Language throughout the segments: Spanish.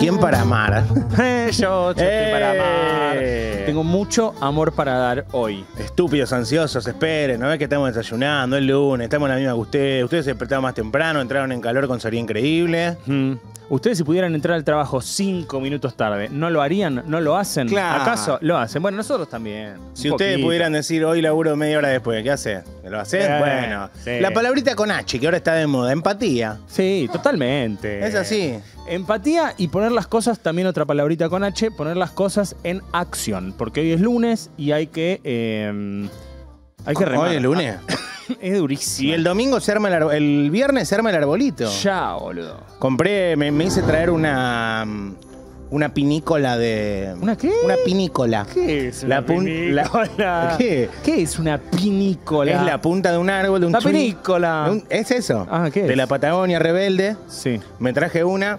¿Quién para amar? Yo estoy para amar. Tengo mucho amor para dar hoy. Estúpidos, ansiosos, esperen. ¿No ves que estamos desayunando? Es lunes, estamos en la misma que ustedes. Ustedes se despertaron más temprano, entraron en calor con Sería Increíble. Ustedes si pudieran entrar al trabajo 5 minutos tarde, ¿no lo harían? ¿No lo hacen? Claro. ¿Acaso lo hacen? Bueno, nosotros también. Si ustedes pudieran decir hoy laburo media hora después, ¿qué hace? ¿Lo haces? Bueno. Sí. La palabrita con H, que ahora está de moda, empatía. Sí, totalmente. Es así. Empatía y poner las cosas, también otra palabrita con H, poner las cosas en acción. Porque hoy es lunes y hay que remar. Hoy es lunes. Es durísimo. Y el domingo se arma el viernes se arma el arbolito. Ya, boludo. Compré, me hice traer una pinícola de... ¿Una qué? Una pinícola. ¿Qué es una pinícola? ¿Qué? ¿Qué es una pinícola? Es la punta de un árbol, de un La tree. pinícola. ¿Es eso? Ah, ¿qué es? De la Patagonia Rebelde. Sí. Me traje una.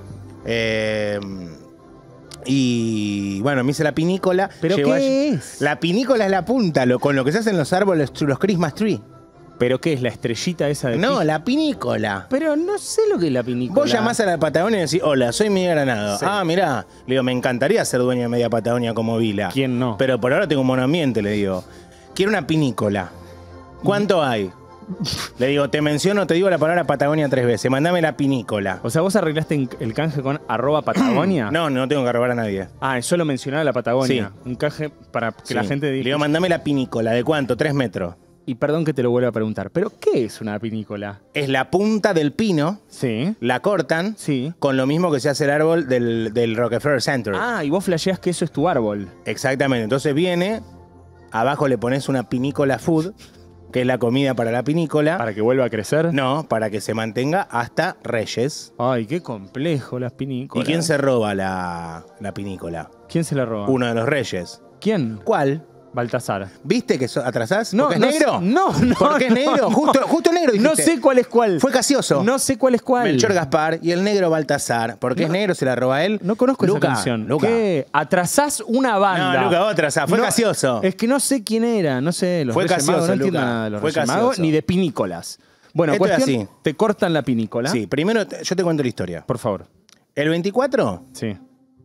Y bueno, me hice la pinícola. ¿Pero qué es? La pinícola es la punta, con lo que se hacen los árboles, los Christmas tree. ¿Pero qué es? ¿La estrellita esa de No, pis- la pinícola. Pero no sé lo que es la pinícola. Vos llamás a la Patagonia y decís, hola, soy Miguel Granado. Sí. Ah, mirá. Le digo, me encantaría ser dueño de media Patagonia como Vila. ¿Quién no? Pero por ahora tengo un monoambiente, le digo. Quiero una pinícola. ¿Cuánto hay? Le digo, te digo la palabra Patagonia 3 veces. Mandame la pinícola. O sea, ¿vos arreglaste el canje con @Patagonia? No tengo que robar a nadie. Ah, es solo mencionar la Patagonia. Sí. Un canje para que la Sí. gente Le diga. digo, mandame la pinícola. ¿De cuánto? 3 metros. Y perdón que te lo vuelva a preguntar, ¿pero qué es una pinícola? Es la punta del pino, Sí. la cortan, Sí. con lo mismo que se hace el árbol del Rockefeller Center. Ah, y vos flasheás que eso es tu árbol. Exactamente. Entonces viene, abajo le pones una pinícola food, que es la comida para la pinícola. ¿Para que vuelva a crecer? No, para que se mantenga hasta Reyes. Ay, qué complejo las pinícolas. ¿Y quién se roba la pinícola? ¿Quién se la roba? Uno de los Reyes. ¿Quién? ¿Cuál? Baltasar. ¿Viste que atrasás? No, ¿Porque es no negro? sé- no, ¿Porque es no. negro? Justo negro dijiste. No sé cuál es cuál. Fue Casioso. No sé cuál es cuál. Melchor Gaspar y el negro Baltasar. ¿Porque es negro? ¿Se la roba él? No conozco Luca, esa canción. Luca. ¿Qué? Atrasás una banda. No, Luca, vos atrasás. Fue No, Casioso. Es que no sé quién era. No sé, los Fue Reyes Casioso, Magos. No entiendo Luca. nada de los Fue Reyes Casioso. Magos ni de pinícolas. Bueno, Esto es cuestión, así. te cortan la pinícola. Sí, primero yo te cuento la historia. Por favor. El 24 Sí.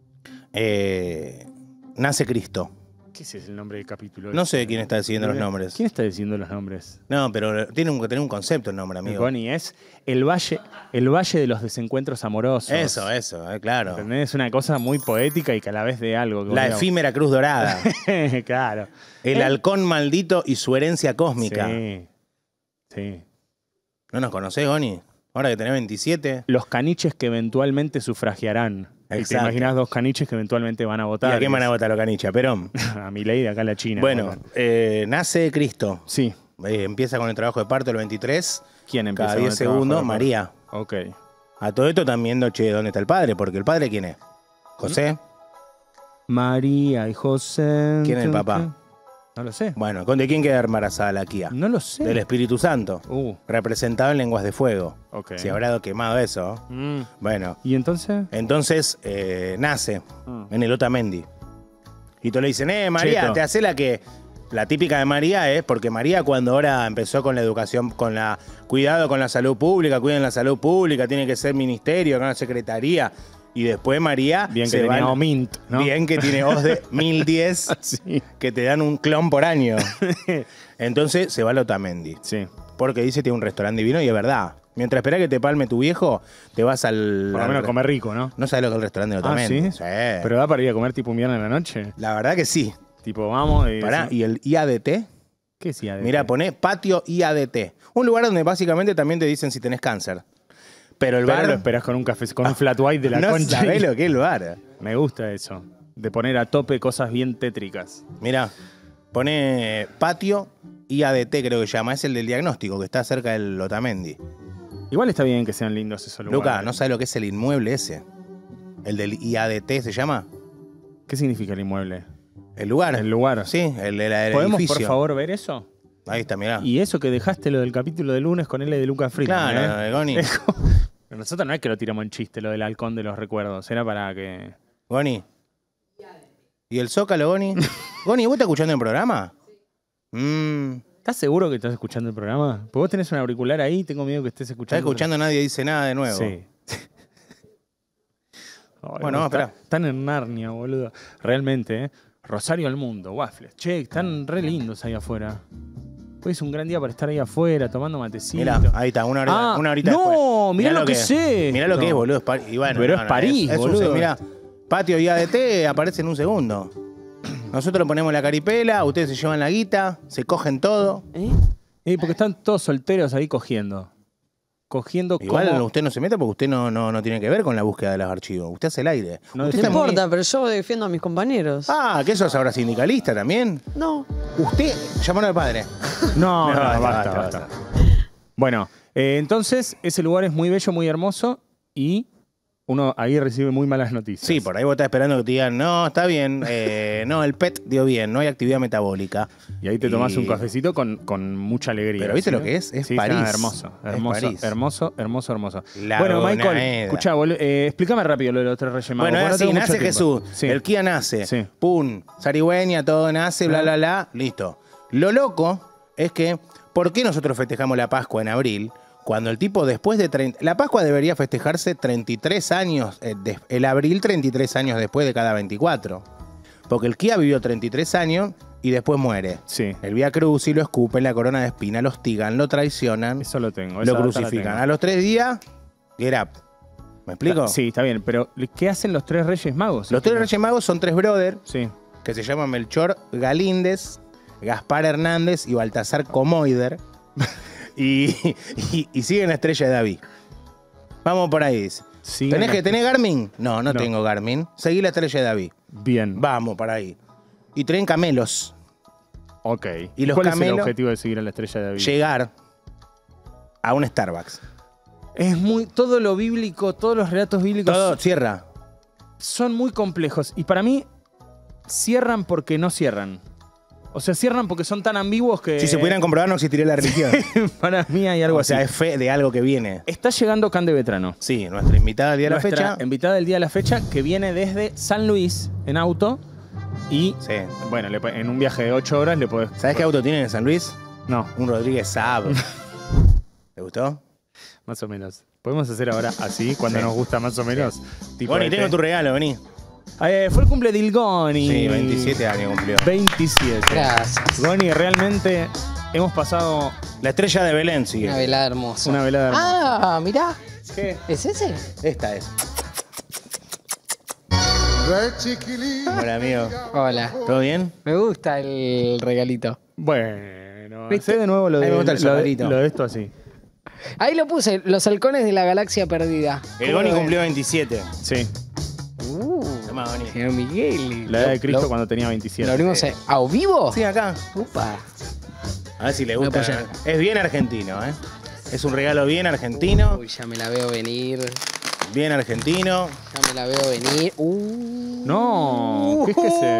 nace Cristo. ¿Qué es el nombre del capítulo? No sé quién está decidiendo los nombres. ¿Quién está diciendo los nombres? No, pero tiene que tener un concepto el nombre, amigo. Connie, es el valle de los desencuentros amorosos. Eso, claro. ¿Entendés? Es una cosa muy poética y que a la vez de algo. que La vos efímera cruz dorada. digas. Claro. El halcón maldito y su herencia cósmica. Sí. Sí. ¿No nos conocés, Goni? Ahora que tenés 27. Los caniches que eventualmente sufragiarán. Y te Exacto. imaginas 2 caniches que eventualmente van a ¿Y votar. a quién van a votar los canicha? Perón. A mi ley de acá en la China. Bueno, nace Cristo. Sí. Empieza con el trabajo de parto el 23. ¿Quién empieza? Cada con 10 el trabajo segundos, de María. Ok. A todo esto también, che, ¿dónde está el padre? Porque el padre, ¿quién es? ¿José? María y José. ¿Quién es el papá? No lo sé. Bueno, ¿de quién queda embarazada la Kia? No lo sé. Del Espíritu Santo. Representado en lenguas de fuego. Ok. Si habrá quemado eso. Bueno, ¿Y entonces? entonces nace en el Otamendi. Y tú le dicen, María, Cheto. te hace la que... La típica de María es porque María cuando ahora empezó con la educación, cuidado con la salud pública, cuiden la salud pública, tiene que ser ministerio, con la secretaría. Y después María... Bien que se tenía va- OMINT, ¿no? Bien que tiene OS de 1010, Sí. que te dan un clon por año. Entonces se va al Otamendi. Sí. Porque dice tiene un restaurante divino y es verdad. Mientras esperás que te palme tu viejo, te vas al... Por lo menos comer rico, ¿no? No sabes lo que es el restaurante de Ah, Otamendi. ¿sí? Pero da para ir a comer tipo un viernes en la noche. La verdad que sí. Tipo, vamos y... Pará, ¿y el IADT? ¿Qué es IADT? Mira, poné patio IADT. Un lugar donde básicamente también te dicen si tenés cáncer. Pero el Pero bar... lo esperás con un café, con un flat white de la no concha. sabés lo que es el bar. Me gusta eso. De poner a tope cosas bien tétricas. Mira, pone patio IADT, creo que se llama. Es el del diagnóstico, que está cerca del Otamendi. Igual está bien que sean lindos esos lugares. Luca, ¿no sabes lo que es el inmueble ese? ¿El del IADT se llama? ¿Qué significa el inmueble? ¿El lugar? El lugar. Sí, el ¿Podemos, edificio. por favor, ver eso? Ahí está, mirá. Y eso que dejaste lo del capítulo de lunes con L de Luca Friedman. Claro, de Goni. Pero nosotros no es que lo tiramos en chiste, lo del halcón de los recuerdos. Era para que... Goni. ¿Y el Zócalo, Goni? Goni, ¿vos estás escuchando el programa? ¿Estás seguro que estás escuchando el programa? Porque vos tenés un auricular ahí, tengo miedo que estés escuchando. ¿Estás escuchando? Nadie dice nada de nuevo. Sí. Bueno, espera. Están en Narnia, boludo. Realmente, ¿eh? Rosario al mundo, waffles. Che, están re lindos ahí afuera. Hoy es un gran día para estar ahí afuera, tomando matecito. Mirá, ahí está, una horita después. No, mirá lo que sé. Mirá lo que es, boludo. Y bueno, pero es París, boludo. Mirá, patio y ADT aparece en un segundo. Nosotros le ponemos la caripela, ustedes se llevan la guita, se cogen todo. Porque están todos solteros ahí cogiendo. Igual como... usted no se mete porque usted no tiene que ver con la búsqueda de los archivos. Usted hace el aire. No importa, pero yo defiendo a mis compañeros. Ah, ¿que sos ahora sindicalista también? No. ¿Usted llamó al padre? No, basta. Bueno, entonces ese lugar es muy bello, muy hermoso y uno ahí recibe muy malas noticias. Sí, por ahí vos estás esperando que te digan, no, está bien, no, el PET dio bien, no hay actividad metabólica. Y ahí te tomás un cafecito con mucha alegría. Pero ¿viste ¿sí? lo que es? Es sí, París. Hermoso. Hermoso. La bueno, Bonaeda. Michael, escuchá, explícame rápido lo de los 3 Reyes Magos. Bueno, es así, nace tiempo. Jesús, Sí. el Kia nace, Sí. pum, zarigüeña, todo nace, bla, listo. Lo loco es que, ¿por qué nosotros festejamos la Pascua en abril? Cuando el tipo después de 30... La Pascua debería festejarse 33 años, el abril 33 años después de cada 24. Porque el Kia vivió 33 años y después muere. Sí. El Vía Crucis lo escupen, la corona de espina, lo hostigan, lo traicionan, Eso lo tengo. lo crucifican. A los 3 días, get up. ¿Me explico? Sí, está bien. Pero, ¿qué hacen los 3 Reyes Magos? Los 3 Reyes Magos son 3 brothers Sí. que se llaman Melchor Galíndez, Gaspar Hernández y Baltasar Comoider. y siguen la estrella de David. Vamos por ahí. Sí, ¿Tenés Garmin? No tengo Garmin. Seguí la estrella de David. Bien. Vamos para ahí. Y traen camelos. Ok. Y los ¿Cuál es camelos- el objetivo de seguir a la estrella de David? Llegar a un Starbucks. Es muy... Todo lo bíblico, todos los relatos bíblicos Todo cierra. son muy complejos. Y para mí, cierran porque no cierran. O sea, cierran porque son tan ambiguos que... Si se pudieran comprobar, no existiría la religión. Para mí hay algo O sea, así. es fe de algo que viene. Está llegando Cande Vetrano. Sí, nuestra invitada del día de la Nuestra fecha. invitada del día de la fecha, que viene desde San Luis en auto. Y, Sí. bueno, en un viaje de 8 horas le podés... ¿Sabés qué auto tienen en San Luis? No, Un Rodríguez Saab. ¿Te gustó? más o menos. Podemos hacer ahora así, cuando Sí. nos gusta más o menos. Tipo Bueno, y este. tengo tu regalo, vení. Fue el cumple de Il Goni. Sí, 27 años cumplió. 27. Gracias. Goni, realmente hemos pasado La estrella de Belén sigue. Una velada hermosa. una velada hermosa. Ah, mirá. ¿Qué? ¿Es ese? Esta es. Hola, amigo. Hola. ¿Todo bien? Me gusta el regalito. Bueno, ¿Viste? hacé de nuevo lo A mí de, me gusta el lo de- solarito. lo de esto así. Ahí lo puse, los halcones de la galaxia perdida. El ¿Cómo Goni lo ven? cumplió 27. Sí, Tomá, Goni. Señor Miguel. la edad de Cristo Lo- cuando tenía 27. ¿Lo abrimos a vivo? Sí, acá. Upa. A ver si le Me gusta. apoya. Es bien argentino, ¿eh? Es un regalo bien argentino. Uy, ya me la veo venir. Bien argentino. Ya me la veo venir. No, ¿qué es que se...?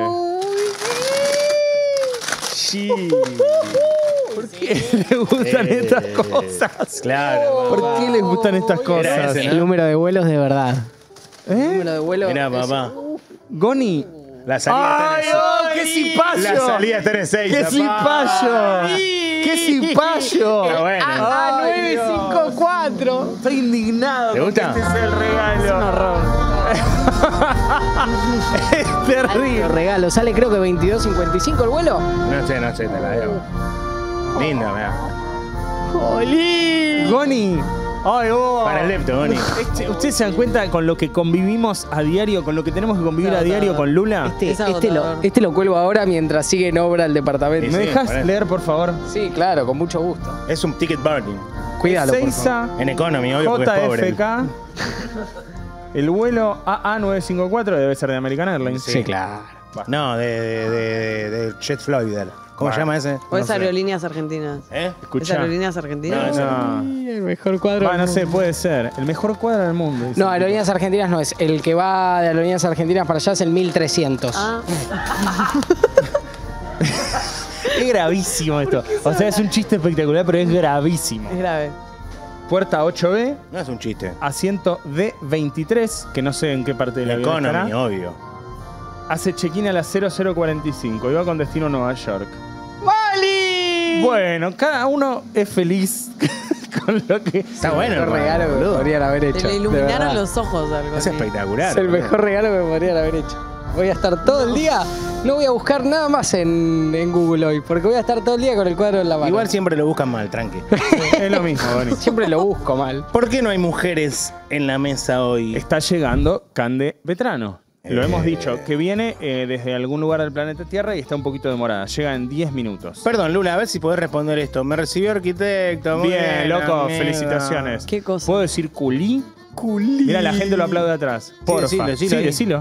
Sí. ¿Por qué le gustan estas cosas? Claro, ¿Por papá. qué les gustan estas Era cosas? ese, ¿no? El número de vuelos de verdad. El ¿Eh? número de vuelos. Mirá, papá. Goni. La salida ¡Ay, está oh, en qué el cipayo! La salida está en el 6. ¡Qué cipayo! ¡Qué cipayo! Está bueno. Ay, Dios. 954. Estoy indignado ¿Te con que gusta? este sea el regalo. Es un horror. Es terrible. Los regalos. Sale creo que 22.55 el vuelo. No sé, te la debo. Linda, mirá. Goni. Ay, vos. Para el lepto, Goni. ¿Ustedes se dan cuenta con lo que convivimos a diario, con lo que tenemos que convivir a diario con Lula? Este agotador. este lo cuelgo ahora mientras sigue en obra el departamento. ¿Me Sí, dejas ponele. leer, por favor? Sí, claro, con mucho gusto. Es un ticket burning. Cuídalo, por favor. Seiza, En Economy, obvio, porque es pobre. JFK. El vuelo AA954 debe ser de American Airlines. Sí, claro. No, de Jet Floyder. ¿Cómo se Bueno. llama ese? O es No sé. Aerolíneas Argentinas. ¿Eh? ¿Es Escuchá. Aerolíneas Argentinas? No. El mejor cuadro. Va, no sé, puede ser. El mejor cuadro del mundo. dice. No, Aerolíneas Argentinas no es. El que va de Aerolíneas Argentinas para allá es el 1300. Ah, Es gravísimo esto. O sea, es un chiste espectacular, pero es gravísimo. es grave. Puerta 8B, No es un chiste. asiento D23, que no sé en qué parte de la avión Economy, estará. obvio. Hace check-in a las 0045 y va con destino a Nueva York. ¡Vali! Bueno, cada uno es feliz con lo que... Está bueno, El mejor regalo que me boludo. podrían haber Se hecho. le de iluminaron verdad. los ojos algo Es así. espectacular. Es el boludo. mejor regalo que me podrían haber hecho. Voy a estar todo el día, no voy a buscar nada más en Google hoy, porque voy a estar todo el día con el cuadro en la mano. Igual siempre lo buscan mal, tranqui. Es lo mismo, Bonnie. Siempre lo busco mal. ¿Por qué no hay mujeres en la mesa hoy? Está llegando Cande Vetrano. Lo hemos dicho, que viene desde algún lugar del planeta Tierra y está un poquito demorada. Llega en 10 minutos. Perdón, Lula, a ver si podés responder esto. Me recibió arquitecto. Muy Bien, loco, amigo. felicitaciones. ¿Qué cosa? ¿Puedo decir culí? Culí. Mira, la gente lo aplaude atrás. Porfa. decilo Sí, ahí. decilo.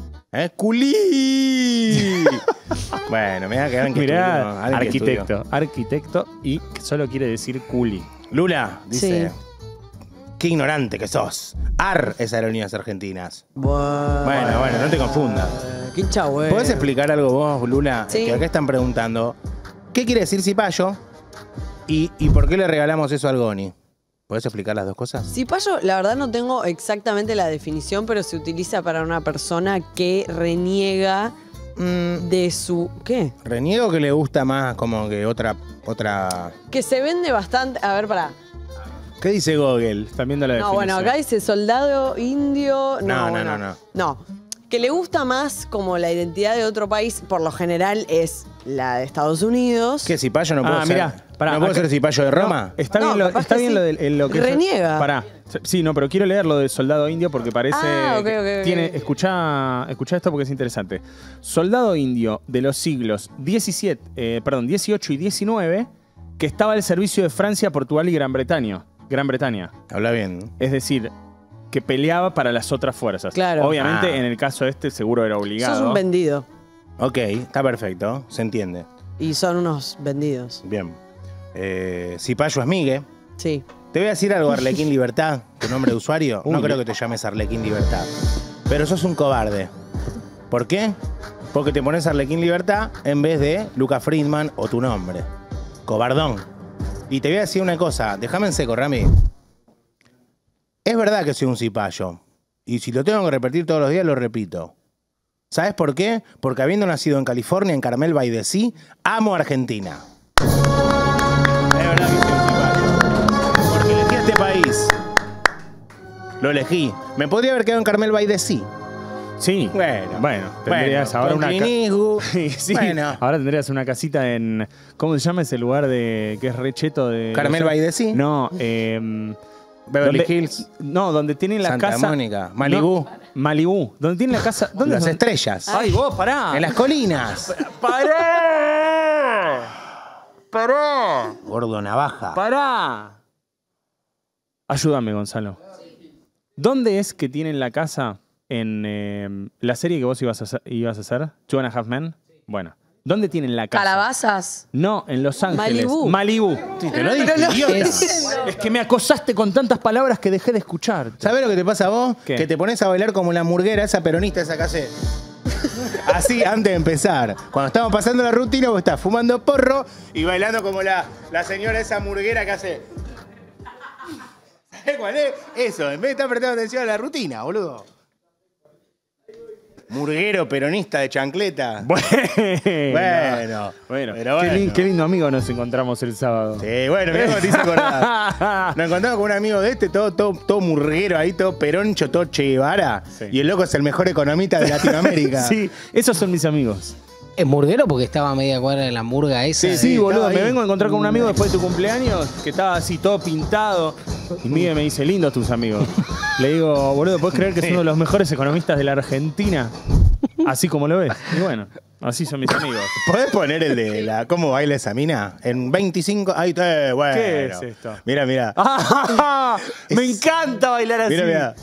Culí. Bueno, me voy a quedar en que Mirá, estudió, alguien que estudió. arquitecto y que solo quiere decir culi. Lula dice, Sí. qué ignorante que sos. AR es Aerolíneas Argentinas. Bueno, Bueno, no te confundas. qué hincha, güey. ¿Podés explicar algo vos, Lula? Sí. Que acá están preguntando, ¿qué quiere decir cipayo? ¿Y por qué le regalamos eso al Goni? ¿Podés explicar las dos cosas? Cipayo, la verdad no tengo exactamente la definición, pero se utiliza para una persona que reniega de su... ¿Qué? Reniego que le gusta más como que otra... Que se vende bastante... A ver, pará. ¿Qué dice Google? Están viendo la No, definición. bueno, acá dice soldado indio... No, bueno, no. No, que le gusta más como la identidad de otro país, por lo general es la de Estados Unidos. ¿Qué cipayo no puedo ser? mirá, pará, ¿No puedo acá- ser cipayo de Roma? No, está No, bien, capaz está que bien sí. lo de lo que Reniega. Pará. Sí, no, pero quiero leer lo del soldado indio porque parece. Ah, ok, que ok. tiene. Escuchá esto porque es interesante. Soldado indio de los siglos 18 y 19 que estaba al servicio de Francia, Portugal y Gran Bretaña. Habla bien. Es decir, que peleaba para las otras fuerzas. Claro. Obviamente, Ah. en el caso este, seguro era obligado. Sos un vendido. Ok, está perfecto. Se entiende. Y son unos vendidos. Bien. Cipayo es Migue. Sí. Te voy a decir algo, Arlequín Libertad, tu nombre de usuario. No creo que te llames Arlequín Libertad. Pero sos un cobarde. ¿Por qué? Porque te pones Arlequín Libertad en vez de Luca Friedman o tu nombre. Cobardón. Y te voy a decir una cosa, déjame en seco, Rami. Es verdad que soy un cipayo. Y si lo tengo que repetir todos los días, lo repito. ¿Sabes por qué? Porque habiendo nacido en California, en Carmel by the Sea, amo Argentina. Es verdad que soy un cipayo. Porque elegí este país. Lo elegí. Me podría haber quedado en Carmel by the Sea. Sí. Bueno, tendrías ahora con una. Clint Eastwood. Sí, Bueno. ahora tendrías una casita en. ¿Cómo se llama ese lugar de que es recheto de. Carmel by the Sea. No, Beverly donde- Hills. No, donde tienen la Santa casa. Mónica. Malibú. No, Malibú. Donde tienen la casa. ¿Dónde Las es? estrellas. Ay, vos, pará. En las colinas. ¡Pará! ¡Pará! Gordo navaja. ¡Pará! Ayúdame, Gonzalo. ¿Dónde es que tienen la casa en la serie que vos ibas a hacer? Two and a Half Men. Bueno. ¿Dónde tienen la casa? Calabazas. No, en Los Ángeles. Malibú. Malibú. Sí, te lo dije, idiota. Es que me acosaste con tantas palabras que dejé de escuchar. ¿Sabés lo que te pasa a vos? ¿Qué? Que te pones a bailar como la murguera, esa peronista, esa que hace. Así antes de empezar. Cuando estamos pasando la rutina, vos estás fumando porro y bailando como la señora esa murguera que hace. ¿Sabés cuál es? Eso, en vez de estar prestando atención a la rutina, boludo. Murguero peronista de chancleta. Bueno. Pero Qué, bueno. qué lindo amigo nos encontramos el sábado. Sí, bueno, mirá cómo te hice acordar. Nos encontramos con un amigo de este, todo murguero ahí, todo peroncho, todo Che Guevara. Sí. Y el loco es el mejor economista de Latinoamérica. Sí, esos son mis amigos. ¿Es murguero porque estaba a media cuadra de la murga esa? Sí, Sí, boludo, estaba me ahí. vengo a encontrar con un amigo después de tu cumpleaños que estaba así todo pintado. Y Miguel me dice, lindos tus amigos. Le digo, boludo, ¿puedes creer que es uno de los mejores economistas de la Argentina? Así como lo ves. Y bueno, así son mis amigos. ¿Podés poner el de la cómo baila esa mina? En 25. Ahí está, bueno. ¿Qué es esto? Mira, mira. ¡Ah! Me encanta bailar así. Mira, mira.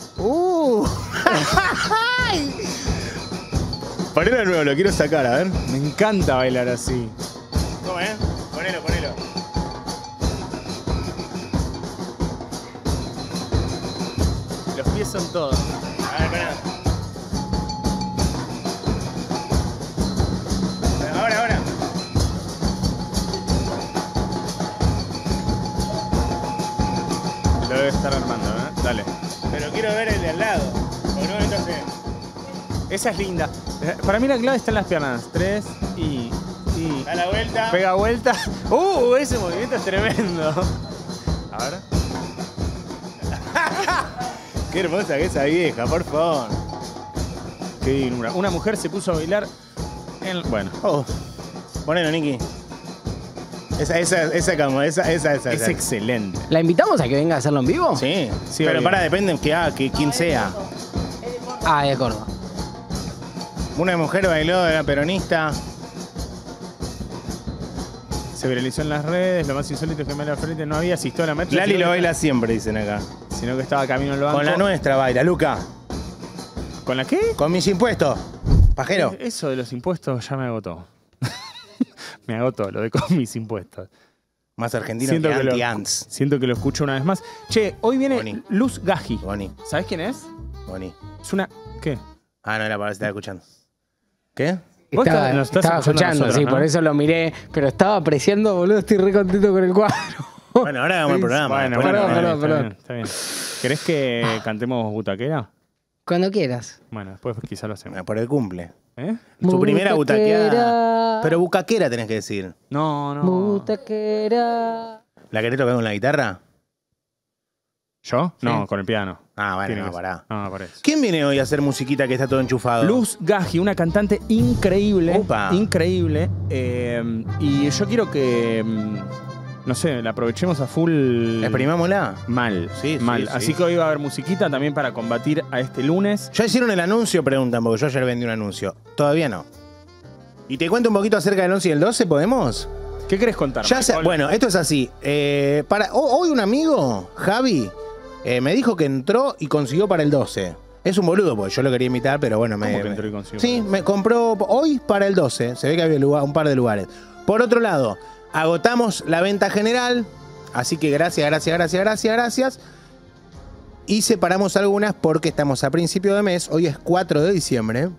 Ponelo de nuevo, lo quiero sacar, a ver. Me encanta bailar así. ¿Cómo es? Ponelo, ponelo. Los pies son todos. A ver, pará. Ahora. Lo debe estar armando, ¿eh? Dale. Pero quiero ver el de al lado. Porque no, entonces. Esa es linda. Para mí la clave está en las piernas. 3 y... Da la vuelta. Pega vuelta. Ese movimiento es tremendo. A ver. Qué hermosa que esa vieja, por favor. Qué divinura. Una mujer se puso a bailar en... Bueno. Oh. Ponelo, Nicky. Esa cama, esa. Es excelente. ¿La invitamos a que venga a hacerlo en vivo? Sí, Sí, pero obvio. depende que quién sea. Ah, de acuerdo. Una mujer bailó de la peronista. Se viralizó en las redes, lo más insólito es que Mela Frente no había asistido a la marcha. Lali sino lo que- baila siempre, dicen acá. Sino que estaba camino al banco. Con la nuestra baila, Luca. ¿Con la qué? Con mis impuestos. Pajero. Eso de los impuestos ya me agotó. Me agotó lo de con mis impuestos. Más argentino Siento que que, lo, anti-ants. siento que lo escucho una vez más. Che, hoy viene Boni. Luz Gaji. Boni, ¿Sabés quién es? Boni. Es una... ¿Qué? Ah, no era para estar escuchando. ¿Qué? Vos nos estás Estaba escuchando a escuchando, nosotros, sí, ¿no? por eso lo miré, pero estaba apreciando, boludo, estoy re contento con el cuadro. Bueno, ahora hagamos el programa. Bueno, después bueno, no- perdón, está perdón. bien, está bien. ¿Querés que cantemos Butaquera? Cuando quieras. Bueno, después quizá lo hacemos. Por el cumple. ¿Eh? Tu primera butaqueada. Butaquera. Pero bucaquera tenés que decir. No, no. Butaquera. ¿La querés tocar con la guitarra? ¿Yo? No, con el piano. Ah, bueno, Tiene no, que ser. pará. No, por eso. ¿Quién viene hoy a hacer musiquita que está todo enchufado? Luz Gaji, una cantante increíble. Opa. Increíble. Y yo quiero que, no sé, la aprovechemos a full. Exprimámosla. Mal. Sí, sí, mal. sí. Así que hoy va a haber musiquita también para combatir a este lunes. ¿Ya hicieron el anuncio? Preguntan, porque yo ayer vendí un anuncio. Todavía no. ¿Y te cuento un poquito acerca del 11 y el 12? ¿Podemos? ¿Qué querés contar? Ya sé, Michael? bueno, esto es así. Hoy un amigo, Javi, me dijo que entró y consiguió para el 12. Es un boludo, porque yo lo quería invitar, pero bueno, ¿Cómo que entró y consiguió? Sí, me compró hoy para el 12. Se ve que había un par de lugares. Por otro lado, agotamos la venta general. Así que gracias. Y separamos algunas porque estamos a principio de mes. Hoy es 4 de diciembre.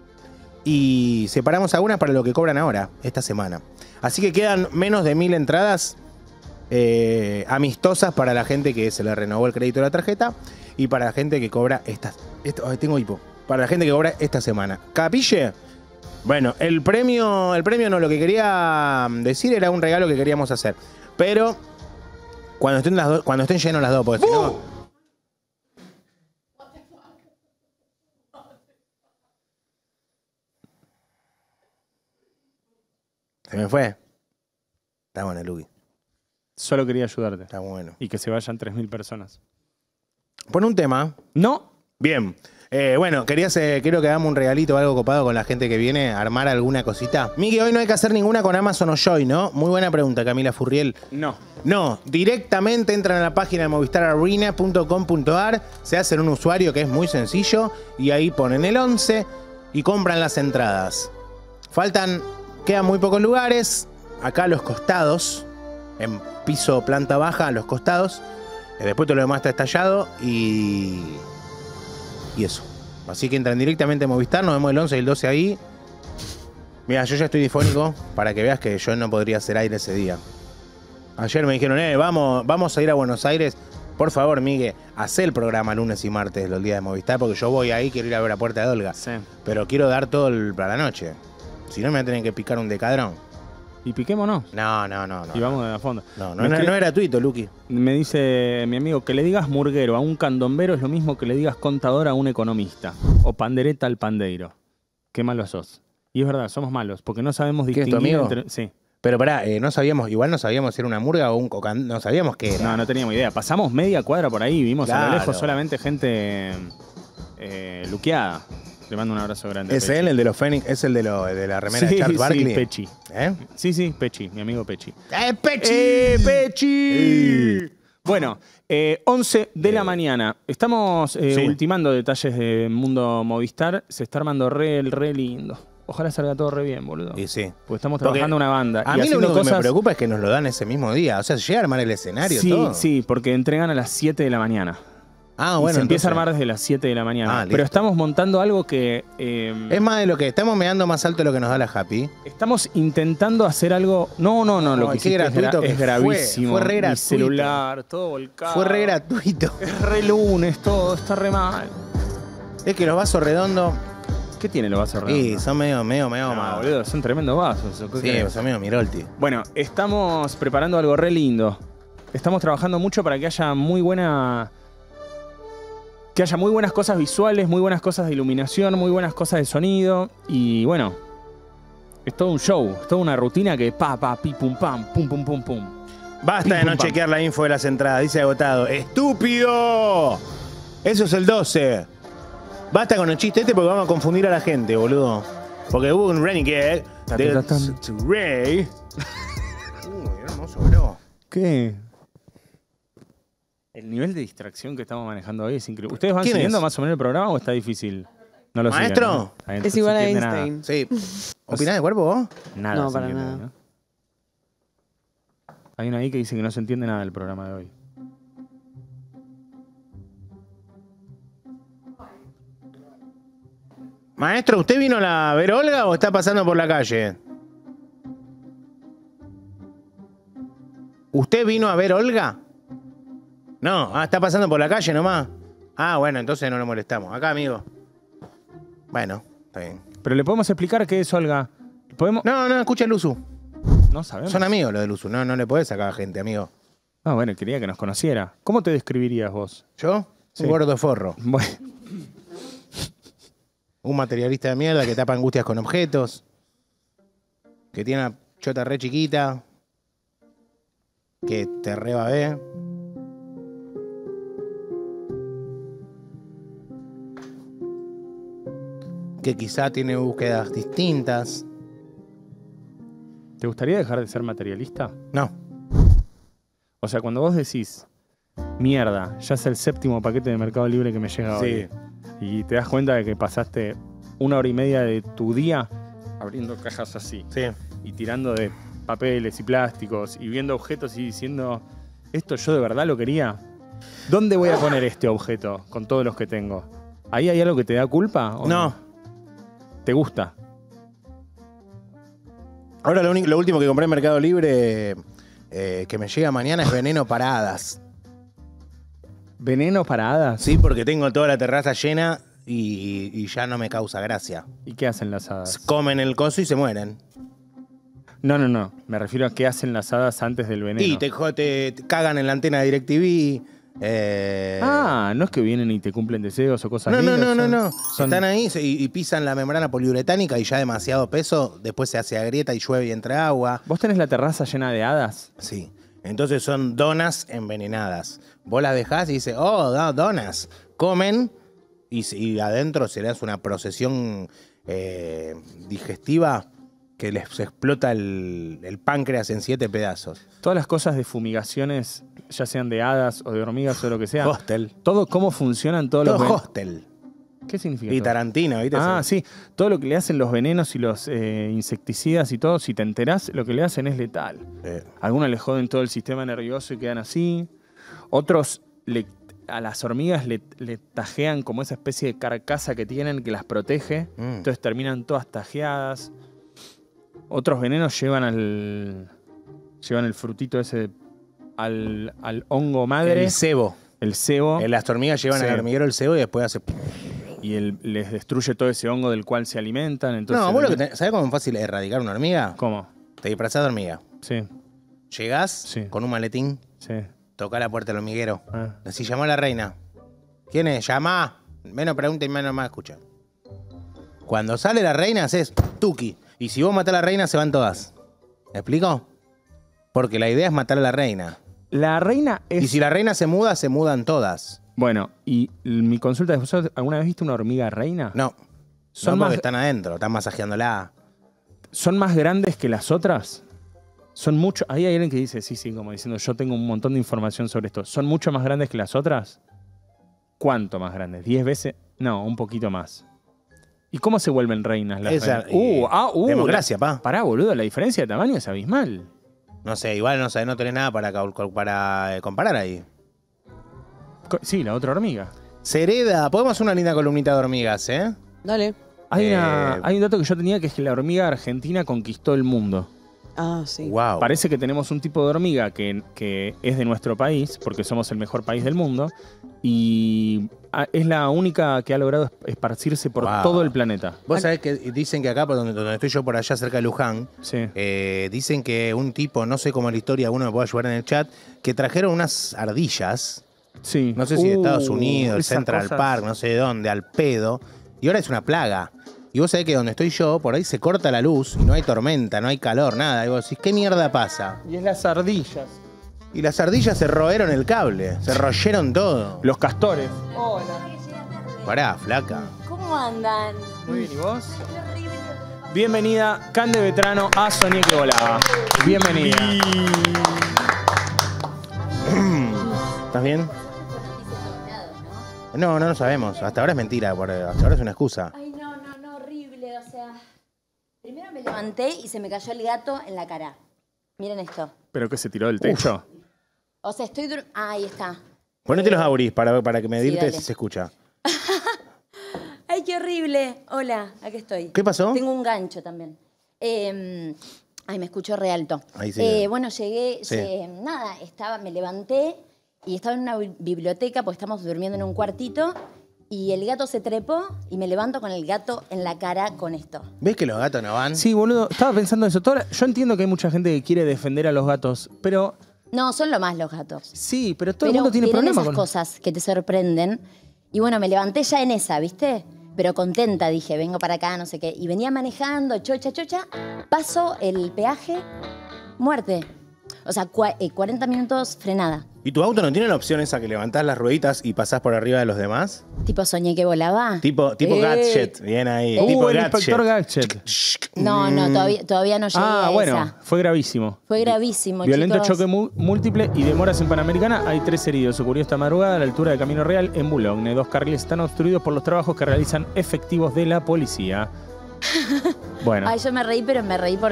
Y separamos algunas para lo que cobran ahora, esta semana. Así que quedan menos de 1000 entradas amistosas para la gente que se le renovó el crédito de la tarjeta y para la gente que cobra ay, tengo hipo. Para la gente que cobra esta semana. ¿Capille? Bueno, el premio no, lo que quería decir era un regalo que queríamos hacer. Pero cuando estén llenos las dos, porque si no. Se me fue. Está bueno, Luqui. Solo quería ayudarte. Está bueno. Y que se vayan 3.000 personas. Pon un tema. No. Bien. Bueno, quiero que hagamos un regalito o algo copado con la gente que viene a armar alguna cosita. Miguel, hoy no hay que hacer ninguna con Amazon o Joy, ¿no? Muy buena pregunta, Camila Furriel. No. No, directamente entran a la página de movistararena.com.ar, se hacen un usuario que es muy sencillo y ahí ponen el 11 y compran las entradas. Quedan muy pocos lugares. Acá a los costados, en piso planta baja, a los costados. Después todo lo demás está estallado y eso. Así que entran directamente a Movistar, nos vemos el 11 y el 12 ahí. Mira, yo ya estoy difónico para que veas que yo no podría hacer aire ese día. Ayer me dijeron, vamos a ir a Buenos Aires. Por favor, Miguel, hacé el programa lunes y martes, los días de Movistar, porque yo voy ahí, quiero ir a ver a Puerta de Olga. Sí. Pero quiero dar todo para la noche. Si no, me voy a tener que picar un decadrón. Y piquémonos. No. Y vamos a fondo. No es gratuito, Luqui. Me dice mi amigo que le digas murguero a un candombero es lo mismo que le digas contador a un economista. O pandereta al pandeiro. Qué malos sos. Y es verdad, somos malos, porque no sabemos ¿Qué es tu distinguir amigo? entre... Sí. Pero pará, no sabíamos si era una murga o un cocan. No sabíamos qué era. No teníamos idea. Pasamos media cuadra por ahí y vimos a Claro. lo lejos solamente gente luqueada. Le mando un abrazo grande. a ¿Es Pechi. él, el de los Fénix? ¿Es el de la remera Sí, de Charles sí, Barkley? Pechi. ¿Eh? Sí, Pechi, mi amigo Pechi. Pechi! ¡Pechi! Bueno, 11 de la mañana. Estamos Sí. ultimando detalles de Mundo Movistar. Se está armando re lindo. Ojalá salga todo re bien, boludo. Y sí. Porque estamos Porque trabajando una banda. A y mí lo haciendo único que me cosas... preocupa es que nos lo dan ese mismo día. O sea, llega a armar el escenario Sí, todo. sí, porque entregan a las 7 de la mañana. Ah, Y bueno. se empieza a entonces- armar desde las 7 de la mañana. Ah, listo. Pero estamos montando algo que... Es más de lo que estamos meando más alto de lo que nos da la Happy. Estamos intentando hacer algo... No, lo Ay, que qué hiciste gratuito que es fue. gravísimo. Fue re Mi gratuito. celular, todo volcado. Fue re gratuito. Es re lunes, todo está re mal. Es que los vasos redondos, ¿Qué tiene los vasos redondos? sí, son medio No, más. boludo, son tremendos vasos. ¿Qué Sí, querés? son medio Mirolti. Bueno, estamos preparando algo re lindo. estamos trabajando mucho para que haya muy buenas cosas visuales, muy buenas cosas de iluminación, muy buenas cosas de sonido. Y bueno, es todo un show, es toda una rutina que pi, pum, pam, pum, pum, pum, pum. Basta Pim, de pum, no pam. chequear la info de las entradas, dice agotado. ¡Estúpido! Eso es el 12. Basta con el chiste porque vamos a confundir a la gente, boludo. Porque hubo un Renegade de Ray. Uy, hermoso, bro. ¿Qué? El nivel de distracción que estamos manejando hoy es increíble. ¿Ustedes van ¿Quién siguiendo es? más o menos el programa o está difícil? No lo siguen, ¿Maestro? ¿no? Está bien, Es no igual se a entiende nada. Einstein. Sí. ¿Opinás de cuerpo vos? Nada. No, se para entiende, nada. ¿no? Hay una ahí que dice que no se entiende nada del programa de hoy. Maestro, ¿usted vino a ver Olga o está pasando por la calle? ¿Usted vino a ver Olga? No, está pasando por la calle nomás. Ah, bueno, entonces no nos molestamos. Acá, amigo. Bueno, está bien. Pero le podemos explicar qué es Olga. ¿Podemos? No, escucha el Luzu. No sabemos. Son amigos los del Luzu. No le podés sacar a gente, amigo. Ah, bueno, quería que nos conociera. ¿Cómo te describirías vos? ¿Yo? Sí. Un gordo forro. Bueno, Un materialista de mierda que tapa angustias con objetos. Que tiene una chota re chiquita. Que te re va a ver. Que quizá tiene búsquedas distintas. ¿te gustaría dejar de ser materialista? No. O sea, cuando vos decís, mierda, ya es el 7º paquete de Mercado Libre que me llega hoy. Y te das cuenta de que pasaste 1 hora y media de tu día abriendo cajas así. Sí. Y tirando de papeles y plásticos y viendo objetos y diciendo, ¿esto yo de verdad lo quería? ¿Dónde voy a poner este objeto con todos los que tengo? ¿Ahí hay algo que te da culpa? ¿O No. ¿Te gusta? Ahora lo último que compré en Mercado Libre que me llega mañana es veneno para hadas. ¿Veneno para hadas? Sí, porque tengo toda la terraza llena y ya no me causa gracia. ¿Y qué hacen las hadas? Comen el coso y se mueren. No. Me refiero a qué hacen las hadas antes del veneno. Y te cagan en la antena de DirecTV. No es que vienen y te cumplen deseos o cosas No. lindas. Están ahí y pisan la membrana poliuretánica y ya demasiado peso, después se hace agrieta y llueve y entra agua. ¿Vos tenés la terraza llena de hadas? Sí. Entonces son donas envenenadas. Vos las dejás y dices, donas. Comen y adentro se le hace una procesión digestiva que les explota el páncreas en 7 pedazos. Todas las cosas de fumigaciones, ya sean de hadas o de hormigas o lo que sea. Hostel. Todo, cómo funcionan todos Todo los hostel. ¿Qué significa Y todo? Tarantino, ¿viste? Sí. Todo lo que le hacen los venenos y los insecticidas y todo, si te enterás, lo que le hacen es letal. Algunos le joden todo el sistema nervioso y quedan así. Otros a las hormigas le tajean como esa especie de carcasa que tienen que las protege. Entonces terminan todas tajeadas. Otros venenos llevan el frutito ese al hongo madre. El cebo. El cebo. Las hormigas llevan Sí. al hormiguero el cebo y después hace... Y les destruye todo ese hongo del cual se alimentan. Entonces, No, vos ¿sabés cómo es fácil erradicar una hormiga? ¿Cómo? Te disfrazás de hormiga. Sí, Llegás Sí. con un maletín, sí. tocás la puerta del hormiguero. Ah. Así llamó a la reina. ¿Quién es? Llamá. Menos pregunta y menos más escucha. Cuando sale la reina, haces tuki. Y si vos matás a la reina, se van todas. ¿Me explico? Porque la idea es matar a la reina. La reina es... Y si la reina se mudan todas. Bueno, y mi consulta es, ¿vos alguna vez viste una hormiga reina? No. Son No, porque más- están adentro, están masajeándola. ¿Son más grandes que las otras? Son mucho... Ahí hay alguien que dice, sí, como diciendo, yo tengo un montón de información sobre esto. ¿Son mucho más grandes que las otras? ¿Cuánto más grandes? ¿10 veces? No, un poquito más. ¿Y cómo se vuelven reinas las Esa- reinas? democracia, pa. Pará, boludo, la diferencia de tamaño es abismal. No sé, igual no tenés nada para comparar ahí. Sí, la otra hormiga. Se hereda. Podemos hacer una linda columnita de hormigas, ¿eh? Dale. Hay un dato que yo tenía que es que la hormiga argentina conquistó el mundo. Ah, sí. Wow. Parece que tenemos un tipo de hormiga que es de nuestro país, porque somos el mejor país del mundo, y es la única que ha logrado esparcirse por Wow. todo el planeta. Vos sabés que dicen que acá, por donde estoy yo, por allá cerca de Luján, Sí. dicen que un tipo, no sé cómo es la historia, uno me puede ayudar en el chat, que trajeron unas ardillas, Sí. no sé si de Estados Unidos, esas Central cosas. Park, no sé de dónde, al pedo, y ahora es una plaga. Y vos sabés que donde estoy yo, por ahí se corta la luz y no hay tormenta, no hay calor, nada. Y vos decís, ¿qué mierda pasa? Y es las ardillas. Y las ardillas se royeron el cable, se royeron todo. Los castores. Pará, flaca. ¿Cómo andan? Muy bien, ¿y vos? Bienvenida, Cande Vetrano, a Soñé que volaba. Bienvenida. ¿Estás bien? No, no lo sabemos. Hasta ahora es mentira, hasta ahora es una excusa. Ay, no, horrible. O sea, primero me levanté y se me cayó el gato en la cara. Miren esto. ¿Pero que se tiró del techo? O sea, ahí está. Ponete los auris para que me Sí, dirte dale. si se escucha. Ay, qué horrible. Hola, aquí estoy. ¿Qué pasó? Tengo un gancho también. Ay, me escucho re alto. Ahí sí. Bueno, llegué, Sí. me levanté y estaba en una biblioteca porque estamos durmiendo en un cuartito y el gato se trepó y me levanto con el gato en la cara con esto. ¿Ves que los gatos no van? Sí, boludo. Estaba pensando en eso. Yo entiendo que hay mucha gente que quiere defender a los gatos, pero No, son lo más los gatos. sí, pero todo el Pero mundo tiene tienen problemas esas con cosas que te sorprenden. Y bueno, me levanté ya en esa, ¿viste? Pero contenta, dije, vengo para acá, no sé qué. Y venía manejando, chocha, paso el peaje, muerte. O sea, 40 minutos frenada. ¿Y tu auto no tiene la opción esa que levantás las rueditas y pasás por arriba de los demás? Tipo, soñé que volaba. Tipo Gadget, bien ahí. tipo el inspector Gadget. No, todavía no llegué a Bueno, esa. fue gravísimo. Fue gravísimo, Violento chicos. choque múltiple y demoras en Panamericana. Hay 3 heridos. Ocurrió esta madrugada a la altura de Camino Real en Boulogne. 2 carriles están obstruidos por los trabajos que realizan efectivos de la policía. Bueno, Ay, yo me reí, pero me reí por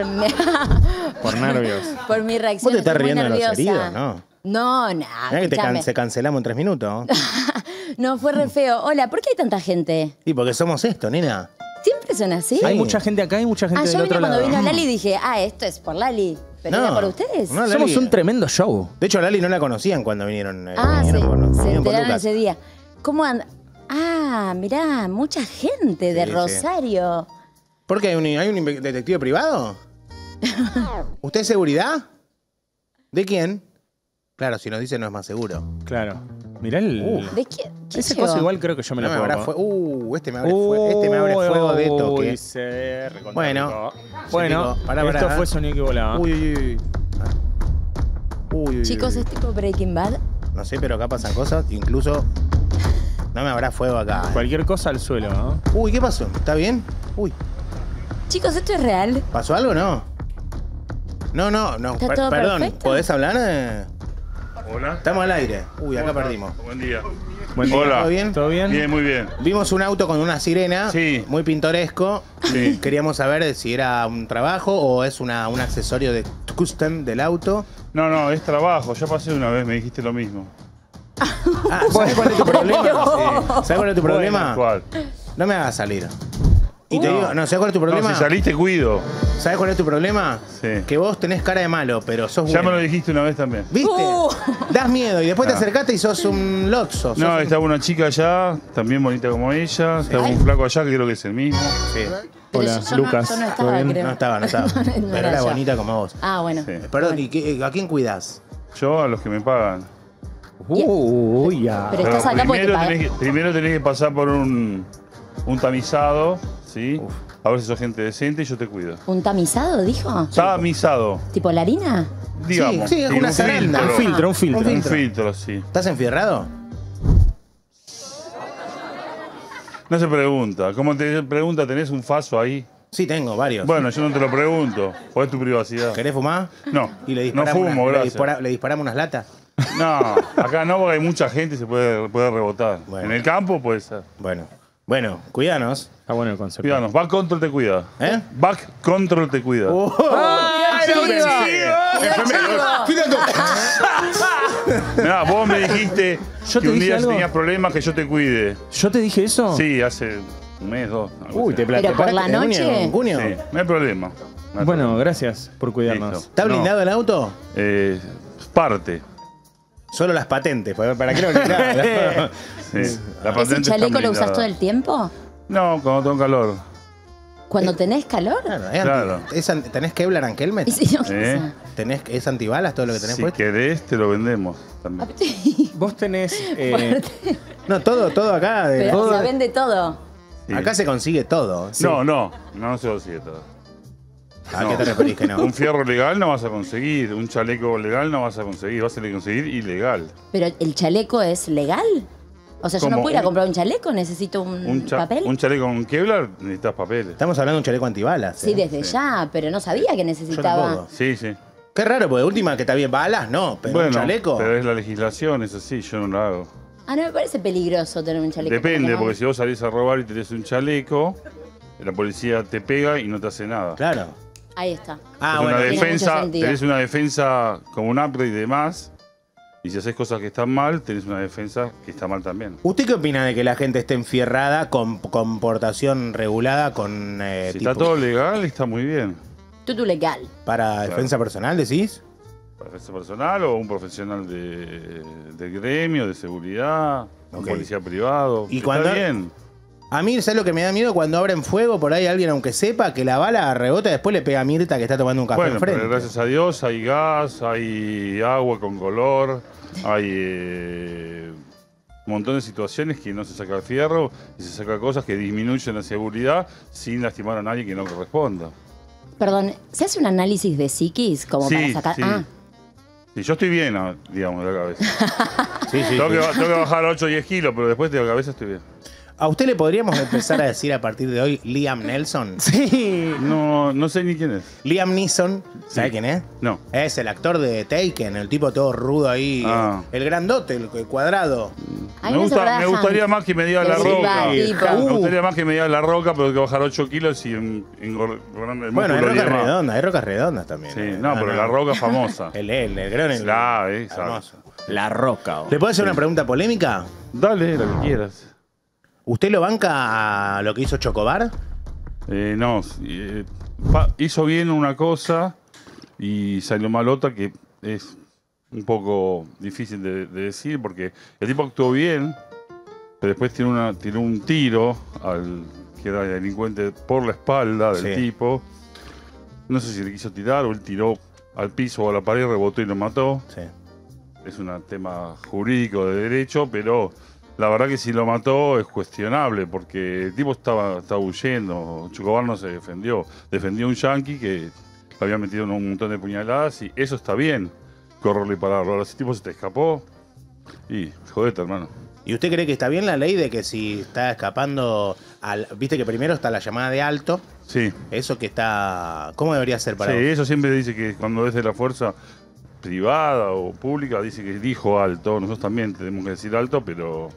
por nervios. por mi reacción. ¿Vos te estás Estoy muy riendo de los nerviosa. heridos, no? No, Mirá que escuchame. se cancelamos en 3 minutos. No, fue re feo. Hola, ¿por qué hay tanta gente? Y porque somos esto, nena. ¿Siempre son así? Hay mucha gente acá y mucha gente Yo del vine otro cuando lado. vino Lali y dije, esto es por Lali. ¿Pero No, era por ustedes? no, Lali. Somos un tremendo show. De hecho, a Lali no la conocían cuando vinieron. Se vinieron por enteraron Lucas. ese día. ¿Cómo anda? Mirá, mucha gente de Sí, sí. Rosario. ¿Por qué? ¿Hay un detective privado? ¿Usted es seguridad? ¿De quién? Claro, si nos dice no es más seguro. Claro. Mirá el... ¿De qué? ¿Qué Ese llegó? coso igual creo que yo me No lo me habrá pongo. este me abre fuego de toque. Uy, se recontra Bueno, rico. se Bueno, picó. Pará, esto pará. fue Soñé que volaba. Uy, uy, uy. Uy, uy, Chicos, uy. ¿es tipo Breaking Bad? No sé, pero acá pasan cosas. Incluso no me habrá fuego acá. Cualquier cosa al suelo, ¿no? Uy, ¿qué pasó? ¿Está bien? Uy, Chicos, ¿esto es real? ¿pasó algo o no? No. ¿Está todo Perdón, perfecto? ¿podés hablar? Hola. Estamos al aire. Uy, acá perdimos. Buen día. Buen día. Hola. ¿Todo bien? ¿Todo bien? Bien, muy bien. Vimos un auto con una sirena, Sí. muy pintoresco. Sí. Queríamos saber si era un trabajo o es un accesorio de custom del auto. No, es trabajo. Ya pasé una vez, me dijiste lo mismo. ¿Sabes cuál es tu problema? ¿Sabes cuál es tu problema? ¿Cuál? No me hagas salir. Y te digo, ¿sabes cuál es tu problema? No, si saliste, cuido. ¿Sabes cuál es tu problema? Sí. Que vos tenés cara de malo, pero sos Ya bueno. me lo dijiste una vez también. ¿Viste? Das miedo y después te Ah. acercaste y sos un loxo. sos No, un- estaba una chica allá, también bonita como ella. Estaba un flaco allá que creo que es el mismo. Sí. Pero Hola, yo Lucas. No, yo no ¿Todo estaba, bien? creo. No estaba. No Pero era era yo. bonita como vos. Bueno. Sí. Perdón, ¿y a quién cuidás? Yo a los que me pagan. Uy, ya. Pero estás acá porque te pagan. primero tenés que pasar por un tamizado, ¿sí? A ver si sos gente decente y yo te cuido. ¿Un tamizado, dijo? Tamizado, ¿Tipo la harina? digamos. sí, es una un zaranda. Un filtro, un filtro. Un filtro, sí. ¿Estás enfierrado? No se pregunta. ¿Cómo te pregunta? ¿Tenés un faso ahí? Sí, tengo varios. Bueno, yo no te lo pregunto. ¿O es tu privacidad? ¿Querés fumar? No, Y le no disparamos, fumo, gracias. le disparamos unas latas. No, acá no, porque hay mucha gente y se puede rebotar. Bueno. En el campo puede ser. Bueno, cuídanos. Está bueno el concepto. Cuidanos, back control te cuida. ¿Eh? Back control te cuida. Mirá, vos me dijiste ¿Yo que te un dije día algo? si tenías problemas que yo te cuide. ¿Yo te dije eso? Sí, hace un mes, 2. algo Uy, así. te ¿Pero por la ¿en junio? noche? ¿En junio? Sí, no hay problema. No hay Bueno, problema. gracias por cuidarnos. Listo. ¿Está No, blindado el auto? parte. Solo las patentes. ¿Para qué lo blindado? Sí. La ¿Ese patente está chaleco lo usas blindada. todo el tiempo? No, cuando tengo calor. ¿Cuando tenés calor? Claro, Claro. ¿tenés Kevlar and Helmet? Y si no, ¿Eh? ¿Es antibalas todo lo que tenés Si puesto? querés, te lo vendemos también. Vos tenés. No, todo acá. Pero o sea, vende todo. Sí. Acá se consigue todo. No se lo sigue todo. ¿A No. qué te referís que no? Un fierro legal no vas a conseguir, un chaleco legal no vas a conseguir, vas a tener que conseguir ilegal. ¿Pero el chaleco es legal? O sea, yo no ¿Cómo? puedo ir a comprar un chaleco, necesito un papel. Un chaleco con Kevlar necesitas papeles. Estamos hablando de un chaleco antibalas. Sí, desde ya, pero no sabía que Yo necesitaba. tampoco. Sí, sí. Qué raro, porque de última que está bien balas, no, pero un chaleco. pero es la legislación, es así, yo no lo hago. Ah, no me parece peligroso tener un chaleco. Depende, no. porque si vos salís a robar y tenés un chaleco, la policía te pega y no te hace nada. Claro. Ahí está. Ah, Es bueno. una tiene mucho defensa, sentido. tenés una defensa como un upgrade y demás. Y si haces cosas que están mal, tenés una defensa que está mal también. ¿Usted qué opina de que la gente esté enfierrada con comportación regulada con Si tipo, está todo legal, está muy bien. Tutu legal. para defensa personal, decís? Para defensa personal o un profesional de gremio, de seguridad, un Ok. policía privado. Y Está cuando- bien. A mí, ¿sabes lo que me da miedo? Cuando abren fuego por ahí alguien, aunque sepa que la bala rebota, después le pega a Mirta que está tomando un café Bueno, enfrente. pero gracias a Dios hay gas, hay agua con color, hay un montón de situaciones que no se saca el fierro y se saca cosas que disminuyen la seguridad sin lastimar a nadie que no corresponda. Perdón, ¿se hace un análisis de psiquis como para sacar? sí. Ah, Sí, yo estoy bien, digamos, de la cabeza. Sí, sí, tengo, sí. tengo que bajar 8 o 10 kilos, pero después de la cabeza estoy bien. ¿A usted le podríamos empezar a decir a partir de hoy Liam Nelson? Sí. No sé ni quién es. Liam Neeson, ¿sabe Sí. quién es? No. Es el actor de Taken, el tipo todo rudo ahí, Ah. el grandote, el cuadrado. a mí me Me gustaría más que me diga La Sí, Roca. va, tipo. Me gustaría más que me diga La Roca, pero tengo que bajar 8 kilos y engordar el Bueno, hay músculo y rocas demás. redondas, hay rocas redondas también. Sí, no, pero La Roca es famosa. El gran, el Claro, exacto. hermoso. La roca. ¿Le puedo hacer una pregunta polémica? Dale, lo que quieras. ¿Usted lo banca a lo que hizo Chocobar? No, hizo bien una cosa y salió mal otra que es un poco difícil de decir porque el tipo actuó bien, pero después tiró un tiro al que era delincuente por la espalda del Sí. tipo. No sé si le quiso tirar o él tiró al piso o a la pared, rebotó y lo mató. Sí. Es un tema jurídico de derecho, pero la verdad que si lo mató es cuestionable, porque el tipo estaba huyendo. Chocobar no se defendió. Defendió a un yanqui que le había metido un montón de puñaladas y eso está bien, correrlo y pararlo. Ahora, si el tipo se te escapó, y jodete, hermano. ¿Y usted cree que está bien la ley de que si está escapando, viste que primero está la llamada de alto? Sí, Eso que está... ¿Cómo debería ser para sí, vos? eso siempre dice que cuando es de la fuerza privada o pública, dice que dijo alto. Nosotros también tenemos que decir alto, pero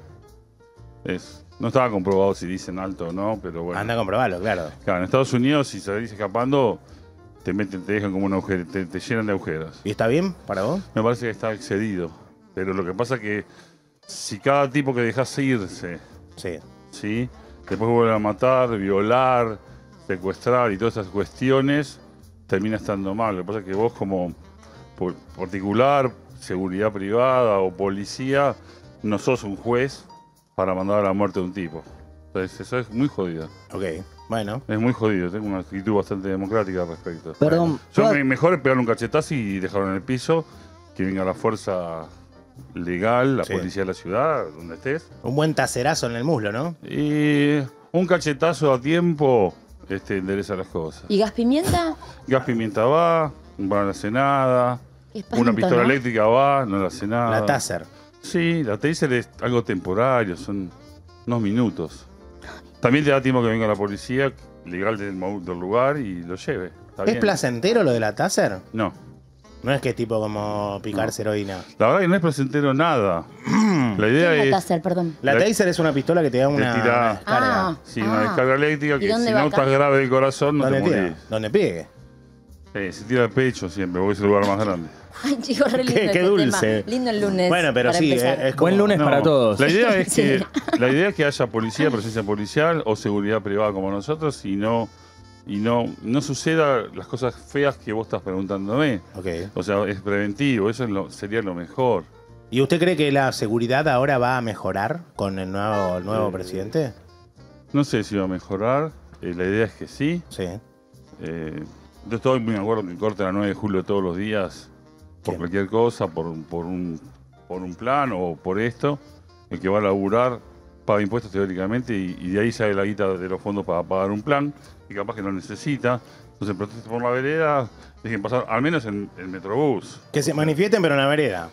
no estaba comprobado si dicen alto o no, pero bueno. Anda a comprobarlo, claro. Claro, en Estados Unidos, si salís escapando, te dejan como un agujero, te llenan de agujeros. ¿Y está bien para vos? Me parece que está excedido. Pero lo que pasa es que si cada tipo que dejas irse, Sí. ¿sí? Después vuelven a matar, violar, secuestrar y todas esas cuestiones, termina estando mal. Lo que pasa es que vos como particular, seguridad privada o policía, no sos un juez para mandar a la muerte de un tipo. Entonces eso es muy jodido. Ok, bueno. Es muy jodido, tengo una actitud bastante democrática al respecto. Perdón, Yo mejor es pegarle un cachetazo y dejarlo en el piso, que venga la fuerza legal, la Sí. policía de la ciudad, donde estés. Un buen tacerazo en el muslo, ¿no? Y un cachetazo a tiempo endereza las cosas. ¿Y gas pimienta? Gas pimienta va, no le hace nada. Qué espanto, Una pistola ¿no? eléctrica va, no le hace nada. La taser. Sí, la taser es algo temporario, son unos minutos. También te da tiempo que venga la policía legal del lugar y lo lleve. Está ¿Es bien. placentero lo de la taser? No. No es que es tipo como picarse heroína. La verdad que no es placentero nada. La idea ¿Qué es es... la taser, perdón? La La- taser es una pistola que te da una, Te tira- una descarga. Ah. Sí, una descarga eléctrica ¿Y que dónde si va no acá? estás grave del corazón no te ¿Dónde tira? morís. Donde pegue. Se tira al pecho siempre, porque es el lugar más grande. Ay, chicos, re lindo Qué este dulce. tema. Lindo el lunes. Bueno, pero para sí, empezar. es como... Buen lunes No, para todos. La idea es Sí. la idea es que haya policía, presencia policial o seguridad privada como nosotros y no suceda las cosas feas que vos estás preguntándome. Ok. O sea, es preventivo, eso sería lo mejor. ¿Y usted cree que la seguridad ahora va a mejorar con el nuevo presidente? No sé si va a mejorar. La idea es que sí. Sí. Yo estoy muy de acuerdo que corte la 9 de julio todos los días por Bien. cualquier cosa, por un plan o por esto. El que va a laburar paga impuestos teóricamente y de ahí sale la guita de los fondos para pagar un plan y capaz que no necesita. Entonces protesta por la vereda, dejen pasar, al menos en el Metrobús. Que se manifiesten, pero en la vereda.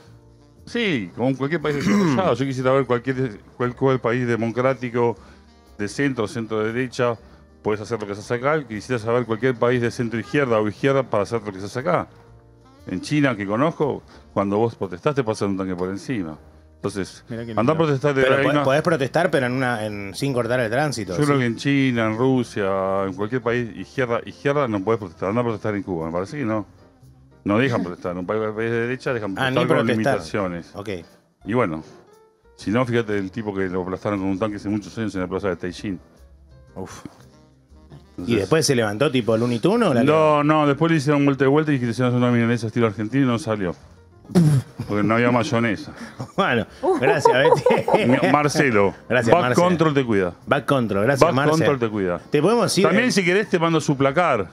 Sí, como en cualquier país desarrollado. Yo quisiera ver cualquier país democrático de centro derecha, puedes hacer lo que se hace acá. Quisiera saber cualquier país de centro izquierda o izquierda para hacer lo que se hace acá. En China, que conozco, cuando vos protestaste pasa un tanque por encima. Entonces, Mirá qué andá a lindo. protestar de Pero ahí, no. podés protestar, pero sin cortar el tránsito. Yo creo ¿sí? que en China, en Rusia, en cualquier país izquierda no podés protestar. Andá a protestar en Cuba, me parece que no. No dejan protestar. En un país de derecha dejan Ah, protestar ni con protestar. limitaciones. Ok. Y bueno, si no, fíjate el tipo que lo aplastaron con un tanque hace muchos años en la plaza de Taixín. Uf. Entonces, ¿Y después se levantó tipo Looney Tunes o la No, después le hicieron vuelta de vuelta y quisieron hacer una milanesa estilo argentino y no salió. Porque no había mayonesa. Bueno, gracias, Betty. Marcelo, Gracias, Back Marce. Control te cuida. Back Control, gracias, Back Marce. Control te cuida. Te podemos ir. También si querés te mando su placar.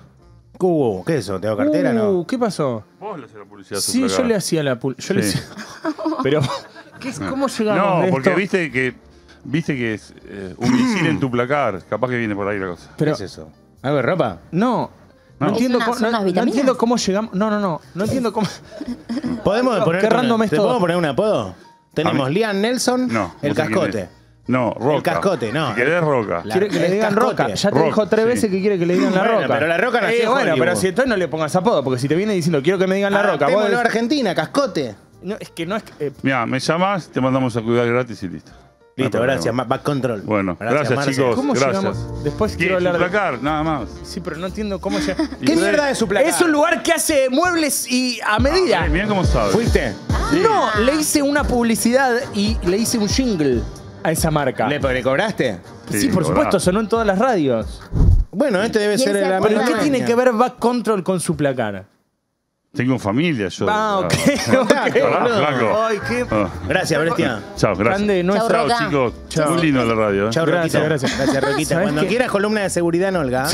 ¿Qué es eso? ¿Tengo cartera no? ¿Qué pasó? Vos le haces la publicidad a su Sí, placar. yo le hacía la yo le Sí. hacía- Pero, ¿cómo llegamos No, de porque esto? viste que es un misil en tu placar. Capaz que viene por ahí la cosa. Pero, ¿Qué es eso? ¿Algo de ropa? no. No, No. entiendo, ¿Es cómo, unas no vitaminas? entiendo cómo llegamos. No entiendo cómo. ¿Podemos No, poner qué random es ¿Te todo. puedo poner un apodo? Tenemos A mí- Liam Nelson, No. el no sé quién cascote. es. No, Roca. El cascote, no. Si querés Roca. La- Quiere que le el digan cascote. Roca. Ya te Roca, dijo 3 sí. veces que quiere que le digan la Bueno, Roca. pero la Roca nació en Bueno, Hollywood. pero si entonces no le pongas apodo, porque si te viene diciendo quiero que me digan la Roca, vos Adaptémoslo a decís- Argentina, cascote. no, es que no es. Mira, me llamas, te mandamos a cuidar gratis y listo. No hay Listo, problema. gracias. Back Control. Bueno, gracias, Marce. chicos. ¿Cómo Gracias. llegamos? Después ¿Qué? quiero Su hablar de. placar, nada más. Sí, pero no entiendo cómo llega. ¿Qué mierda es su placar? Es un lugar que hace muebles y a medida. Mirá cómo sabes. ¿Fuiste? No, le hice una publicidad y le hice un jingle a esa marca. ¿Le cobraste? Sí, por cobrá. supuesto, sonó en todas las radios. Bueno, este debe ¿Quién ser se el acuerda? ¿Pero qué Bueno. tiene que ver Back Control con su placar? Tengo familia yo. Ah, ok. Pará, flaco. Ay, qué. Ah, Gracias, Bestia. chao, gracias. Grande nuestro. Chau, Chao, Roca. chicos. Chau. Muy lindo la radio. Chao, Gracias, Roquita. gracias. Gracias, Roquita. ¿Sabés Cuando qué? quieras columna de seguridad en Olga.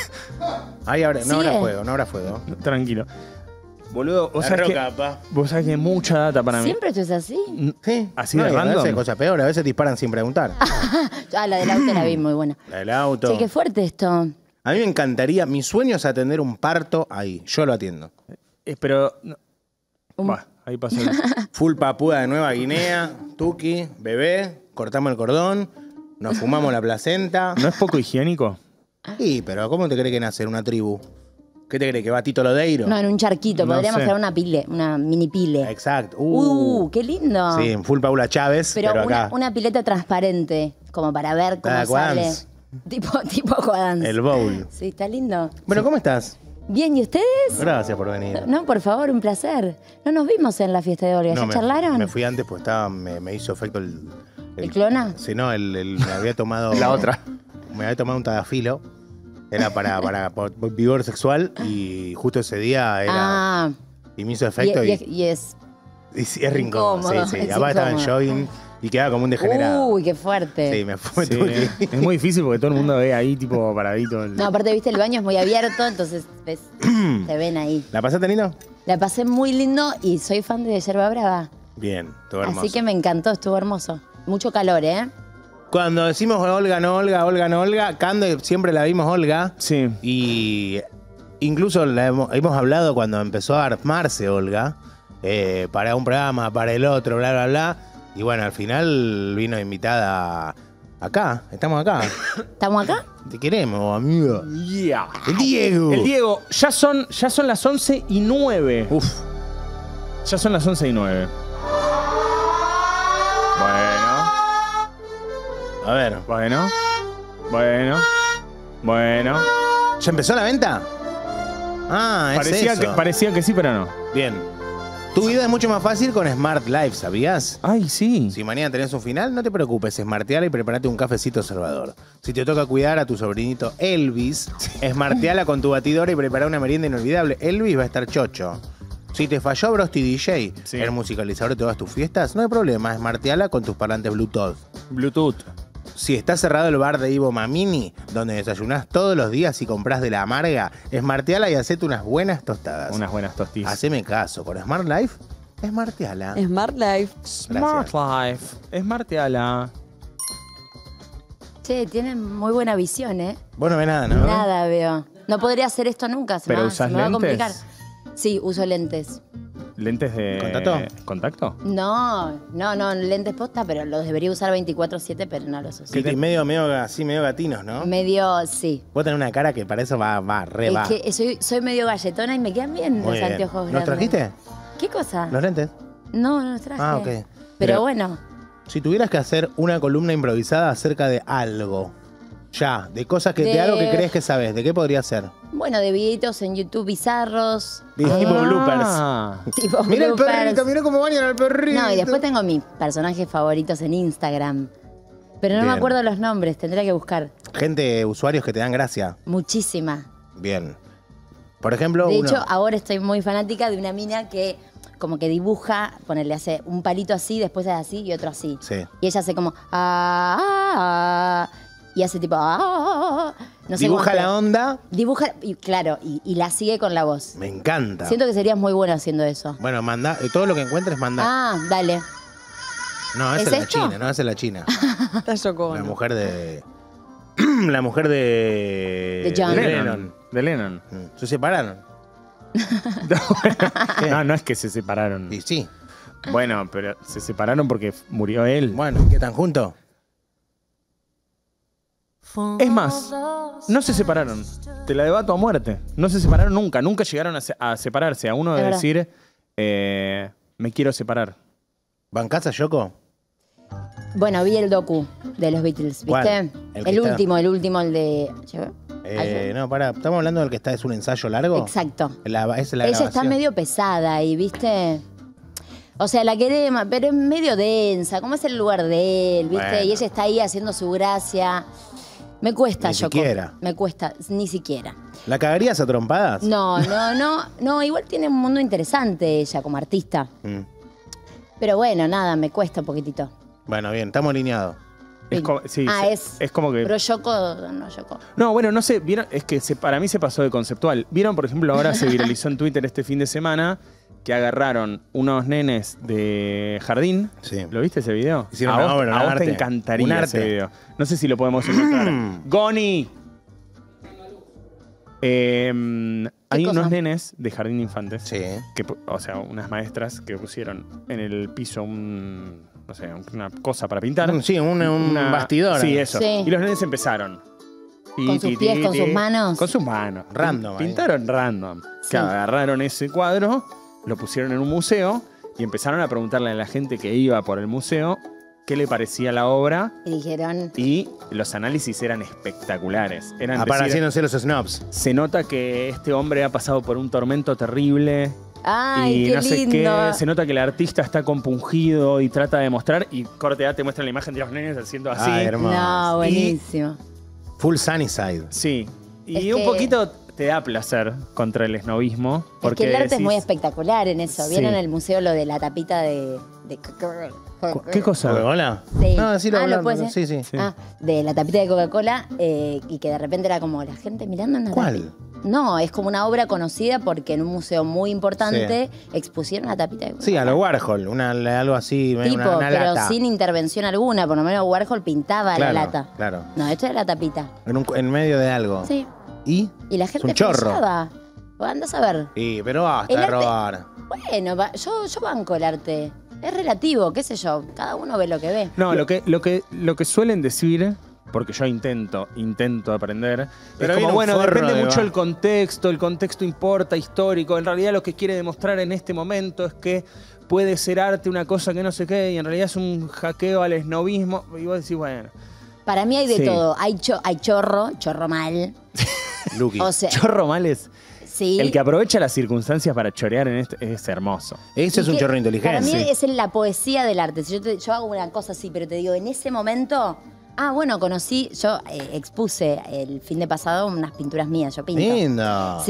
Ahí habrá, no habrá Sigue. fuego, no habrá fuego. Tranquilo. Boludo, vos La sabés, Roca, pa. vos sabés que hay mucha data para mí. Siempre esto es así. Sí. ¿Así No, de y a random? veces cosa peor, a veces disparan sin preguntar. Ah, la del auto la vi muy buena. La del auto. Che, qué fuerte esto. A mí me encantaría, mi sueño es atender un parto ahí. Yo lo atiendo. Pero. no. Va, ahí pasó. Full papuda de Nueva Guinea, tuki, bebé, cortamos el cordón, nos fumamos la placenta. ¿No es poco higiénico? Sí, pero ¿cómo te crees que nace una tribu? ¿Qué te crees? ¿Que va Tito Lodeiro? No, en un charquito. No Podríamos sé. hacer una mini pile. Exacto. Qué lindo. Sí, en full Paula Chávez, Pero pero, acá. una pileta transparente, como para ver cómo sale. Aquadance. Tipo Aquadance. El bowl. Sí, está lindo. Bueno, ¿cómo estás? Bien, ¿y ustedes? Gracias por venir. No, por favor, un placer. No nos vimos en la fiesta de Olga. ¿Ya No, charlaron? Me fui antes pues me hizo efecto el... ¿El clona? Sí, no, me había tomado... La otra. Me había tomado un tadafilo. Era por vigor sexual y justo ese día era... Ah, Y me hizo efecto y es... y sí, es rincón. incómodo, Sí, sí. es Aparte estaba en incómodo. jogging y quedaba como un degenerado. Uy, qué fuerte. Sí, me fue. Sí, tuve que- es muy difícil porque todo el mundo ve ahí, tipo, paradito. No, aparte, viste, el baño es muy abierto, entonces ves, te ven ahí. ¿La pasaste lindo? La pasé muy lindo y soy fan de Yerba Brava. Bien, todo hermoso. Así que me encantó, estuvo hermoso. Mucho calor, ¿eh? Cuando decimos Olga, no Olga, Olga, no Olga, Cande siempre la vimos Olga. Sí. Y incluso hemos hablado cuando empezó a armarse Olga, para un programa, para el otro, bla, bla, bla. Y bueno, al final vino invitada acá, estamos acá. ¿Estamos acá? Te queremos, amigo. Yeah. El Diego. El Diego, ya son las 11:09. Uf, Ya son las 11:09. a ver. Bueno. ¿Ya empezó la venta? Ah, es eso. Parecía que sí, pero no. Bien. Tu vida es mucho más fácil con Smart Life, ¿sabías? Ay, sí. Si mañana tenés un final, no te preocupes, smarteala y prepárate un cafecito Salvador. Si te toca cuidar a tu sobrinito Elvis, smarteala con tu batidora y prepara una merienda inolvidable. Elvis va a estar chocho. Si te falló Brosti DJ, Sí. el musicalizador de todas tus fiestas, no hay problema, smarteala con tus parlantes Bluetooth. Bluetooth. Si está cerrado el bar de Ivo Mamini, donde desayunás todos los días y compras de la amarga, smarteala y hacete unas buenas tostadas. Unas buenas tostis. Haceme caso, con Smart Life, smarteala. Smart Life. Smart Life. Smarteala. Che, tienen muy buena visión, ¿eh? Vos no ves nada, ¿no? Nada veo. No podría hacer esto nunca, ¿Pero se usás me va a lentes? complicar. Sí, uso lentes. ¿Lentes de contacto? No, lentes posta, pero los debería usar 24/7, pero no los uso. Sí, medio así, medio gatinos, ¿no? Medio, sí. Vos tenés una cara que para eso va, re va. Es que soy medio galletona y me quedan bien Muy los bien. anteojos ¿Los grandes. trajiste? ¿Qué cosa? ¿Los lentes? No los traje. Ah, ok. Pero Pero- bueno, Si tuvieras que hacer una columna improvisada acerca de algo, ya, de cosas que, de De- algo que crees que sabes, ¿de qué podría ser? bueno, de videitos en YouTube bizarros. Tipo bloopers. Tipo Mira el bloopers. perrito, mira cómo bañan al perrito. No, y después tengo mis personajes favoritos en Instagram. Pero no Bien. me acuerdo los nombres, tendría que buscar. Gente, usuarios que te dan gracia. Muchísima. Bien. Por ejemplo, De uno. hecho, ahora estoy muy fanática de una mina que como que dibuja, ponerle, hace un palito así, después hace así y otro así. Sí. Y ella hace como y hace tipo no sé Dibuja cómo hace. la onda. Dibuja, y claro, y la sigue con la voz. Me encanta. Siento que serías muy buena haciendo eso. Bueno, manda, todo lo que encuentres, manda. Ah, dale. No, esa ¿es es la esto? China, no, esa es la China. Está Yoko La Ono. mujer de. La mujer de. De John. Lennon. De Lennon. ¿Se separaron? No es que se separaron. Y sí. Bueno, pero se separaron porque murió él. Bueno, ¿y qué están juntos? Es más, no se separaron. Te la debato a muerte. No se separaron nunca. Nunca llegaron a separarse. A uno de Es verdad. decir, me quiero separar. ¿Bancás a Yoko? Bueno, vi el docu de los Beatles, ¿viste? ¿Cuál? El último, el de... No, pará, estamos hablando del que está, es un ensayo largo. Exacto. Esa es la Ella está grabación. medio pesada y, ¿viste? O sea, la queremos, pero es medio densa, como es el lugar de él, ¿viste? Bueno. Y ella está ahí haciendo su gracia. Me cuesta, Ni Yoko. siquiera. Me cuesta, ni siquiera. ¿La cagarías a trompadas? No, igual tiene un mundo interesante ella como artista. Mm. Pero bueno, nada, me cuesta un poquitito. Bueno, bien, estamos alineados. Sí, Ah, es como que... Pero Yoko, no Yoko. No, bueno, no sé, ¿vieron? Es que para mí se pasó de conceptual. ¿Vieron, por ejemplo, ahora se viralizó en Twitter este fin de semana que agarraron unos nenes de jardín? Sí. ¿Lo viste ese video? Hicieron a una vos, obra, un a vos arte. te encantaría Un ese arte. video. No sé si lo podemos encontrar. ¡Goni! Hay cosa? unos nenes de jardín de infantes, Sí. o sea, unas maestras que pusieron en el piso no sé, una cosa para pintar. Sí, un bastidor. Sí, eso. Sí. Y los nenes empezaron. ¿Con sus pies, con sus manos? Con sus manos. Random, ahí. Pintaron random. Sí. Claro, agarraron ese cuadro, lo pusieron en un museo y empezaron a preguntarle a la gente que iba por el museo qué le parecía la obra. Y dijeron, Y los análisis eran espectaculares. Eran Para decir, haciéndose los snobs. se nota que este hombre ha pasado por un tormento terrible. ¡ay, y qué no sé lindo! qué. Se nota que el artista está compungido y trata de mostrar. Y corte A te muestra la imagen de los nenes haciendo así. Ay, hermoso. No, buenísimo. Full Sunnyside. Sí. Y Es un que- poquito te da placer contra el esnobismo. Es Porque que el arte es muy decís, espectacular en eso. ¿Vieron Sí. el museo lo de la tapita de ¿Qué cosa? ¿Coca-Cola? Sí. No, sí lo ¿lo hablamos. puede ser? Sí, sí. Sí. Ah, de la tapita de Coca-Cola y que de repente era como la gente mirando una ¿Cuál? tapita. No, es como una obra conocida porque en un museo muy importante expusieron la tapita de Coca-Cola. Sí, a lo Warhol. Algo así, Tipo, una pero lata. sin intervención alguna. Por lo menos Warhol pintaba Claro, la lata. claro. No, esto es la tapita. En medio de algo. Sí. ¿Y? Y la Es gente un chorro. pensaba. Andás a ver. Sí, pero basta El de arte- robar. Bueno, yo banco el arte. Es relativo, qué sé yo. Cada uno ve lo que ve. No, lo que suelen decir, porque yo intento aprender, Pero es viene como, un bueno, forro depende de mucho va- el contexto importa, histórico. En realidad lo que quiere demostrar en este momento es que puede ser arte una cosa que no sé qué, y en realidad es un hackeo al esnobismo. Y vos decís, bueno, Para mí hay de Sí. todo. Hay chorro mal. Lucky. O sea, chorro mal es... sí. El que aprovecha las circunstancias para chorear en este es hermoso. Ese es Y un que chorro Para inteligente. mí Sí. es la poesía del arte. Si yo hago una cosa así, pero te digo, en ese momento. Ah, bueno, yo expuse el fin de pasado unas pinturas mías, yo pinto. Lindo. Sí,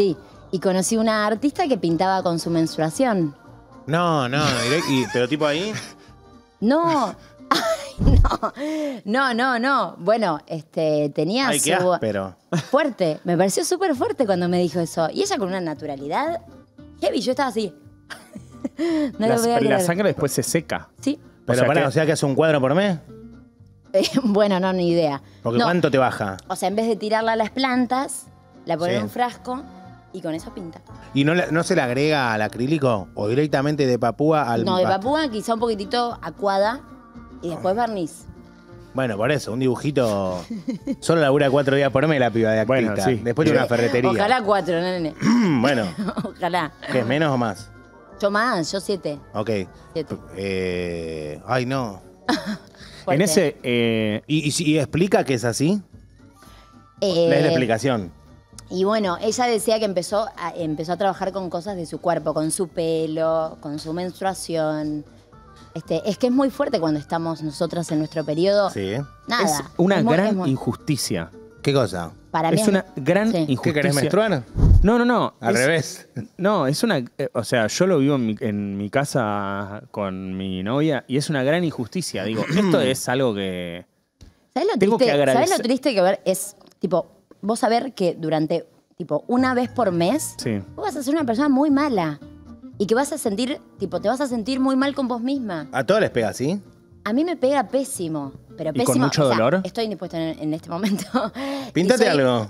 Y conocí una artista que pintaba con su menstruación. No, pero tipo ahí. No. Ay, no. Bueno, tenía Ay, su... qué áspero. Fuerte. Me pareció súper fuerte cuando me dijo eso. Y ella con una naturalidad heavy. Yo estaba así. No lo podía La creer. sangre después se seca. Sí. Pero o sea que hace un cuadro por mes. Bueno, no, ni idea. Porque No, ¿cuánto te baja? o sea, en vez de tirarla a las plantas, la pone Sí. en un frasco y con eso pinta. ¿Y no se le agrega al acrílico? ¿O directamente de papúa al No, de papúa quizá un poquitito acuada y después barniz. Bueno, por eso, un dibujito. Solo labura 4 días por mes la piba de artista. Bueno, sí. Después tiene una ferretería. Ojalá 4, nene. Bueno, Ojalá. ¿qué es menos o más? Yo más, yo 7. Ok. 7. Ay, no. En ese... ¿Y explica que es así? Lees la explicación. Y bueno, ella decía que empezó a trabajar con cosas de su cuerpo, con su pelo, con su menstruación. Es que es muy fuerte cuando estamos nosotras en nuestro periodo. Sí. Nada. es una es muy- gran es muy- injusticia. ¿Qué cosa? Para mí Es una gran sí. injusticia. ¿Qué querés menstruar? No. Al revés. No, es una... o sea, yo lo vivo en mi casa con mi novia y es una gran injusticia. Digo, esto es algo que... ¿Sabes lo Tengo que triste? agradecer- ¿Sabes lo triste que ver? Es, tipo, vos saber que durante, tipo, una vez por mes, Sí. vos vas a ser una persona muy mala. Y que vas a sentir, tipo, te vas a sentir muy mal con vos misma. ¿A todos les pega así? A mí me pega pésimo. Pero ¿Y con pésimo. mucho dolor? Estoy indispuesta en este momento. Píntate Y soy- algo.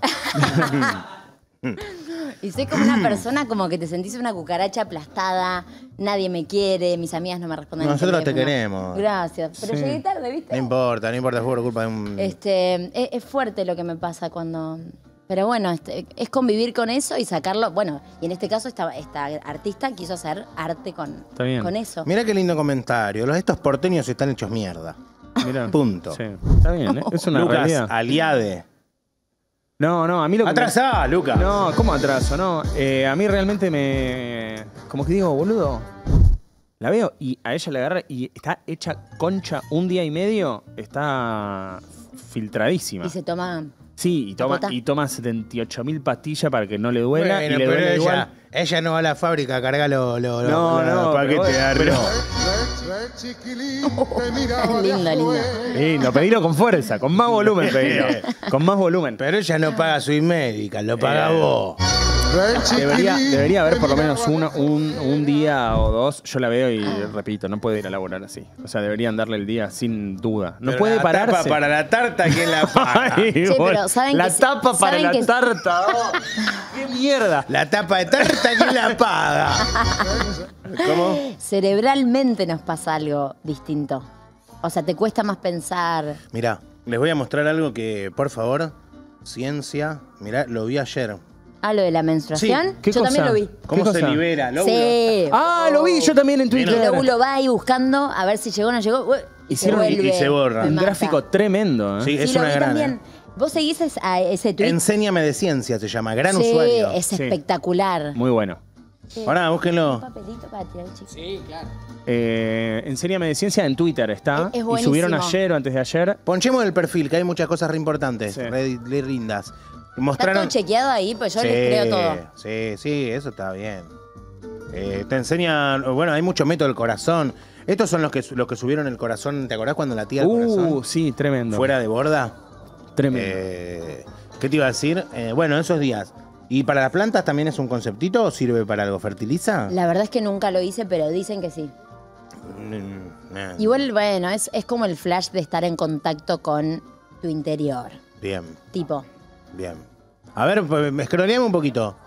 Y soy como una persona como que te sentís una cucaracha aplastada, nadie me quiere, mis amigas no me responden. al Nosotros te teléfono. queremos. Gracias. Pero Sí. llegué tarde, ¿viste? No importa, fue por culpa de un... Es fuerte lo que me pasa cuando... Pero bueno, es convivir con eso y sacarlo. Bueno, y en este caso esta artista quiso hacer arte Está bien. con eso. Mirá qué lindo comentario. Estos porteños están hechos mierda. Mirá. Punto. Sí, está bien, ¿eh? Es una Lucas, realidad. aliade. No, a mí lo que me- Atrasá, Lucas. No, ¿cómo atraso? No, a mí realmente me... Como que digo, boludo, la veo y a ella le agarra y está hecha concha un día y medio, está filtradísima. Y se toma... Sí, Capota. y toma 78.000 pastillas para que no le duela Bueno, y le pero duele igual. ella no va a la fábrica a cargar los No, paquetes de pero- Lindo. Lindo, pedilo con fuerza, con más volumen pedilo. Con más volumen. Pero ella no paga su médica, lo paga vos. Debería haber por lo menos un día o dos. Yo la veo y repito, no puede ir a laburar así. O sea, deberían darle el día sin duda. No Pero puede la pararse. tapa para la tarta, ¿quién la paga? Ay, Sí, pero bueno, ¿saben la que- tapa para saben la que- tarta. Oh, ¡qué mierda! La tapa de tarta, ¿quién la paga? ¿Cómo? Cerebralmente nos pasa algo distinto. O sea, te cuesta más pensar. Mirá, les voy a mostrar algo que, por favor, ciencia. Mirá, lo vi ayer. Ah, lo de la menstruación. ¿qué Yo también cosa? lo vi. ¿Cómo ¿Qué se cosa? libera? Lóbulo. Sí. Ah, lo vi yo también en Twitter. El óvulo va ahí buscando a ver si llegó o no llegó. Y Hicieron- se vuelve. y se borra. Me Un mata. gráfico tremendo, ¿eh? Sí, es Sí, lo una vi gran. también. ¿Vos seguís a ese tweet? Enséñame de ciencia se llama, gran sí, usuario. es Sí. espectacular. Muy bueno. Ahora, Un búsquenlo. papelito para tirar, chicos. Sí, claro. Enséñame de ciencia en Twitter está. Es y buenísimo. subieron ayer o antes de ayer. Ponchemos el perfil, que hay muchas cosas re importantes, Sí. re lindas. Está Mostraron. todo chequeado ahí, pues yo Sí, les creo todo. Sí, eso está bien. Te enseñan, bueno, hay mucho método del corazón. Estos son los que subieron el corazón, ¿te acordás cuando latía el corazón? Sí, tremendo. Fuera de borda. Tremendo. ¿Qué te iba a decir? Bueno, esos días. ¿Y para las plantas también es un conceptito o sirve para algo? ¿Fertiliza? La verdad es que nunca lo hice, pero dicen que sí. Nah. Igual, bueno, es como el flash de estar en contacto con tu interior. Bien, Tipo, bien. A ver, pues, scrolleame un poquito.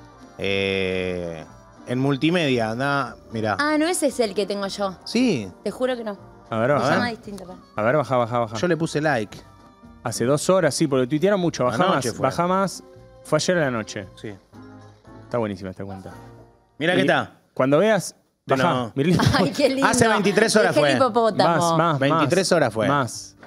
En multimedia, anda, mirá. ah, no, ese es el que tengo yo. Sí, Te juro que no. A ver, Se llama baja. distinto. pa. A ver, baja. yo le puse like. Hace 2 horas, sí, porque tuitearon mucho. Baja Anoche más, fue. baja más. Fue ayer a la noche. Sí. Está buenísima esta cuenta. Mira qué Y está. Cuando veas, baja. No. Mirá. Ay, qué lindo. Hace 23 horas Dejé fue. el hipopótamo. Más. 23 horas fue. Más.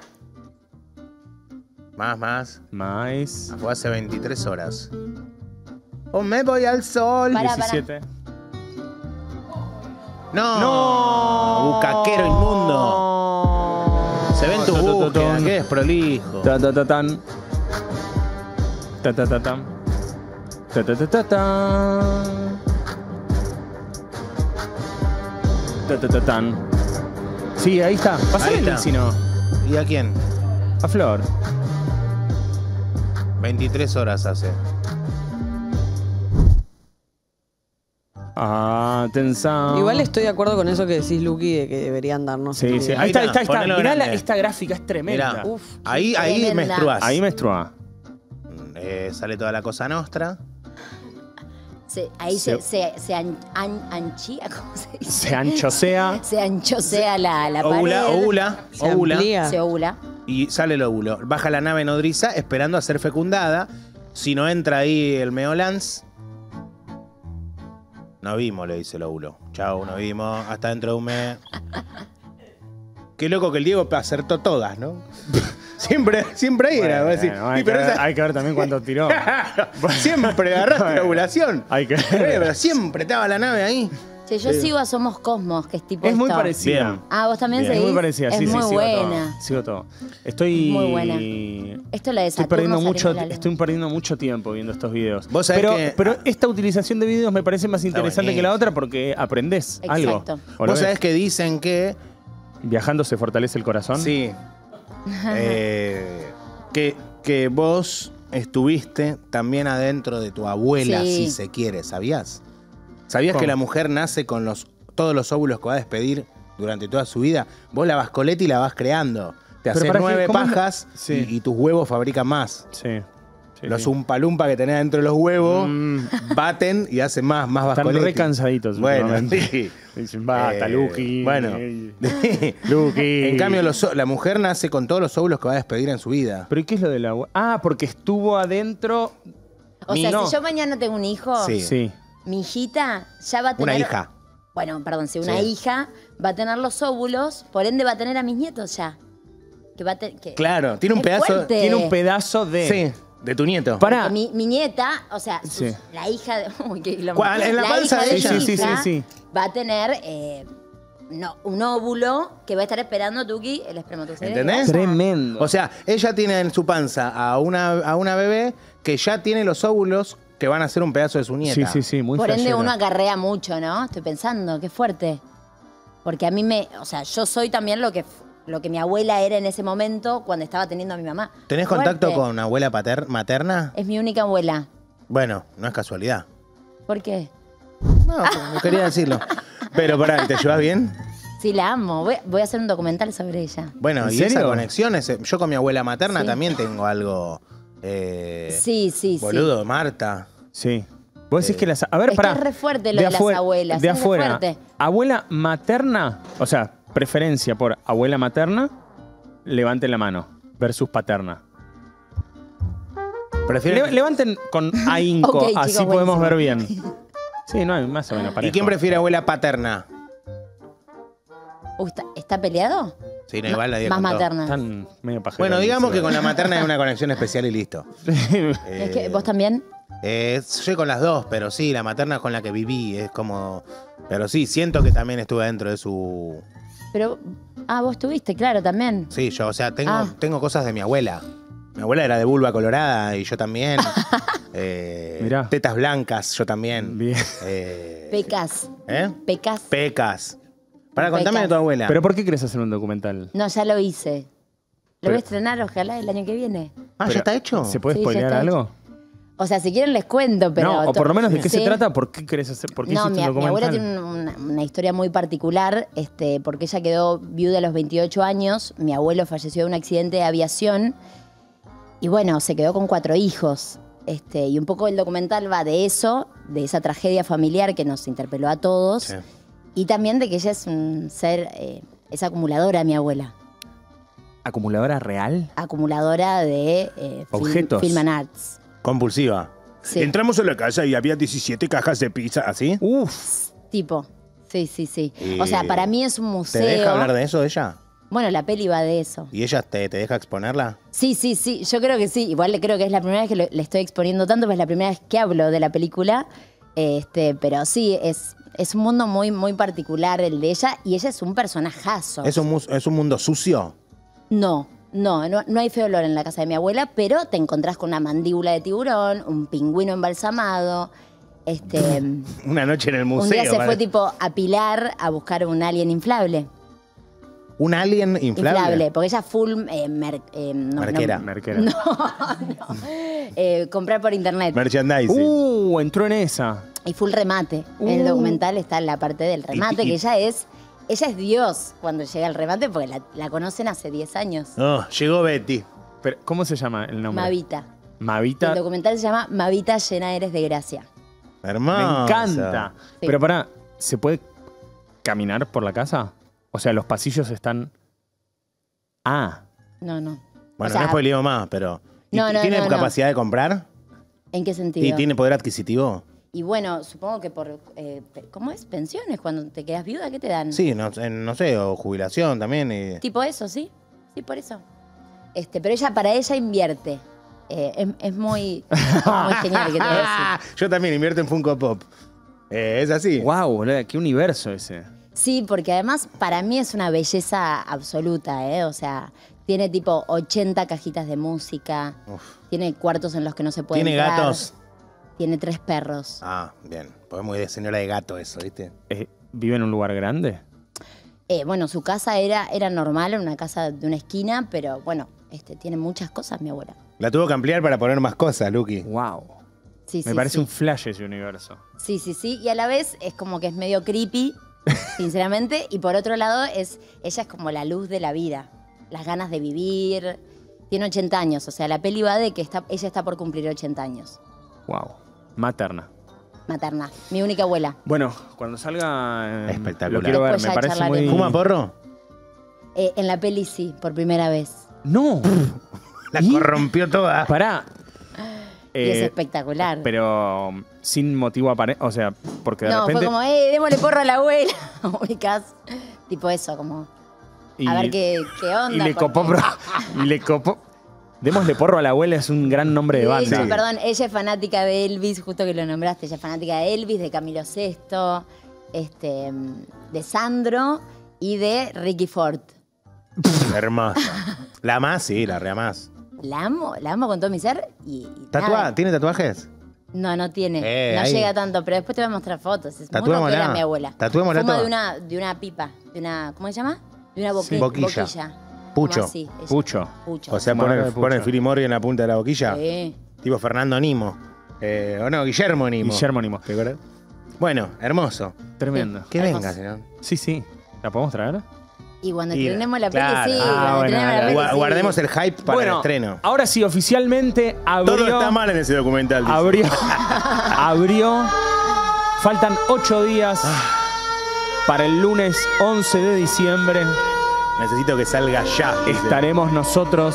Más. Fue hace 23 horas. Oh, me voy al sol. Pará. 17. No. Bucaquero inmundo. Se ven tus búsquedas. Qué desprolijo. Ta, ta, ta, tan. Ta, ta, ta, tan. Ta, ta, ta, ta, ta. Ta, ta, ta, tan. Sí, ahí está. Pasale Ahí el está. link, si no. ¿Y a quién? A Flor. 23 horas hace. Atención. Igual estoy de acuerdo con eso que decís, Luqui, de que deberían darnos. Sí, sí. utilidad. Ahí está, ahí Mirá, está. ponelo Mirá grande. esta gráfica, es tremenda. Mirá. Uf, Ahí tremenda. menstruás. Ahí menstrua. Sale toda la cosa nostra. Ahí se anchía, ¿cómo se dice? Se anchosea. Se anchosea la Óvula, pared. óvula, Se óvula. amplía. Se ovula. Y sale el óvulo. Baja la nave nodriza esperando a ser fecundada. Si no entra ahí el meolans, no vimos, le dice el óvulo. Chau, no vimos. Hasta dentro de un mes. Qué loco que el Diego acertó todas, ¿no? siempre ahí era. voy a decir. Bueno, hay, Y pero que ver, esa- hay que ver también cuánto tiró. siempre agarraste la ovulación. Hay que ver. Pero siempre estaba la nave ahí. Che, yo sigo a Somos Cosmos, que es tipo Es muy esto. parecida. Bien. Ah, ¿vos también Bien. Es seguís? muy parecida, Es sí, sí, muy sigo buena. todo. Sigo todo. Estoy. Muy buena. Esto la de Estoy Saturno perdiendo, salió mucho, de la luna. estoy perdiendo mucho tiempo viendo estos videos. Vos sabés que- pero esta utilización de videos me parece más interesante que la buenísimo. otra porque aprendés algo. Exacto. ¿O lo Vos ves? sabés que dicen que Viajando se fortalece el corazón. sí. Que vos estuviste también adentro de tu abuela, Sí. si se quiere, ¿sabías? ¿Sabías ¿Cómo? que la mujer nace con todos los óvulos que va a despedir durante toda su vida? Vos la bascoleta y la vas creando. Te Pero haces para qué, 9 ¿cómo es? pajas Sí. y tus huevos fabrican más. Sí. Sí, Los sí. umpalumpa que tenés dentro de los huevos baten y hacen más Están bascoleta. re cansaditos Bueno, últimamente. sí. Dicen, basta, Luqui. Bueno. Luqui. En cambio, la mujer nace con todos los óvulos que va a despedir en su vida. ¿Pero qué es lo de la Ah, porque estuvo adentro. O sea, No. si yo mañana tengo un hijo, Sí. Sí. mi hijita ya va a tener... Una hija. Bueno, perdón, si una Sí. hija va a tener los óvulos, por ende va a tener a mis nietos ya. Que va a Claro, tiene un Es pedazo. fuerte. Tiene un pedazo de. Sí, de tu nieto. Pará. Mi nieta, o sea, Sí. la hija de... Uy, qué quilombo. ¿Cuál? En la panza hija de ella. mi Sí, sí, hija sí, va a tener un óvulo que va a estar esperando, Tuki, el espermatozoide. ¿Entendés? Tremendo. O sea, ella tiene en su panza a una bebé que ya tiene los óvulos que van a ser un pedazo de su nieta. Sí, sí, sí, muy Por ende flashera. uno acarrea mucho, ¿no? Estoy pensando, qué fuerte. Porque a mí o sea, yo soy también lo que mi abuela era en ese momento cuando estaba teniendo a mi mamá. ¿Tenés Fuerte. contacto con una abuela materna? Es mi única abuela. Bueno, no es casualidad. ¿Por qué? No, no quería decirlo. Pero pará, ¿te llevas bien? Sí, la amo. Voy a hacer un documental sobre ella. Bueno, ¿En y esa serio? conexión, yo con mi abuela materna Sí. también tengo algo. Sí, sí, Boludo, Marta. Sí. Vos decís que las. A ver, Es que pará. es re fuerte lo de las abuelas, De es re afuera. fuerte. Abuela materna, o sea, preferencia por abuela materna, levanten la mano. Versus paterna. ¿Prefieren- Levanten con ahínco, Ok, así chicos, podemos ver buenísimo. bien. Sí, no, más o menos parejo. ¿Y quién prefiere abuela paterna? ¿Está peleado? Sí, no, igual la Diego Más contó. materna. Están medio pajeros. Bueno, digamos que con la materna hay una conexión especial y listo. Es que, ¿vos también? Yo con las dos, pero sí, la materna es con la que viví, es como... Pero sí, siento que también estuve dentro de su... Pero, vos estuviste, claro, también. Sí, yo, o sea, tengo, Ah. tengo cosas de mi abuela. Mi abuela era de vulva colorada y yo también. Mirá. Tetas blancas, yo también. Bien. Pecas. ¿Eh? Pecas. Pecas. Para Pecas. contame de tu abuela. ¿Pero por qué querés hacer un documental? No, ya lo hice. Lo Pero- voy a estrenar, ojalá, el año que viene. ¿Ya está hecho? ¿Se puede Sí, ya spoilear está algo? O sea, si quieren les cuento, pero... No, o por lo menos de qué se Sí. trata, por qué querés hacer, por qué No, hiciste un mi abuela documental. tiene una historia muy particular, porque ella quedó viuda a los 28 años, mi abuelo falleció de un accidente de aviación y bueno, se quedó con 4 hijos. Y un poco el documental va de eso, de esa tragedia familiar que nos interpeló a todos Sí. y también de que ella es un ser, es acumuladora, mi abuela, ¿Acumuladora real? acumuladora de Objetos. Film and Arts. Compulsiva. Sí. Entramos a la casa y había 17 cajas de pizza, ¿así? Uf. Tipo, sí. O sea, para mí es un ¿Te museo. deja hablar de eso ella? Bueno, la peli va de eso. ¿Y ella te deja exponerla? Sí, yo creo que sí. Igual creo que es la primera vez que le estoy exponiendo tanto, pero es la primera vez que hablo de la película. Pero sí, es un mundo muy, muy particular el de ella y ella es un personajazo. ¿Es un mundo sucio? No, No hay feo olor en la casa de mi abuela, pero te encontrás con una mandíbula de tiburón, un pingüino embalsamado. Una noche en el museo. Un día se parece. fue tipo a Pilar a buscar un alien inflable. ¿Un alien inflable? Porque ella full Marquera. Merquera. comprar por internet. Merchandising. Entró en esa. Y full remate. En el documental está la parte del remate, que ella es Dios cuando llega el remate, porque la conocen hace 10 años. Oh, llegó Betty. Pero, ¿cómo se llama el nombre? Mavita. Mavita. El documental se llama Mavita llena eres de gracia. Hermosa. Me encanta. Sí. Pero pará, ¿se puede caminar por la casa? O sea, los pasillos están... Ah. No. Bueno, O sea, no spoileo más, pero... No, no, ¿Tiene no, no. capacidad de comprar? ¿En qué sentido? ¿Y tiene poder adquisitivo? Y bueno, supongo que por... ¿Cómo es? ¿Pensiones? Cuando te quedas viuda, ¿qué te dan? Sí, no sé, o jubilación también. Tipo eso, ¿sí? Sí, por eso. Pero para ella invierte. Es muy genial que te voy a decir. Yo también invierto en Funko Pop. Es así. Wow, boludo, qué universo ese. Sí, porque además para mí es una belleza absoluta, ¿eh? O sea, tiene tipo 80 cajitas de música, tiene cuartos en los que no se puede ¿Tiene entrar, gatos? Tiene 3 perros. Ah, bien. Pues es muy de señora de gato eso, ¿viste? ¿Vive en un lugar grande? Bueno, su casa era normal, una casa de una esquina, pero bueno, tiene muchas cosas mi abuela. La tuvo que ampliar para poner más cosas, Luqui. Wow. Sí, Me parece un flash ese universo. Sí. Y a la vez es como que es medio creepy, sinceramente. Y por otro lado, ella es como la luz de la vida. Las ganas de vivir. Tiene 80 años. O sea, la peli va de que ella está por cumplir 80 años. Wow. Materna. Materna. Mi única abuela. Bueno, cuando salga... Espectacular. Lo quiero ver, Después me ya parece muy... charlaremos. ¿Fuma porro? En la peli sí, por primera vez. ¡No! La ¿Y? corrompió toda. Pará. Y es espectacular. Pero sin motivo aparente. O sea, porque de No, repente... fue como, démosle porro a la abuela. Ubicás. Tipo eso, como... A ver qué onda. Y le copó... porque- Y le copó... Démosle porro a la abuela es un gran nombre de banda. Ella es fanática de Elvis, justo que lo nombraste. Ella es fanática de Elvis, de Camilo VI, de Sandro y de Ricky Ford. Hermosa. La más, sí, la re más. La amo con todo mi ser y nada. ¿Tiene tatuajes? No tiene. No ahí. llega tanto, pero después te voy a mostrar fotos. Es muy Tatuémosla. rockera mi abuela. Tatuémosla Fuma toda. de una pipa, de una, ¿cómo se llama? De una Sí. Boquilla. Pucho. Como así, ella. Pucho. Pucho. O sea, Marca de pone pucho. Philip Morgan en la punta de la boquilla. Sí. Tipo Fernando Nimo. O no, Guillermo Nimo. Guillermo Nimo. ¿Te acuerdas? Bueno, hermoso. Tremendo. Que Hermoso. venga, señor. Sí. ¿La podemos traer? Y cuando Y- estrenemos la peli, claro. sí. Ah, cuando bueno, estrenemos la dale. peli, sí. Guardemos el hype para el estreno. ahora sí, oficialmente abrió... Todo está mal en ese documental. dice. Abrió. Faltan 8 días para el lunes 11 de diciembre. Necesito que salga ya. dice. Estaremos nosotros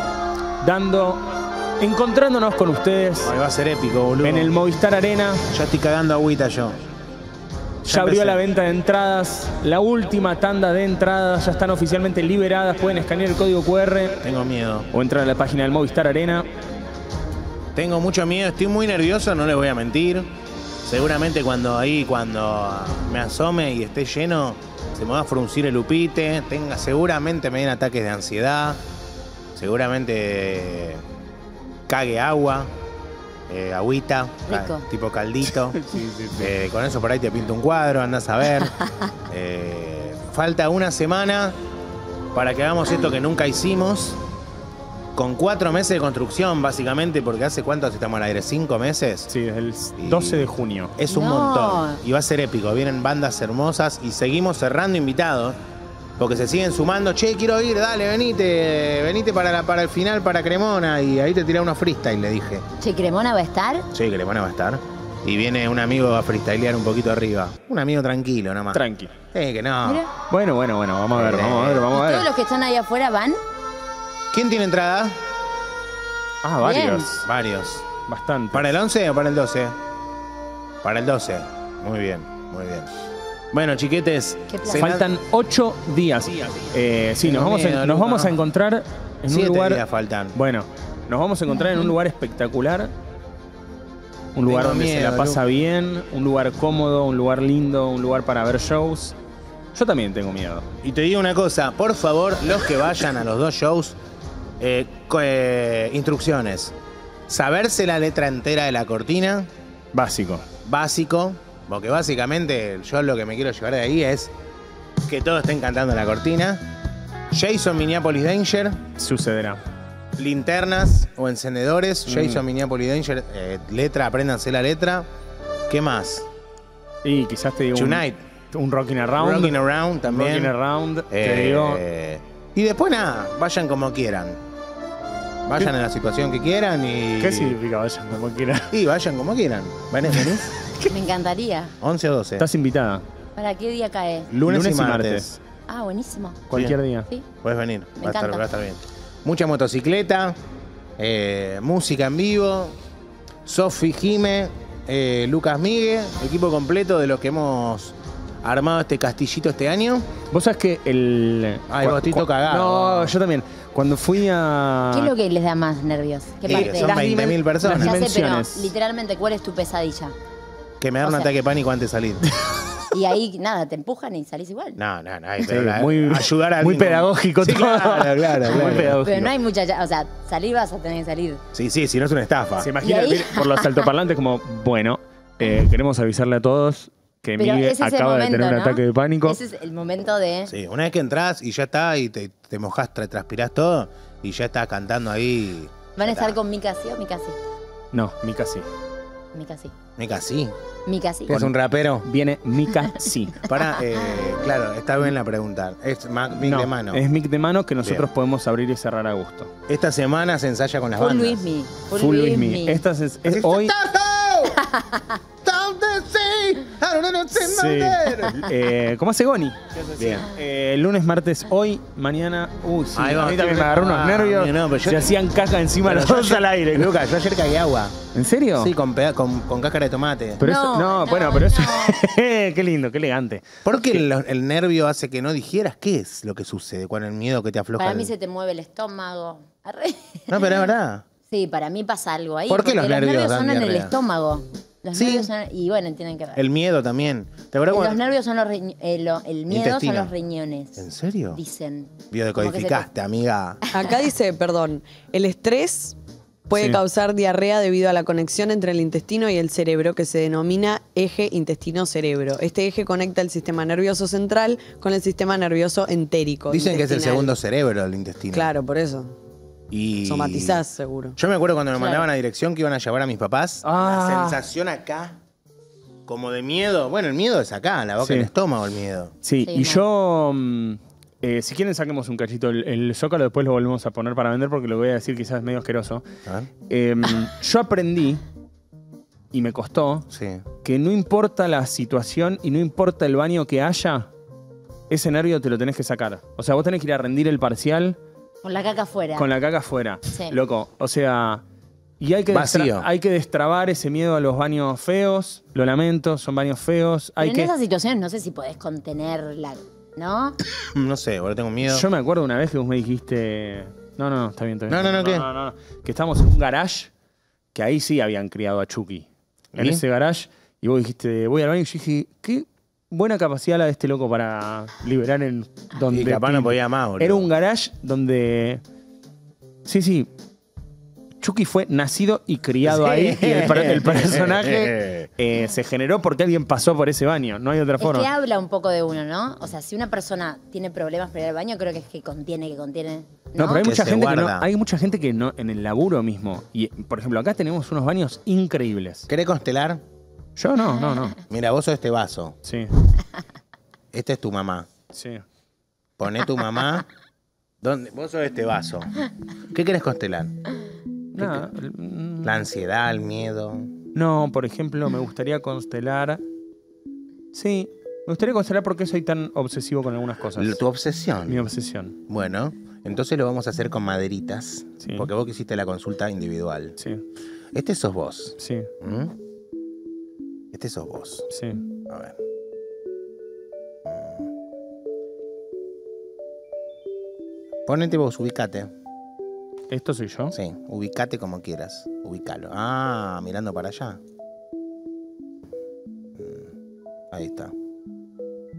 encontrándonos con ustedes Ay, va a ser épico, boludo. en el Movistar Arena. Ya estoy cagando agüita yo. Ya abrió empecé. la venta de entradas. La última tanda de entradas ya están oficialmente liberadas. Pueden escanear el código QR Tengo miedo. o entrar a la página del Movistar Arena. Tengo mucho miedo. Estoy muy nervioso, no les voy a mentir. Seguramente cuando me asome y esté lleno, se me va a fruncir el upite. Seguramente me den ataques de ansiedad. Seguramente cague agua. Agüita, Rico. tipo caldito. Con eso por ahí te pinto un cuadro, andás a ver. Falta una semana para que hagamos esto que nunca hicimos. Con 4 meses de construcción, básicamente, porque ¿hace cuánto estamos al aire? ¿5 meses? Sí, desde el 12 de junio. Es un No. montón. Y va a ser épico. Vienen bandas hermosas y seguimos cerrando invitados. Porque se siguen sumando. Che, quiero ir, dale, venite para el final, para Cremona. Y ahí te tiré unos freestyle, le dije. Che, ¿Cremona va a estar? Sí, Cremona va a estar. Y viene un amigo a freestylear un poquito arriba. Un amigo tranquilo, nomás. Tranqui. Que no. Mira. Bueno, vamos a ver. ¿Y todos los que están ahí afuera van? ¿Quién tiene entrada? Ah, varios. Bien. Varios. Bastante. ¿Para el 11 o para el 12? Para el 12. Muy bien, muy bien. Bueno, chiquetes. Qué plan. se Faltan 8 días. Sí, Tengo miedo, nos Luca. vamos a encontrar en un 7 lugar. días faltan. Bueno, nos vamos a encontrar en un lugar espectacular. Un lugar Tengo donde se miedo, la pasa bien, un lugar cómodo, un lugar lindo, un lugar para ver shows. Yo también tengo miedo. Y te digo una cosa, por favor, los que vayan a los 2 shows, Instrucciones. Saberse la letra entera de la cortina, Básico. básico, porque básicamente yo lo que me quiero llevar de ahí es que todos estén cantando la cortina. Jason Minneapolis Danger, Sucederá. linternas o encendedores. Jason Minneapolis Danger, letra, apréndanse la letra. ¿Qué más? Y quizás te digo Tonight, un Rockin' Around. Rockin' Around también. Rockin' Around. Te digo, Y después nada, vayan como quieran. Vayan en la situación que quieran y. ¿qué significa vayan como quieran? Y vayan como quieran. ¿Venís? Me encantaría. 11 o 12. Estás invitada. ¿Para qué día cae? Lunes y martes. Ah, buenísimo. Cualquier día. Sí. Puedes venir. Me Va a encanta. estar bien. Mucha motocicleta, música en vivo, Sofi Jime, Lucas Migue, equipo completo de los que hemos armado este castillito este año. Vos sabés que el. Ay, vos estoy todo cagado. No, yo también. Cuando fui a. ¿Qué es lo que les da más nervios? ¿Qué parte? Son Las 20.000 personas. las Ya sé, pero dimensiones. literalmente, ¿cuál es tu pesadilla? Que me da O un sea- ataque de pánico antes de salir. Y ahí, nada, te empujan y salís igual. No, Sí, pero muy, ayudar a muy alguien. pedagógico Sí, todo. claro. Muy pedagógico. Pero no hay mucha... O sea, salir vas a tener que salir. Sí, si no es una estafa. Se imagina Y ahí- ir por los altoparlantes como, bueno, queremos avisarle a todos que Pero Miguel ese es el acaba momento, de tener un ¿no? ataque de pánico. Ese es el momento de... Sí, una vez que entras y ya está, y te mojás, transpirás todo, y ya estás cantando ahí. ¿Van a Ya estar está. con Mika sí o Mika sí? No, Mika sí. Mika sí. Mica, sí. Mika sí. ¿Qué es un rapero? Viene Mika sí. Para, claro, está bien la pregunta. Es Mic No, de mano. es mic de mano que nosotros Bien. podemos abrir y cerrar a gusto. Esta semana se ensaya con las Full bandas. Luismi. Full Luismi. Esta es Así, hoy. Down the sea, I don't know, Sí. ¿Cómo hace Goni? Bien. Lunes, martes, hoy, mañana. Uy, sí. Ahí va, a mí también estoy- me agarró unos nervios. no, pero yo- Se hacían caca encima Pero los yo dos ayer- al aire. Lucas, yo ayer cagué agua. ¿En serio? Sí, con cáscara de tomate. Pero No, eso, no, no, bueno, pero eso. no. Qué lindo, qué elegante. ¿Por qué el nervio hace que no digieras? ¿Qué es lo que sucede con el miedo que te afloja? Para mí el- se te mueve el estómago. Arre. No, pero es verdad. Sí, para mí pasa algo ahí. ¿Por qué porque los nervios dan son en el diarrea? estómago. Los Sí. nervios son... Y bueno, tienen que ver. El miedo también. ¿Te acuerdas Los cuando- nervios son los el miedo Intestino. son los riñones. ¿En serio? Dicen. Biodecodificaste, amiga. Acá dice, perdón, el estrés puede Sí. causar diarrea debido a la conexión entre el intestino y el cerebro, que se denomina eje intestino-cerebro. Este eje conecta el sistema nervioso central con el sistema nervioso entérico. Dicen que es el intestinal. segundo cerebro del intestino. Claro, por eso. Y Somatizás, seguro. Yo me acuerdo cuando me Claro. mandaban a dirección que iban a llevar a mis papás. Ah. La sensación acá, como de miedo. Bueno, el miedo es acá, en la boca Sí. y el estómago, el miedo. Sí, Sí, y mal. yo. Si quieren, saquemos un cachito. El zócalo después lo volvemos a poner para vender porque lo voy a decir quizás medio asqueroso. A ver. Yo aprendí, y me costó, Sí. que no importa la situación y no importa el baño que haya, ese nervio te lo tenés que sacar. O sea, vos tenés que ir a rendir el parcial Con la caca afuera. con la caca afuera. Sí. Loco, o sea... Y hay que, Vacío. hay que destrabar ese miedo a los baños feos. Lo lamento, son baños feos. Pero Hay en que... esas situaciones no sé si podés contener la... ¿No? No sé, ahora tengo miedo. Yo me acuerdo una vez que vos me dijiste... No, está bien, está bien. No, ¿qué? No. Que estábamos en un garage, que ahí sí habían criado a Chucky. En ¿Y? ese garage, y vos dijiste, voy al baño, y yo dije, qué buena capacidad la de este loco para liberar en donde... Y capaz no podía más, boludo. Era un garage donde... Sí. Chucky fue nacido y criado Sí. ahí, y el personaje se generó porque alguien pasó por ese baño. No hay otra Es forma. que habla un poco de uno, ¿no? O sea, si una persona tiene problemas para ir al baño, creo que es que contiene. No, ¿no? pero hay Que mucha se gente que no, guarda. hay mucha gente que no, en el laburo mismo. Y, por ejemplo, acá tenemos unos baños increíbles. ¿Querés constelar? Yo no. Mira, vos sos este vaso. Sí, Esta es tu mamá. sí. Poné tu mamá. ¿Dónde? Vos sos este vaso. ¿Qué querés constelar? Nada, La ansiedad, el miedo. no, por ejemplo, me gustaría constelar. Sí, me gustaría constelar por qué soy tan obsesivo con algunas cosas. Tu obsesión. Mi obsesión, Bueno, entonces lo vamos a hacer con maderitas. Sí. Porque vos que hiciste la consulta individual. sí, Este sos vos. sí, ¿Mm? Este sos vos. sí. A ver. Ponete vos, ubicate. ¿Esto soy yo? Sí, ubicate como quieras. Ubicalo. Ah, mirando para allá. Ahí está.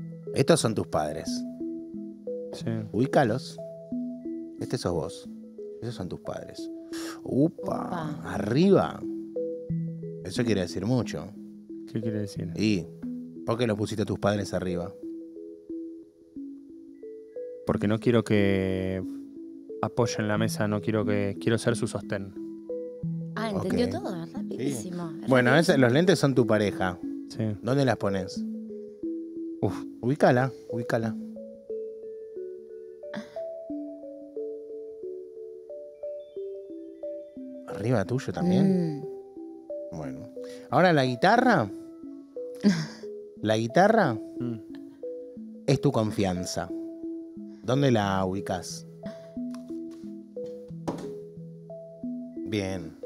Estos son tus padres. Sí. Ubícalos. Este sos vos. Esos son tus padres. Upa. Arriba. Eso quiere decir mucho. ¿Qué quiere decir? ¿Y por qué lo pusiste a tus padres arriba? Porque no quiero que apoyen la mesa, quiero ser su sostén. Ah, entendió Ok. todo, rapidísimo. Bueno, rapidísimo. los lentes son tu pareja. Sí. ¿Dónde las pones? Uf. Ubícala. Arriba tuyo también. Bueno. Ahora la guitarra. La guitarra Mm. es tu confianza. ¿Dónde la ubicas? Bien.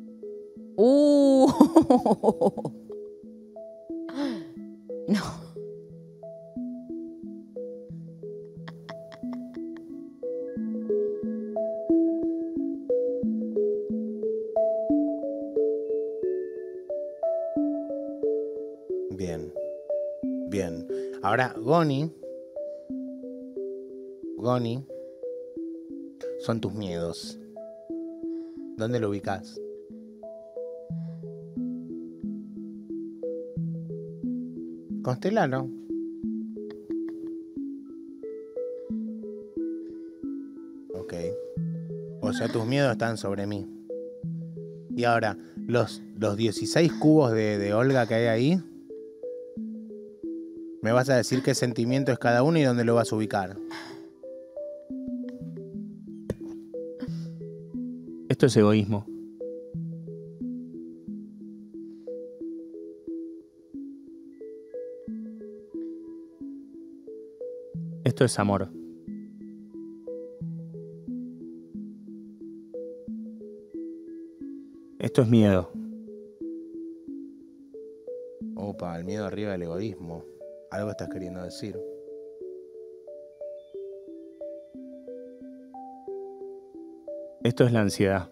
No. Bien. Bien. Ahora, Goni. Son tus miedos. ¿Dónde lo ubicas? Constelano. Ok. O sea, tus miedos están sobre mí. Y ahora, los 16 cubos de Olga que hay ahí, me vas a decir qué sentimiento es cada uno y dónde lo vas a ubicar. Esto es egoísmo. Esto es amor. Esto es miedo. Opa, el miedo arriba del egoísmo. Algo estás queriendo decir. Esto es la ansiedad.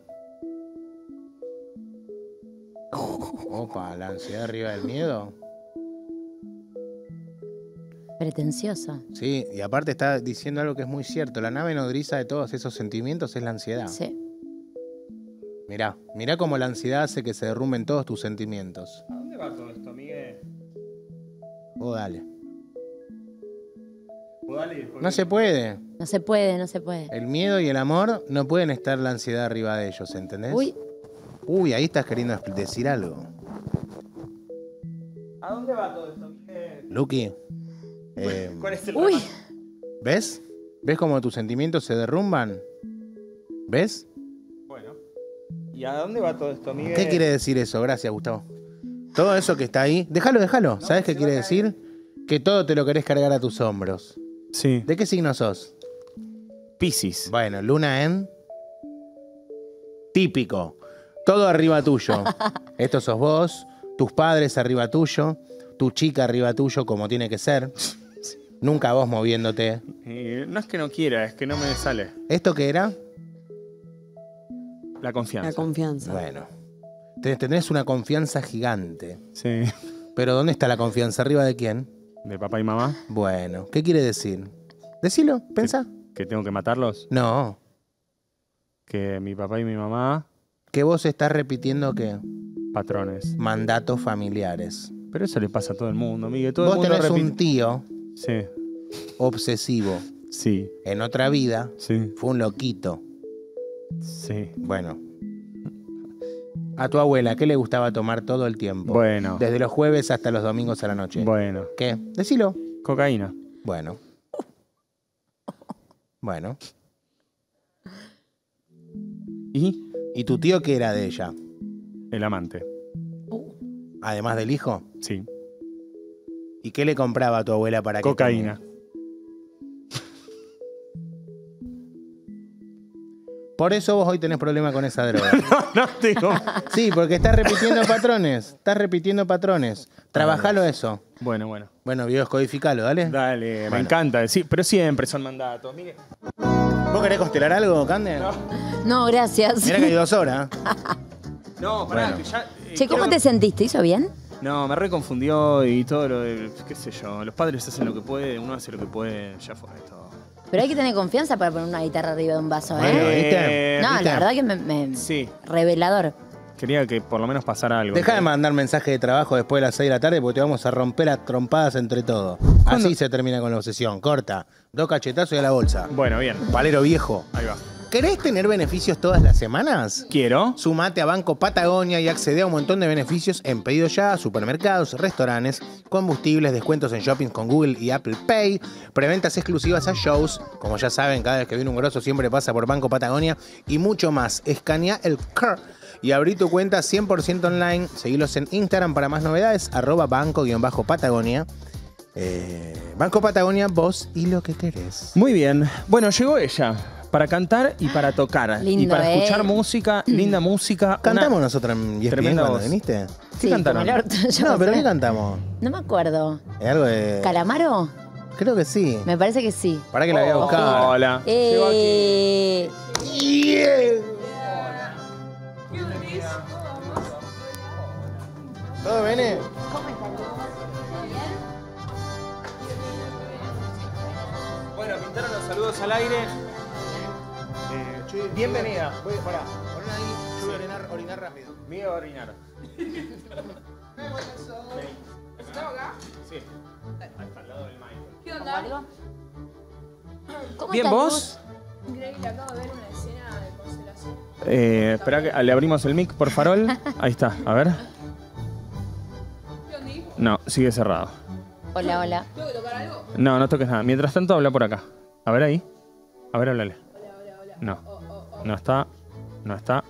Opa, la ansiedad arriba del miedo. Pretencioso. Sí, y aparte está diciendo algo que es muy cierto. La nave nodriza de todos esos sentimientos es la ansiedad. Sí. Mirá cómo la ansiedad hace que se derrumben todos tus sentimientos. ¿A dónde va todo esto, Miguel? Vos dale. Dale, No se puede. No se puede, no se puede. El miedo y el amor no pueden estar la ansiedad arriba de ellos, ¿entendés? Uy, Uy, ahí estás queriendo decir algo. ¿A dónde va todo esto, Miguel? Luqui, ¿Cuál es el uy. remate? ¿ves? ¿Ves cómo tus sentimientos se derrumban? ¿Ves? Bueno. ¿Y a dónde va todo esto, Miguel? ¿Qué quiere decir eso? Gracias, Gustavo. Todo eso que está ahí, déjalo. ¿Sabes qué quiere decir? Que todo te lo querés cargar a tus hombros. Sí. ¿De qué signo sos? Piscis. Bueno, luna en... Típico. Todo arriba tuyo. Esto sos vos, tus padres arriba tuyo, tu chica arriba tuyo como tiene que ser. Nunca vos moviéndote. No es que no quiera, es que no me sale. ¿Esto qué era? La confianza. La confianza. Bueno. Tenés una confianza gigante. Sí. Pero ¿dónde está la confianza? ¿Arriba de quién? ¿De papá y mamá? Bueno, ¿qué quiere decir? Decilo, pensá. ¿Que tengo que matarlos? No, Que mi papá y mi mamá, que vos estás repitiendo que patrones. mandatos familiares. Pero eso le pasa a todo el mundo, Miguel. Todo Vos el mundo tenés repite. un tío Sí, obsesivo. sí, En otra vida sí, fue un loquito. sí. Bueno. A tu abuela, ¿qué le gustaba tomar todo el tiempo? Bueno, Desde los jueves hasta los domingos a la noche. bueno. ¿Qué? Decilo. Cocaína. Bueno. Bueno. Y ¿Y tu tío qué era de ella? el amante. Además del hijo. Sí. ¿Y qué le compraba a tu abuela para que Cocaína. tome? Por eso vos hoy tenés problema con esa droga. No tengo. Sí, porque estás repitiendo patrones. Estás repitiendo patrones. Trabajalo eso. Bueno, bueno. Bueno, bioscodificalo, dale. Dale, me Bueno. encanta. Sí, pero siempre son mandatos. Miguel. ¿Vos querés constelar algo, Cande? No, gracias. Mirá que hay 2 horas. No, pará, Bueno. que ya. Che, ¿cómo te sentiste? ¿Hizo bien? No, me reconfundió y todo lo de. ¿Qué sé yo? Los padres hacen lo que pueden, uno hace lo que puede, ya fue todo. Pero hay que tener confianza para poner una guitarra arriba de un vaso, ¿eh? Bueno, ¿viste? No, ¿Viste? la verdad que me Sí, revelador. quería que por lo menos pasara algo. Deja de mandar mensaje de trabajo después de las 6 de la tarde porque te vamos a romper a trompadas entre todos. Así se termina con la obsesión. Corta. 2 cachetazos y a la bolsa. Bueno, bien. Palero viejo. Ahí va. ¿Querés tener beneficios todas las semanas? Quiero. Sumate a Banco Patagonia y accede a un montón de beneficios en pedido ya, supermercados, restaurantes, combustibles, descuentos en shopping con Google y Apple Pay, preventas exclusivas a shows, como ya saben, cada vez que viene un grosso siempre pasa por Banco Patagonia y mucho más. Escanea el CAR y abrí tu cuenta 100% online. Seguilos en Instagram para más novedades, @banco_patagonia. Banco Patagonia, vos y lo que querés. Muy bien. Bueno, llegó ella. Para cantar y para tocar. Lindo, y para escuchar ¿eh? música, linda música. ¿Cantamos una nosotros en ESPN tremenda cuando voz. viniste? ¿Qué Sí, cantaron? como el orto, yo No, pero sé. ¿qué cantamos? No me acuerdo. ¿Es algo de...? ¿Calamaro? Creo que sí. Me parece que sí. Para que la voy a buscar. Hola. Llegó aquí. ¿Todo viene? Bueno, pintaron los saludos al aire. Bienvenida. Voy, pará. Poné ahí, yo voy a orinar rápido. Mío orinar. ¿Estamos acá? Sí. Al lado del mic. ¿Qué onda? ¿Cómo Bien, estás, ¿vos? Increíble, acabo de ver una escena de constelación. Espera que le abrimos el mic por farol. Ahí está, a ver. ¿Qué onda? No, sigue cerrado. Luz? Hola, hola. ¿Tengo que tocar algo? No, no toques nada. Mientras tanto, habla por acá. A ver ahí. A ver, háblale. No. No está. No está.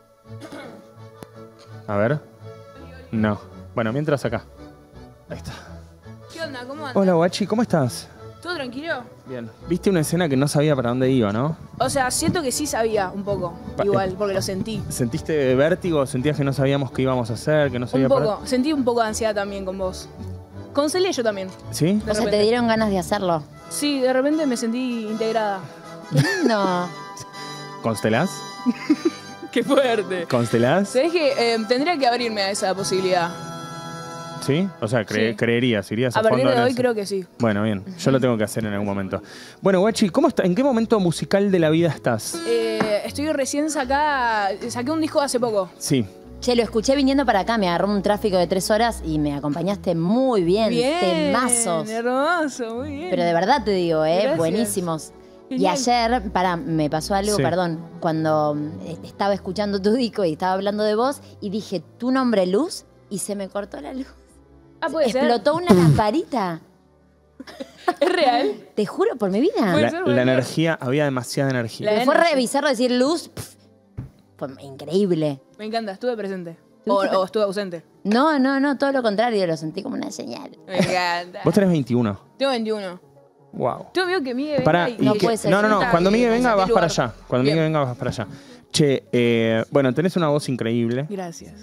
A ver. No. Bueno, mientras acá. Ahí está. ¿Qué onda? ¿Cómo andas? Hola, guachi, ¿cómo estás? ¿Todo tranquilo? Bien. Viste una escena que no sabía para dónde iba, ¿no? O sea, siento que sí sabía un poco. Igual, porque lo sentí. ¿Sentiste vértigo? ¿Sentías que no sabíamos qué íbamos a hacer? Que no sabía Un poco. Sentí un poco de ansiedad también con vos. Con Celia yo también. ¿Sí? De O sea, te repente. dieron ganas de hacerlo. Sí, de repente me sentí integrada. Qué lindo. ¿Constelás? ¡Qué fuerte! ¿Constelás? ¿Sabés que tendría que abrirme a esa posibilidad? ¿Sí? O sea, Sí. creerías, irías a A partir fondo de en hoy eso. creo que sí. Bueno, bien. Yo lo tengo que hacer en algún momento. Bueno, guachi, ¿cómo está? ¿En qué momento musical de la vida estás? Estoy recién saqué un disco hace poco. Sí. Che, lo escuché viniendo para acá, me agarró un tráfico de 3 horas y me acompañaste muy bien. Temazos. Hermoso, muy bien. Pero de verdad te digo, Gracias. buenísimos. Y Genial. ayer, me pasó algo, Sí. perdón, cuando estaba escuchando tu disco y estaba hablando de vos y dije tu nombre Luz y se me cortó la luz. Ah, puede ser. Explotó una lamparita. ¿Es real? Te juro por mi vida. Puede La, ser, puede la ser. energía, había demasiada energía. Me fue a energía. revisarlo y decir Luz. Fue increíble. Me encanta, estuve presente. ¿Estuviste O estuve ausente. No, todo lo contrario, lo sentí como una señal. Me encanta. Vos tenés 21. Tengo 21. Wow. Tengo miedo que Miguel venga Pará, y... No que- puede ser. no, cuando y Miguel me venga saque vas lugar. para allá. Cuando Bien. Miguel venga vas para allá. Che, bueno, tenés una voz increíble. Gracias.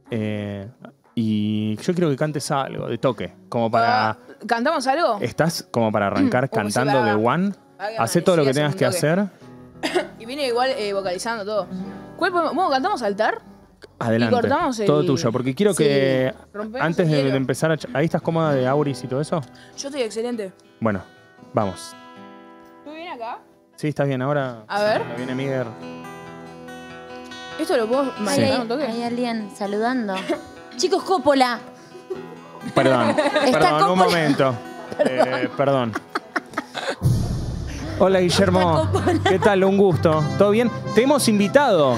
Y yo quiero que cantes algo, de toque. Como para... Ah, ¿Cantamos algo? ¿Estás como para arrancar Oh, cantando se va. de One? Ay, Hacé todo lo que amanecidas tengas que en un hacer. Y vine igual vocalizando todo. ¿Cuál podemos? Bueno, ¿cantamos altar? Adelante. Y cortamos el- Todo tuyo. Porque quiero Sí. que Rompemos antes el de hielo. empezar a... ¿Ahí estás cómoda de Auris y todo eso? Yo estoy excelente. Bueno, vamos. ¿Tú bien acá? Sí, estás bien ahora. A ver. Ahora viene Miguel. ¿Esto lo puedo Ay, manejar un toque? hay alguien saludando. Chicos, Coppola. Perdón, perdón, un Coppola. momento. Perdón. Hola, Guillermo. ¿Qué tal? Un gusto. ¿Todo bien? Te hemos invitado.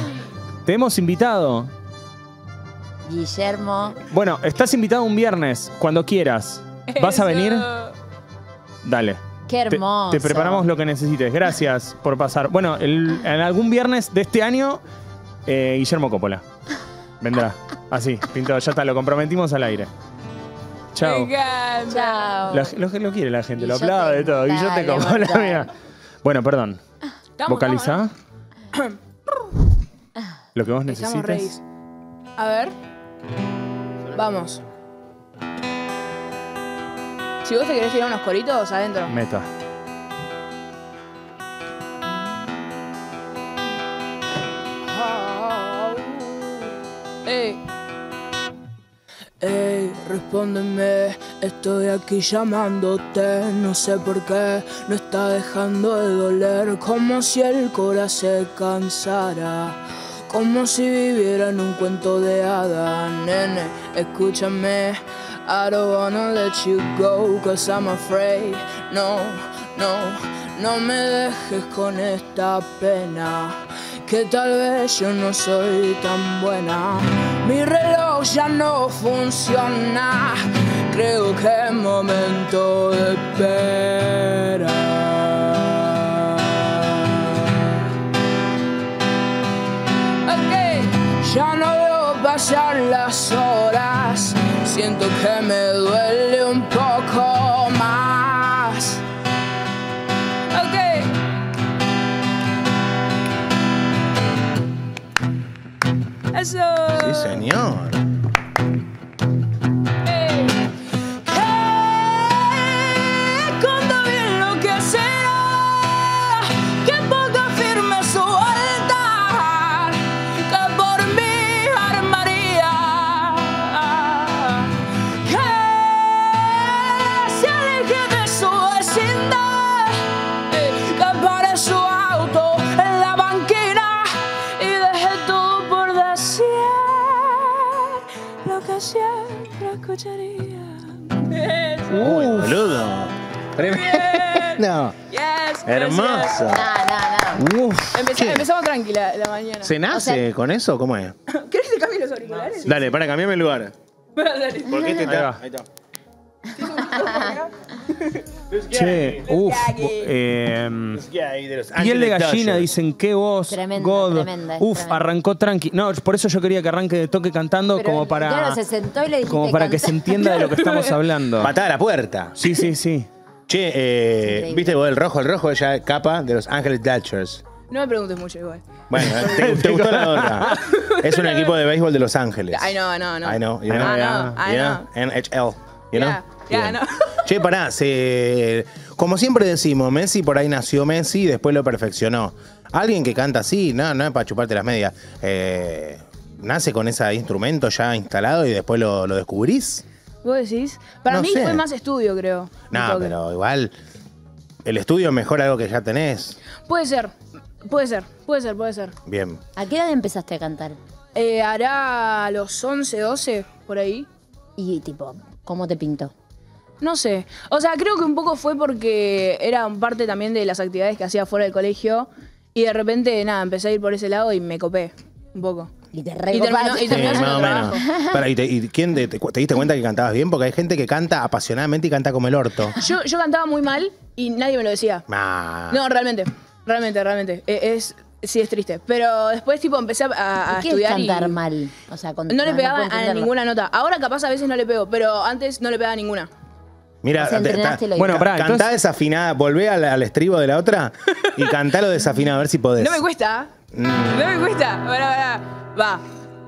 Guillermo. Bueno, estás invitado un viernes, cuando quieras. ¿Vas a venir? Eso. Dale. Qué hermoso. Te preparamos lo que necesites. Gracias por pasar. Bueno, en algún viernes de este año, Guillermo Coppola. Vendrá. Así, pintado. Ya está, lo comprometimos al aire. Me Chao. encanta. Chao. Lo quiere la gente, lo Guillote, aplaude todo. Guillote dale, Coppola, dale. mira. Bueno, perdón. Estamos, Vocalizá. Lo que vos Estamos necesites. reis. A ver. Vamos. Si vos te querés tirar unos coritos, adentro. Meta. Ey. Ey, respóndeme, Estoy aquí llamándote, no sé por qué no está dejando de doler, como si el corazón se cansara, como si viviera en un cuento de hadas. Nene, escúchame, I don't wanna let you go, cause I'm afraid. No, no me dejes con esta pena, que tal vez yo no soy tan buena. Mi reloj ya no funciona, creo que es momento de esperar. Ok, ya no veo pasar las horas, siento que me duele un poco más. Ok. Eso. Sí, señor. Cuando bien lo que será, que poco firme su altar, que por mí armaría, que se aleje de su vecindad, que pare su auto en la banquina y deje todo por decir lo que siempre escucharía. Uy, boludo. Tremendo. Yes, Hermoso. No. Uf. Empezamos tranquila la mañana. ¿Se nace con eso? ¿Cómo es? ¿Querés que te cambie los auriculares? Dale, para, cambiame el lugar. Dale. Porque este Ahí va. está. Ahí está. Che, piel de gallina, dicen, qué voz, Tremenda, God. tremenda, Uf, arrancó tranqui. No, por eso yo quería que arranque de toque cantando, Pero como para, claro, se sentó y le dijiste como para que canta. se entienda de lo que estamos hablando. Patada a la puerta. Sí, sí, sí. Che, increíble. ¿viste vos el rojo? El rojo es ya capa de los Ángeles Dodgers. No me preguntes mucho igual. Bueno, ¿te gustó la otra? Es un equipo de béisbol de Los Ángeles. I know. I know, you I know, know, I know. NHL, you know? Yeah, Bien. no. Che, pará, como siempre decimos, Messi por ahí nació Messi y después lo perfeccionó. Alguien que canta así, no es para chuparte las medias. ¿Nace con ese instrumento ya instalado y después lo descubrís? ¿Vos decís? Para No mí sé. fue más estudio, creo. un No, toque. pero igual el estudio mejora algo que ya tenés. Puede ser. Bien. ¿A qué edad empezaste a cantar? Hará a los 11, 12, por ahí. Y tipo, ¿cómo te pintó? No sé. O sea, creo que un poco fue porque era parte también de las actividades que hacía fuera del colegio. Y de repente, nada, empecé a ir por ese lado y me copé un poco. Y te Y recopaste. terminó Sí, haciendo más o menos. trabajo. Pará, ¿y quién te diste cuenta que cantabas bien? Porque hay gente que canta apasionadamente y canta como el orto. Yo cantaba muy mal y nadie me lo decía. Ah. No, realmente. Sí, es triste. Pero después, tipo, empecé a ¿Qué es estudiar cantar y mal? O sea, no le pegaba puedo a entenderlo. ninguna nota. Ahora capaz a veces no le pego, pero antes no le pegaba a ninguna. Mira, O sea, entrenaste el oído. Bueno, pará, cantá entonces- desafinada, volvé al estribo de la otra y cantalo desafinado, a ver si podés. No me cuesta. No me cuesta. Pará. Va.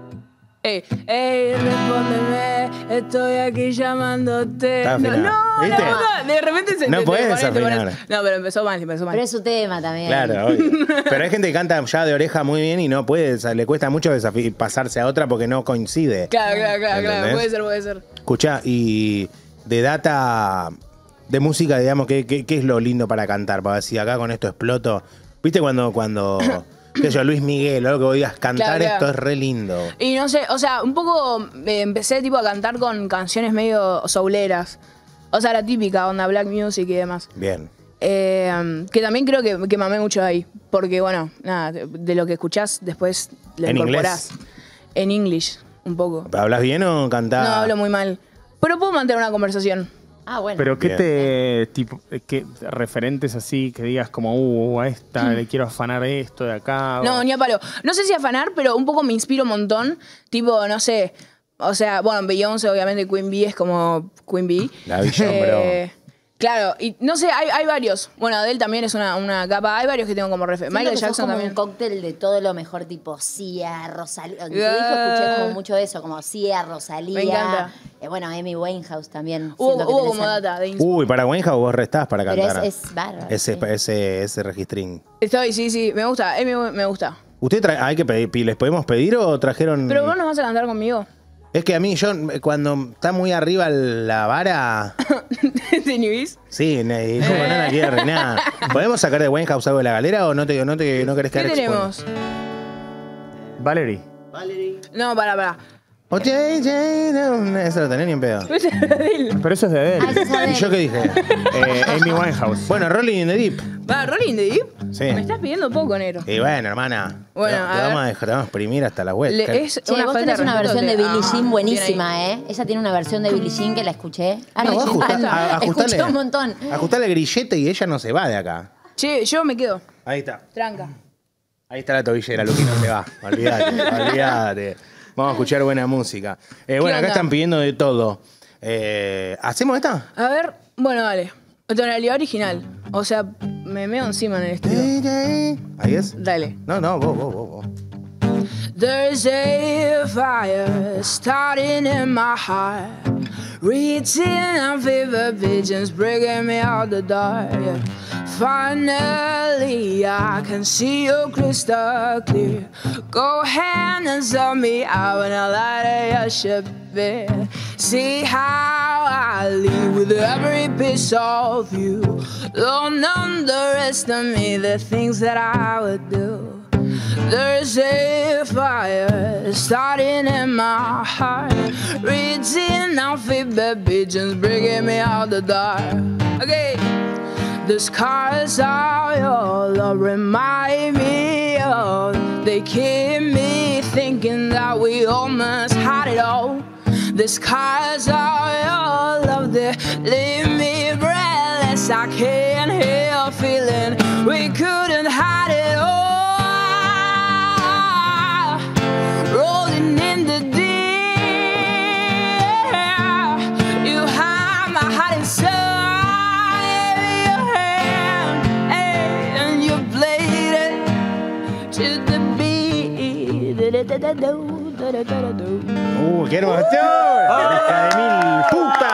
Respóndeme, estoy aquí llamándote. Está No, afinado, ¿viste? de repente se No te podés pone- te pones- desafinar. No, pero empezó mal. Pero es su tema también. Claro, obvio. Pero hay gente que canta ya de oreja muy bien y no puede, o sea, le cuesta mucho pasarse a otra porque no coincide. Claro. ¿Entendés? Puede ser. Escuchá, y de data de música, digamos, ¿qué es lo lindo para cantar? Para decir, acá con esto exploto. ¿Viste cuando qué sé yo, Luis Miguel, o algo que vos digas, cantar Claro. esto es re lindo? Y no sé, o sea, un poco empecé tipo a cantar con canciones medio souleras. O sea, la típica onda black music y demás. Bien. Que también creo que mamé mucho ahí. Porque, bueno, nada, de lo que escuchás después lo ¿En incorporás. En English, un poco. ¿Hablas bien o cantás? No, hablo muy mal. Pero puedo mantener una conversación. Ah, bueno. Pero Bien. qué referentes así que digas como, a esta le quiero afanar esto de acá. No, ni a palo. No sé si afanar, pero un poco me inspiro un montón. Tipo, no sé. O sea, bueno, Beyoncé, obviamente, Queen Bee es como Queen Bee. La Billon, bro. Claro, y no sé, hay varios. Bueno, Adele también es una capa. Hay varios que tengo como referencia. Siento Michael que sos Jackson como también. un cóctel de todo lo mejor, tipo Sia, Rosalía. En tu disco escuché como mucho de eso, como Sia, Rosalía. Me encanta. Bueno, Amy Winehouse también. Hubo siento que como tenés algo. data de inspo. Uy, para Winehouse vos restás para Pero cantar. es bárbaro. Ese registrín. Sí, me gusta. Me gusta. ¿Usted les podemos pedir o trajeron? Pero vos nos vas a cantar conmigo. Es que a mí, cuando está muy arriba la vara. ¿Te inhibís? Sí, como no la quiero arruinar. ¿Podemos sacar de Winehouse algo de la galera o no querés ¿Qué quedar tenemos? Valerie. No, pará. Eso lo tenés ni en pedo. Pero eso es de Adele. Ah, esa es ¿Y Adele. yo qué dije? Amy Winehouse. Bueno, Rolling in the Deep. ¿Va Rolling the Deep? Sí. Me estás pidiendo poco, negro. Y bueno, hermana. Bueno, te a vamos a dejar, te vamos a exprimir hasta la web. Es Che, vos falta tenés una respeto versión de Billie Jean bien buenísima, ahí. Ella tiene una versión de Billie Jean que la escuché. No, vos Escuché un montón. Ajustale el grillete y ella no se va de acá. Che, yo me quedo. Ahí está. Tranca. Ahí está la tobillera, Luqui, no se va. Olvídate. Vamos a escuchar buena música. Bueno, acá onda? están pidiendo de todo. ¿Hacemos esta? A ver, bueno, dale. Tonalidad original. O sea, me meo encima en el estudio. ¿Ahí es? Dale. No, vos. There's a fire starting in my heart, reaching out fever pigeons, bringing me out the dark. Finally, I can see you crystal clear. Go ahead and sell me out when I light your ship. See how I leave with every piece of you. Don't underestimate the things that I would do. There's a fire starting in my heart, reaching out fever pigeons, bringing me out the dark. Okay, the scars are your love remind me of. They keep me thinking that we almost had it all. The scars are your love, they leave me breathless. I can't help feeling we couldn't hide it all. Rolling in the deep, you have my heart inside your hand, and you played it to the beat. ¡Qué hermoso! ¡Hija de mil puta!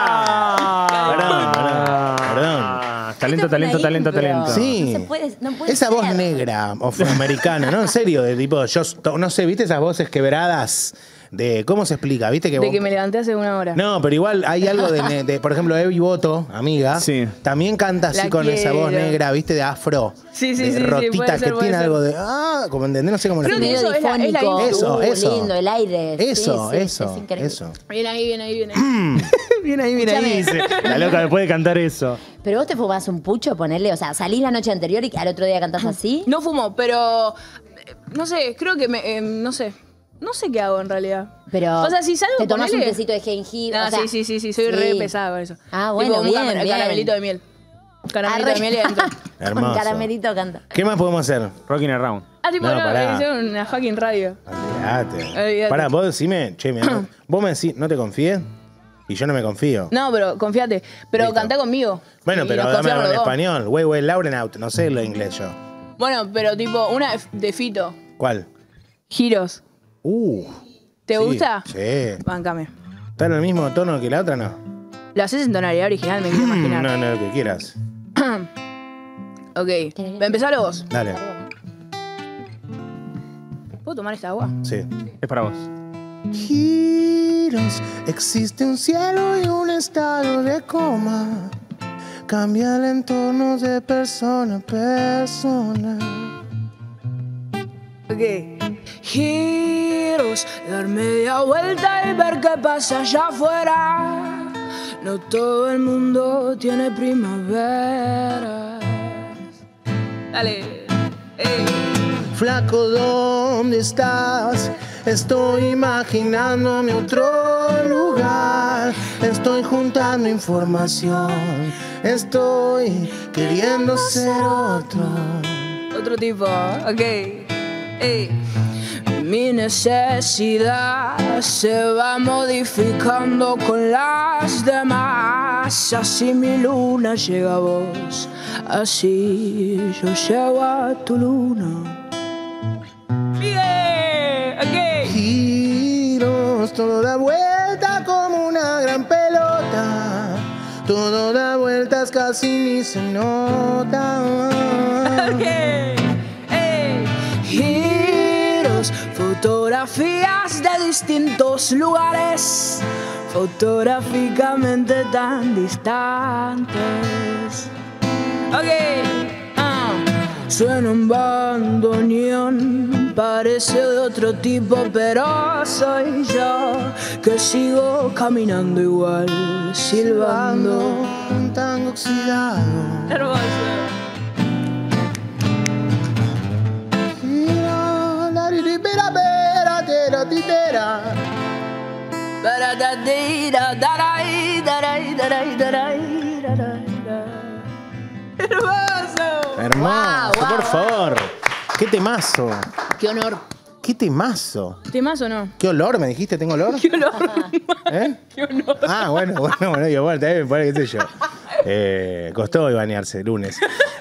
Perdón. Talento. Sí. No puede Esa voz ser. negra, afroamericana, ¿no? En serio, de tipo, yo no sé, ¿viste esas voces quebradas? De, ¿cómo se explica? ¿Viste que De vos- que me levanté hace una hora. No, pero igual hay algo de por ejemplo, Evi Boto, amiga, Sí. también canta así La con esa voz quiero. negra, ¿viste? De afro. Sí, de sí, rotita, puede que ser, puede tiene ser. algo de. Como entendés, no sé cómo Creo lo que Medio eso es la difónico. Eso, eso. Lindo, el aire. Sí, Eso, sí, eso, es increíble. eso. Viene ahí. Viene ahí, Escúchame. dice. La loca me puede cantar eso. Pero vos te fumás un pucho, ponerle, o sea, salís la noche anterior y al otro día cantás así. No fumo, pero no sé, creo que no sé. No sé qué hago en realidad. Pero o sea, si salgo te tomás un ponele- tecito de jengibre. No, o sea, sí, soy re pesada con eso. Ah, bueno, Tipo, un bien, bien. caramelito de miel. Caramelito Arre. de miel y adentro. Hermoso. Con caramelito canta. ¿Qué más podemos hacer? Rocking Around. Ah, tipo, No, no, pará. hicieron una fucking radio. Olvídate. Pará, vos decime, che, mirá, vos me decís, ¿no te confíes? Y yo no me confío. No, pero confíate. Pero Listo. cantá conmigo. Bueno, Y pero nos dame confiamos algo en los dos. español. Wey, Lauren out. No sé lo inglés yo. Bueno, pero tipo, una de Fito. ¿Cuál? Giros. ¿Te Sí, gusta? Sí. Báncame. ¿Está en el mismo tono que la otra no? ¿Lo haces en tonalidad original? Me quiero imaginar. No, lo que quieras. Ok. Empezalo vos. Dale. ¿Puedo tomar esta agua? Sí. Es para vos. Giros, existe un cielo y un estado de coma. Cambia el entorno de persona a persona. Ok. Giros, dar media vuelta y ver qué pasa allá afuera. No todo el mundo tiene primavera. Dale. Flaco, ¿dónde estás? Estoy imaginándome otro lugar. Estoy juntando información. Estoy queriendo ser otro. Otro tipo, ok. Mi necesidad se va modificando con las demás. Así mi luna llega a vos. Así yo llego a tu luna. Yeah, ok. Giros, todo da vuelta como una gran pelota. Todo da vueltas, casi ni se nota. Ok. Giros, Fotografías de distintos lugares, fotográficamente tan distantes. Suena un bandoneón, parece de otro tipo, pero soy yo que sigo caminando igual, silbando. Un tango oxidado. Hermoso. Hermoso. Hermoso, por favor. Qué temazo. Qué honor. Qué temazo. ¿Temazo o no? ¿Qué olor me dijiste? ¿Tengo olor? Qué honor. ¿Eh? Qué honor. Ah, bueno, digo, bueno, también, qué sé yo. Costó hoy bañarse, lunes.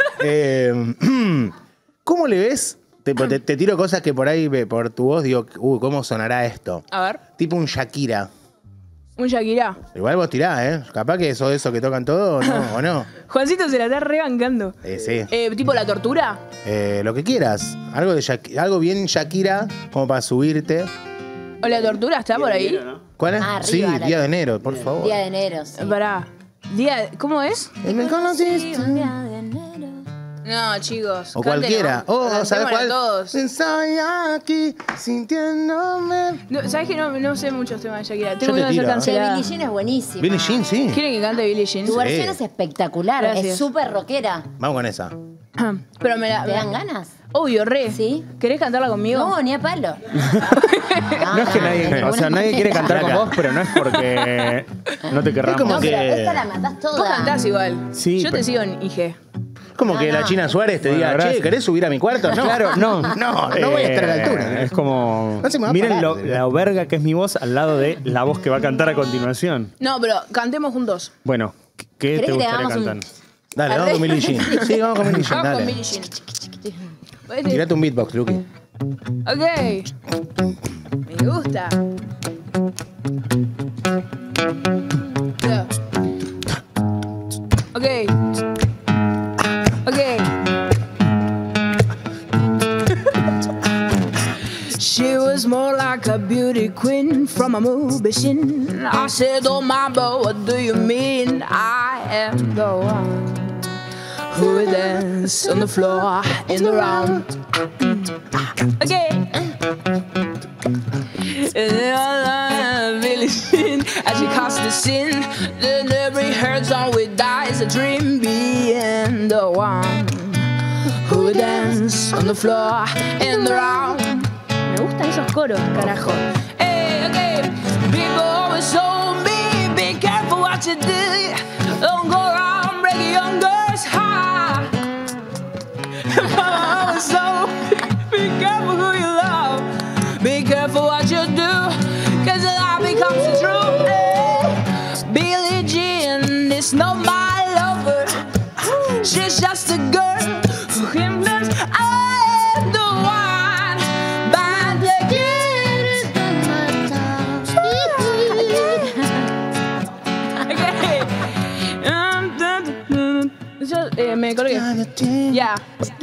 ¿Cómo le ves? Te tiro cosas que por ahí, por tu voz, digo, ¿cómo sonará esto? A ver. Tipo un Shakira. Un Shakira. Igual vos tirás, ¿eh? Capaz que eso de eso que tocan todo, ¿o no? Juancito se la está rebancando. Sí. ¿Tipo La Tortura? Lo que quieras. Algo bien Shakira, como para subirte. ¿O La Tortura está por ahí? ¿Cuál es? Ah, arriba, Sí, la- Día de Enero, por favor. Día de enero, sí. Pará. ¿Cómo es? ¿Me conociste? Día de enero. No, chicos. O cualquiera. Cántenos. ¿Sabes cuál? Todos. Estoy aquí sintiéndome. No, ¿sabes que no sé muchos temas de Shakira? Yo Tengo te miedo de ser tiro. Che, cancelada. Billie Jean es buenísima. Billie Jean, sí. ¿Quieren que cante Billie Jean? Tu versión es espectacular, Gracias. es súper rockera. Vamos con esa. Pero me la... ¿Te dan ganas? Obvio, re. ¿Sí? ¿Querés cantarla conmigo? No, ni a palo. No es que nadie, o sea, nadie quiere cantar con Flaca. vos, pero no es porque no te querramos. como No, que- pero esta la matás toda. Vos cantás igual. Sí, Yo te pero- sigo en IG. Como que No, la no. China Suárez te Bueno, diga, gracias. che, ¿querés subir a mi cuarto? No. Claro, no. No voy a estar a la altura. Es como. No se me va a Miren parar. la verga que es mi voz al lado de la voz que va a cantar a continuación. No, pero cantemos juntos. Bueno, ¿qué ¿Querés te que te gustaría hagamos un- cantar? Dale, vamos con Billie Jean. Sí, vamos con Billie Jean, Vamos con dale. Billie Jean. Tirate un beatbox, Luqui. Ok. Me gusta. Ya. Ok. Ok. She was more like a beauty queen from a movie scene. I said, oh mama, what do you mean? I am the one who will dance on the floor in the round. Okay. Billie Jean, as she casts the sin, then every heart song with dies a dream, being the one who will dance on the floor in the round. Me gustan esos coros, carajo. Hey, okay. People always told me, be careful what you do. Don't go around breaking young girls' heart. Mama always told me, be careful who you love. Be careful what you do, cause the lie becomes the truth. Hey. Billie Jean is not my lover. She's just a girl who claims I am the one. But the kid is okay. Me colgué. Ya.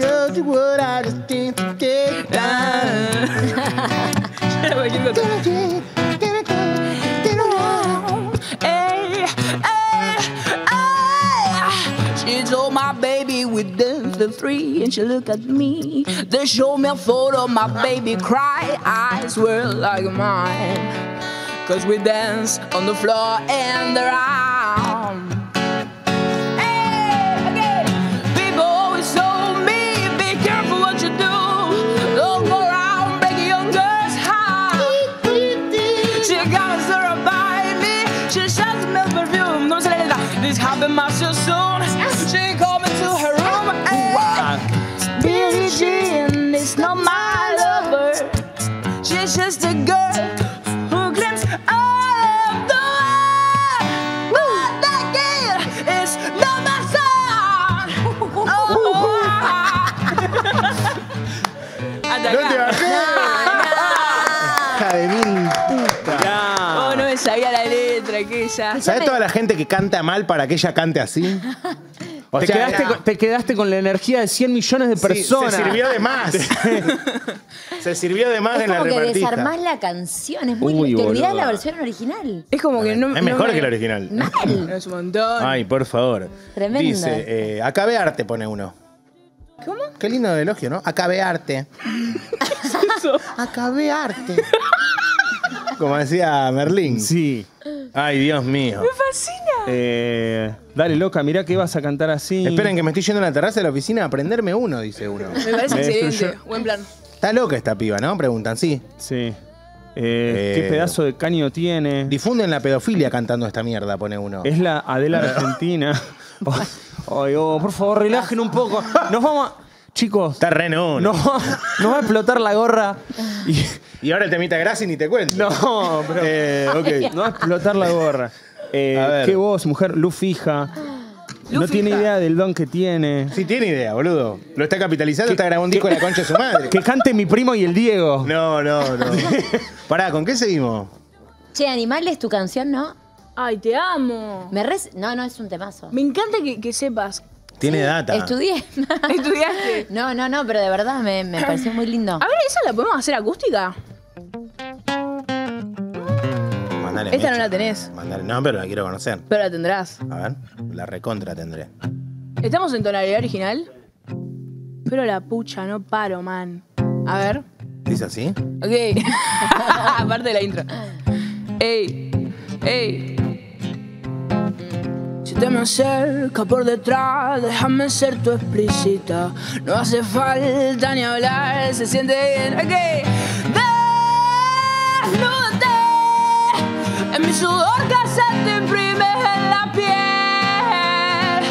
Hey, hey, hey. She told my baby we danced the three, and she looked at me. They showed me a photo, my baby cried. Eyes were like mine, 'cause we danced on the floor and around. Hey, okay. People always told me, be careful what you do. Don't go around breaking young girls' heart. She got her by me. She shot me perfume. No se le da. This happened much too soon. She called me to her room. Hey. Billie Jean is not my lover. She's just a girl who claims I'm the one. But that girl is not my son. Oh. Hasta acá. Hija de mil puta. Oh, no me sabía la letra, que ella. ¿Sabes toda la gente que canta mal para que ella cante así? O sea, te quedaste con la energía de 100 millones de personas. Se sirvió de más. Se sirvió de más Es en la como que repartista. desarmás la canción. Es muy Uy, te olvidás boluda. la versión original. Es como que no. Es mejor que la original. Mal. Es un montón. Ay, por favor. Tremendo. Dice, acabearte pone uno. ¿Cómo? Qué lindo elogio, ¿no? Acabearte. Acabearte. Como decía Merlín. Sí. Ay, Dios mío. Dale, loca, mirá que vas a cantar así. Esperen que me estoy yendo a la terraza de la oficina a aprenderme uno, dice uno. Me parece Me excelente. destruyó. Buen plan. Está loca esta piba, ¿no? Preguntan, sí. Sí. ¿Qué pedazo de caño tiene? Difunden la pedofilia cantando esta mierda, pone uno. Es la Adela Argentina. Ay, por favor, relajen un poco. Nos vamos a... Chicos, Está re no. nos va a explotar la gorra. Y ahora el temita Graci ni te cuento. No, pero... Ok. Nos va a explotar la gorra. ver. Qué voz, mujer, luz fija. No tiene idea del don que tiene. Sí tiene idea, boludo. Lo está capitalizando, está grabando un disco de la concha de su madre. Que cante mi primo y el Diego. No. Pará, ¿con qué seguimos? Che, Animales, tu canción, ¿no? Ay, te amo. No, es un temazo. Me encanta que sepas. Tiene data. Estudié. ¿Estudiaste? No, pero de verdad me pareció muy lindo. A ver, ¿esa la podemos hacer acústica? Mandale, Esta Mecha. no la tenés. Mandale. No, pero la quiero conocer. Pero la tendrás. A ver, la recontra tendré. ¿Estamos en tonalidad original? Pero la pucha, no paro, man. A ver. ¿Dice así? Ok. Aparte de la intro. Ey, ey. Si te me acerca por detrás, déjame ser tu explícita. No hace falta ni hablar, se siente bien. Ok. Desnúdate. En mi sudor que se te imprime en la piel.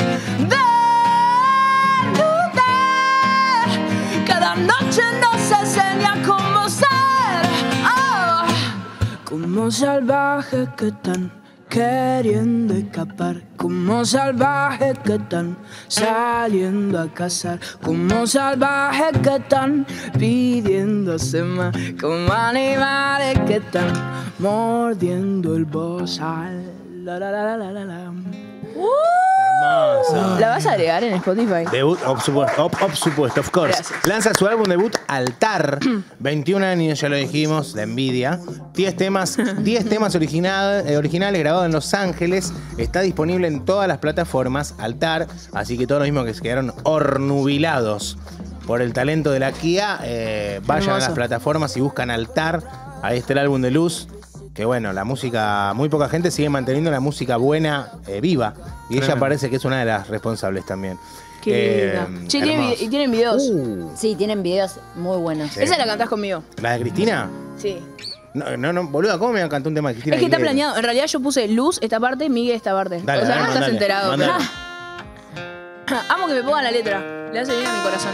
Desnúdate. Cada noche nos enseña cómo ser. Oh. Como salvajes que están queriendo escapar, como salvajes que están saliendo a cazar, como salvajes que están pidiéndose más, como animales que están mordiendo el bozal. La, la, la, la, la, la. Hermosa. ¿La vas a agregar en Spotify? Debut, of supuesto, of course. Gracias. Lanza su álbum debut Altar. 21 años, ya lo dijimos, de envidia. 10 temas originales grabados en Los Ángeles. Está disponible en todas las plataformas, Altar. Así que todos los mismos que se quedaron hornubilados por el talento de la Kia, vayan a las plataformas y buscan Altar. Ahí está el álbum de Luz. Que bueno, la música, muy poca gente sigue manteniendo la música buena viva. Y ella parece que es una de las responsables también. Qué linda. Che, ¿tienen videos? Sí, tienen videos muy buenos. Sí. Esa la cantás conmigo. ¿La de Cristina? Sí. No, boluda, ¿cómo me va a cantar un tema de Cristina? Es que está Aguilera? planeado. En realidad yo puse Luz esta parte, Miguel esta parte. Dale, o sea, dale, no estás mandale, enterado. mandale. pero- Amo que me pongan la letra. Le hace bien a mi corazón.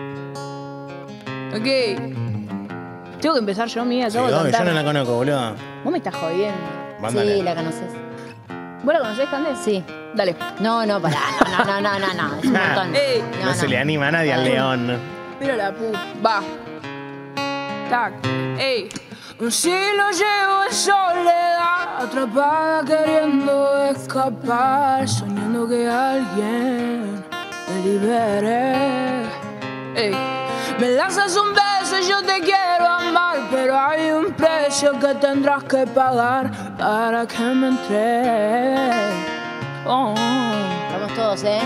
Ok. Tengo que empezar yo, Miguel. Sí, Acabo de obvio, cantar. yo no la conozco, boluda. Vos me estás jodiendo. Mándale. Sí, la conoces. ¿Vos la conocés, Cande? Sí. Dale. No, pará. No. Es un montón. Ey. No se le anima a nadie al león. Mira la pu. Va. Tac. Ey. Un siglo llevo en soledad, atrapada queriendo escapar, soñando que alguien me libere. Ey. Me lanzas un beso y yo te quiero amar, pero hay un precio que tendrás que pagar para que me entregues. Oh. Vamos todos, ¿eh?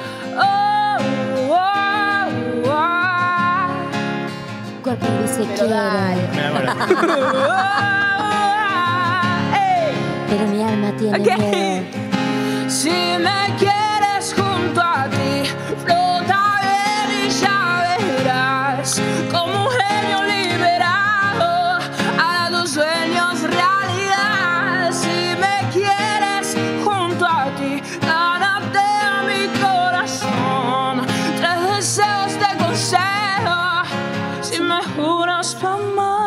Cuerpo dice Pero dale. pero mi alma tiene miedo. Si me quieres junto a ti, flota bien y ya verás como un genio liberado hará tus sueños realidad. Si me quieres junto a ti, gánate a mi corazón. 3 deseos te concedo si me juras tu amor.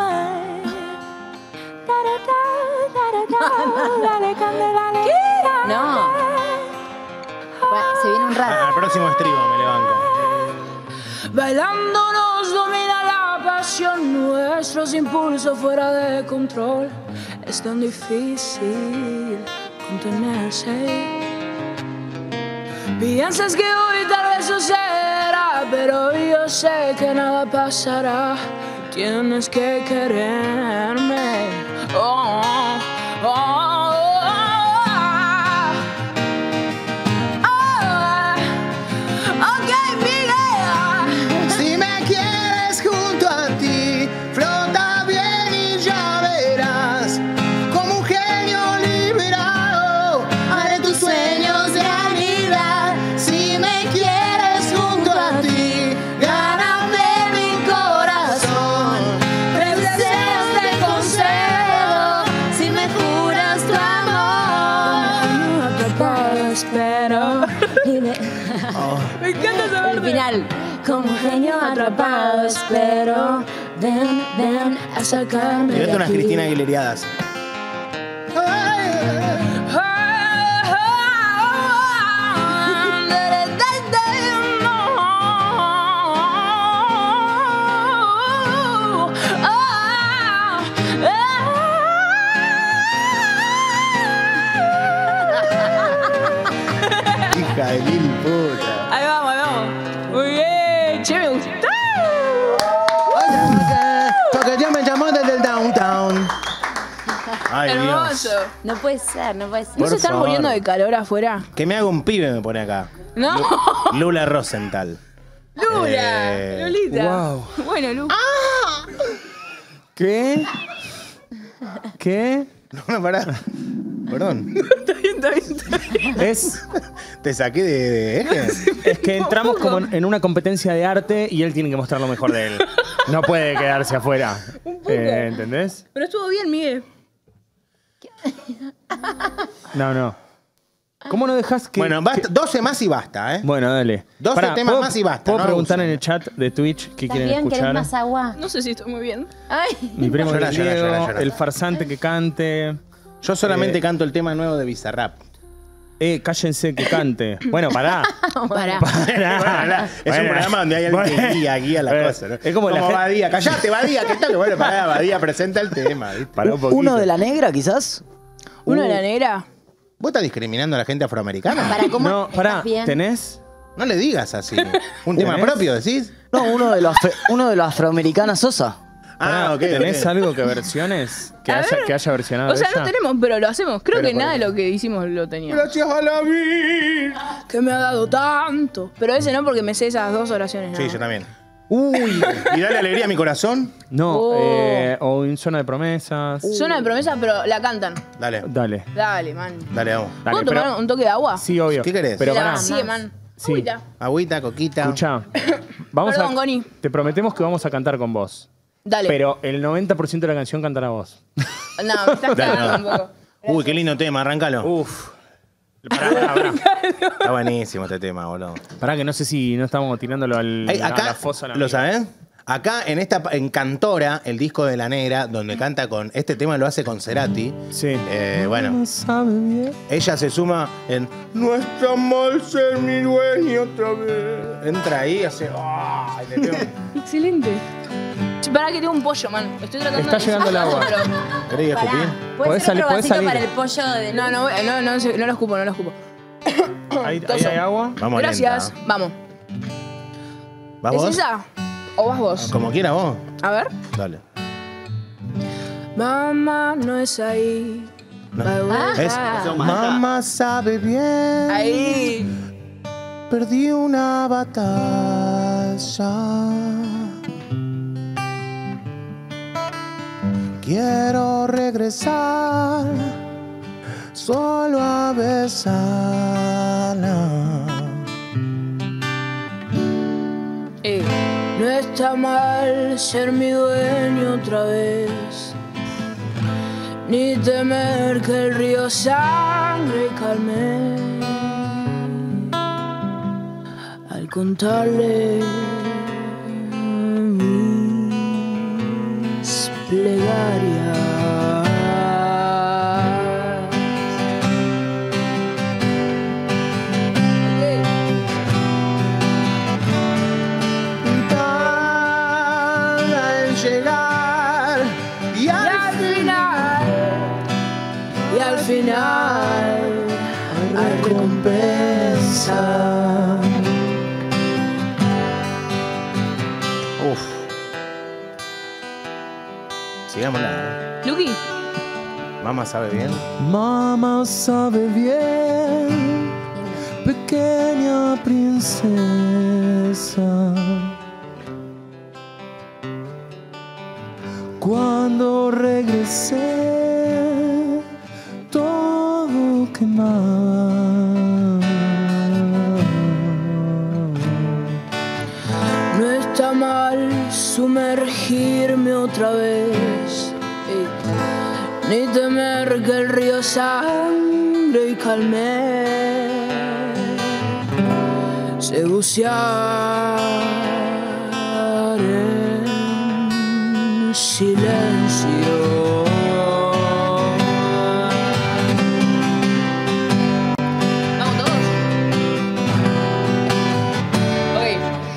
Dale, candela, No. Bueno, se viene un rato. Al próximo estribo me levanto. Bailando nos domina la pasión, nuestros impulsos fuera de control. Es tan difícil contenerse. Piensas que hoy tal vez sucederá, pero yo sé que nada pasará. Tienes que quererme. Oh, oh, oh, oh. Ok, Miguel. Si me quieres junto a ti, flota bien y ya verás. Como un genio liberado, haré tus sueños realidad. Si me quieres junto a ti, gáname mi corazón. Tres deseos te concedo, si me juras tu amor. Atrapado espero. Me encanta saber. El final. Como un genio atrapado espero. Ven, ven a sacarme de Fíjate unas aquí. Cristina Aguileriadas. Hija de mil puta. Ahí vamos, ahí vamos. Muy bien, che, me gustó. Porque yo me llamo desde el downtown. Ay, Hermoso. Dios. No puede ser, no puede ser. ¿No Por se están favor. muriendo de calor afuera? Que me haga un pibe, me pone acá. No. Lula Rosenthal. Lula, Lulita. Wow. Bueno, Lu. ¿Qué? ¿Qué? No, pará. Perdón. Está bien, está bien, está bien. Es, Te saqué de eje. es que entramos como en una competencia de arte y él tiene que mostrar lo mejor de él. No puede quedarse afuera. ¿Entendés? Pero estuvo bien, Miguel. No, no. ¿Cómo no dejas que...? Bueno, basta, 12 más y basta, ¿eh? Bueno, dale. 12 temas ¿puedo- más y basta, ¿Puedo no preguntar abusen. en el chat de Twitch qué ¿Estás quieren bien? ¿Querés escuchar? más agua? No sé si estoy muy bien. Ay. Mi primo Llora, del llora, Diego, llora, llora. el farsante que cante. Yo solamente canto el tema nuevo de Bizarrap. Cállense que cante. Bueno, pará. Pará. Es un programa donde hay alguien que guía la Bueno, cosa, ¿no? es como la gente- Badía. Callate, Badía, ¿qué tal? Bueno, pará, Badía presenta el tema, ¿viste? Pará un poquito. ¿Uno de la negra, quizás? ¿Uno de la negra? ¿Vos estás discriminando a la gente afroamericana? ¿Para cómo? No, pará. ¿Estás bien? ¿Tenés? No le digas así. ¿Un tema ¿Tenés? propio, decís? No, uno de los afroamericanas Sosa. Pará, ok. ¿tenés ok. algo que versiones? Que A haya, ver. que haya versionado O sea, ella? no tenemos, pero lo hacemos. Creo Pero que por nada de ahí. lo que hicimos lo teníamos. Gracias a la vida. Que me ha dado tanto. Pero ese no, porque me sé esas dos oraciones. Sí, nada yo más. también. Uy. ¿Y dale alegría a mi corazón? No, Oh. o en zona de promesas. Zona de promesa, pero la cantan. Dale, Dale. Dale, man. dale, vamos. Dale, ¿Puedo tomar pero- un toque de agua? Sí, obvio. ¿Qué querés? Pero La pará. vacíe, man. Sí. Agüita. Agüita, coquita. Escuchá. Vamos Perdón, a, Goni. te prometemos que vamos a cantar con vos. Dale. Pero el 90% de la canción cantará vos. No, me estás Dale, cagando un poco. Uy, qué lindo tema, arráncalo. Uf. Pará. Está buenísimo este tema, boludo. Pará, que no sé si no estamos tirándolo al, Ey, a acá, la fosa. ¿lo sabés? Acá en Cantora, el disco de La Negra, donde canta con. Este tema lo hace con Cerati. Sí. Bueno, ella se suma en No está mal ser mi dueño otra vez. Entra ahí y hace. ¡ay! Le pega un- Excelente. Che, pará que tengo un pollo, man. Estoy tratando Está de... llegando el agua. ¿Querés escupir? ¿Puede Podés ser salir- otro podés vasito salir. para el pollo de No, no, no lo escupo, no lo escupo. Ahí hay agua. Vamos, Gracias. lenta. Vamos. ¿Vas ¿Es vos? esa? ¿O vas vos? Como quieras vos. A ver. Dale. Mamá no es ahí. No. Ah. Es, mamá sabe bien. Ahí. Perdí una batalla. Quiero regresar solo a besarla. No está mal ser mi dueño otra vez, ni temer que el río sangre calme. Al contarle mis plegarias. Tarda en llegar y Y al final hay recompensa. promesa. Uf. Sigámosla. Luqui. Mamá sabe bien. Mamá sabe bien, pequeña princesa. Cuando regresé, todo quemaba. No está mal sumergirme otra vez, ni temer que el río sangre y calme. Sé bucear en silencio. Vamos todos. Ok.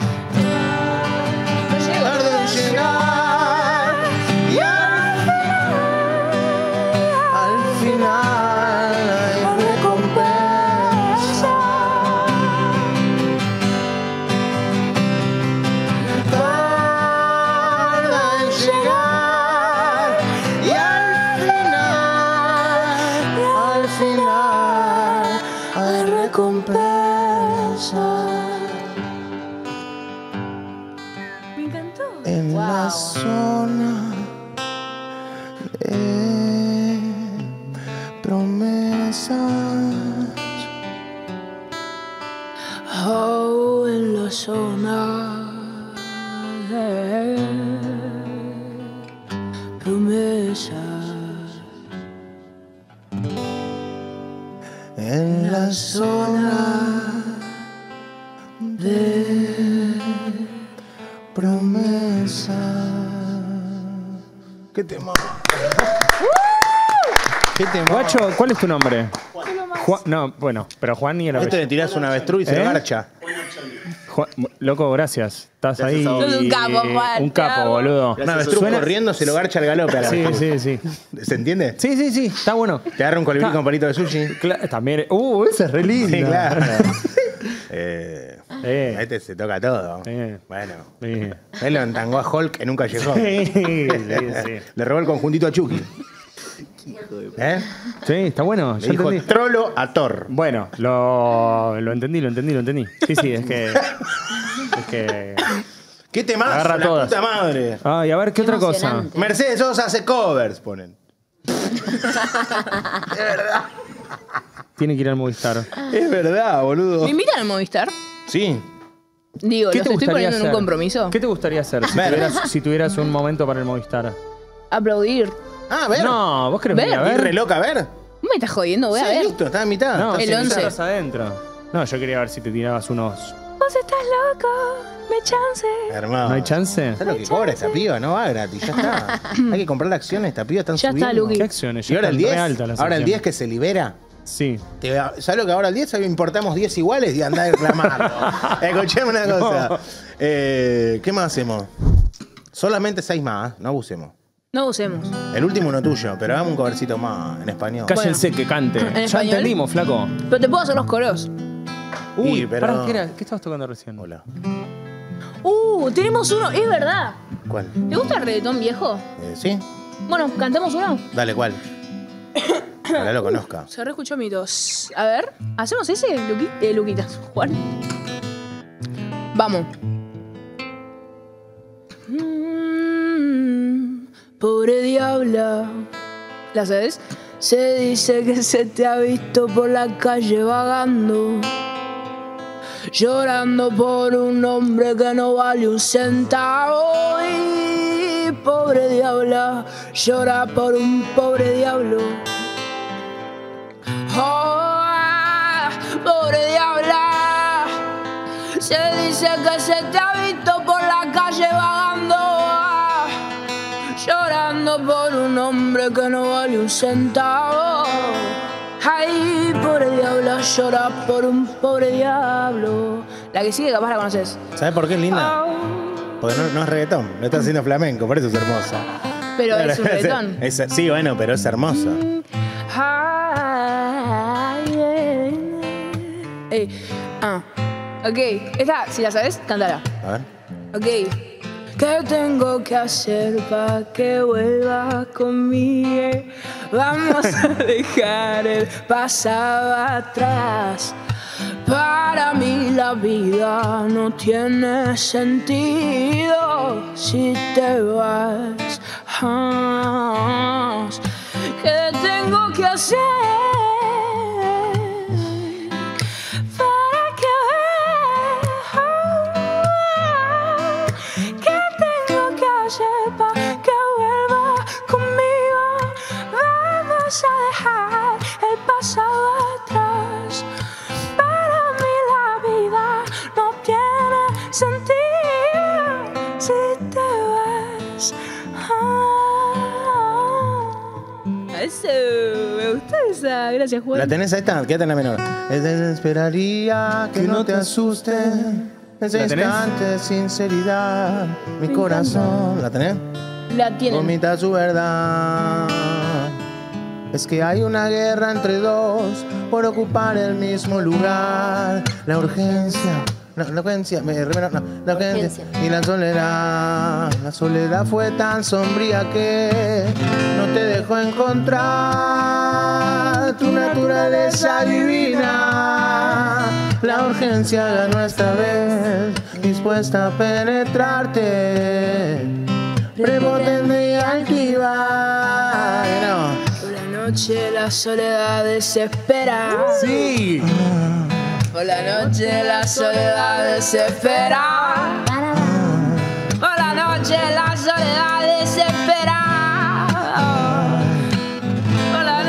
No llego. Tarde en llegar y al final hay recompensa. Tarda en llegar y al final hay recompensa. Me encantó. En la zona de promesas. Oh, en la zona de promesas. En la zona de promesas. ¿Qué tema? ¿Qué tema? Guacho, ¿cuál es tu nombre? Juan. No, bueno, pero Juan ni el Esto apellido. le tirás una avestruz y se ¿Eh? garcha. Loco, gracias. Estás ahí. Sos un capo, Juan. Un capo, boludo. Una avestruz corriendo se lo garcha al galope a la Sí, avestruz. sí, sí. ¿Se entiende? Sí, sí, sí. Está bueno. Te agarra un colibrí con palito de sushi. También. Ese es re lindo. Sí, claro. A este se toca todo. Bueno. Sí. Él lo entangó a Hulk en un callejón. Sí, sí, sí. Le robó el conjuntito a Chucky. ¿Eh? Sí, está bueno. Le Ya dijo entendí. trolo a Thor. Bueno, lo entendí. Sí, sí, es que. ¿Qué temazo? Agarra la todas. puta madre. Ay, a ver, ¿qué otra cosa? emocionante. Mercedes Sosa hace covers, ponen. Tiene que ir al Movistar. Es verdad, boludo. ¿Me invitan al Movistar? Sí. Digo, ¿Qué los te estoy gustaría poniendo en un hacer? compromiso. ¿Qué te gustaría hacer si tuvieras un momento para el Movistar? Aplaudir. Ah, a ver. No, vos querés venir a Ver. ¿Y ver. re loca, a ver? ¿Me estás jodiendo? Voy a Sí, ver. listo, está a mitad. No, Está el si 11. estás adentro. No, yo quería ver si te tirabas unos. Vos estás loco. Me chance. Hermano. ¿No hay chance? ¿Sabes lo que cobra esta piba? No va gratis, ya está. Hay que comprar acciones, esta piba están Ya está, subiendo. Luqui. ¿Qué acciones? Y ahora el Están 10, re altas las ahora el 10 acciones. que se libera. Sí. ¿Sabes lo que ahora el 10? Importamos 10 iguales y andá reclamando. Escuchame una cosa. ¿Qué más hacemos? Solamente 6 más, no abusemos. No usemos. El último uno tuyo, pero hagamos un covercito más en español. Cállense que cante. ¿En Ya español? entendimos, flaco. Pero te puedo hacer los coros. Uy, Sí, pero- pará, ¿qué estabas tocando recién? Hola. Tenemos uno. Es verdad. ¿Cuál? ¿Te gusta el reggaetón viejo? ¿Sí? Bueno, cantemos uno. Dale, ¿cuál? Ojalá lo conozca. Se reescuchó mi tos. A ver, ¿hacemos ese, Luquitas? Juan. Vamos. Pobre diabla, ¿La sabes? se dice que se te ha visto por la calle vagando, llorando por un hombre que no vale un centavo. Y pobre diabla, llora por un pobre diablo. Oh, pobre diabla, se dice que se te ha visto por la calle vagando, llorando por un hombre que no vale un centavo. Ay, pobre diabla, llora por un pobre diablo. La que sigue capaz la conoces. ¿Sabes por qué es linda? Porque no es reggaetón, no está haciendo flamenco, por eso es hermosa. Pero es un reggaetón. Sí, bueno, pero es hermosa. Ay, Ok, esta, si la sabes, cántala. A ver. Ok. ¿Qué tengo que hacer para que vuelva conmigo? Vamos a dejar el pasado atrás. Para mí la vida no tiene sentido si te vas. ¿Qué tengo que hacer? A dejar el pasado atrás. Para mí la vida no tiene sentido si te vas. Eso, me gustó esa. Gracias, Juan. ¿La tenés a esta? Quédate en la menor. Esperaría que no te asuste. Ese ¿La tenés? instante de sinceridad. Mi corazón. ¿La tenés? La tienen. Vomita su verdad. Es que hay una guerra entre dos por ocupar el mismo lugar. La urgencia, la urgencia, la urgencia y la soledad. La soledad fue tan sombría que no te dejó encontrar tu naturaleza divina. La urgencia ganó esta vez, dispuesta a penetrarte, prepotente y altiva. No. Noche la soledad desespera. Sí. Por la noche la soledad desespera. Por la noche la soledad desespera. Por la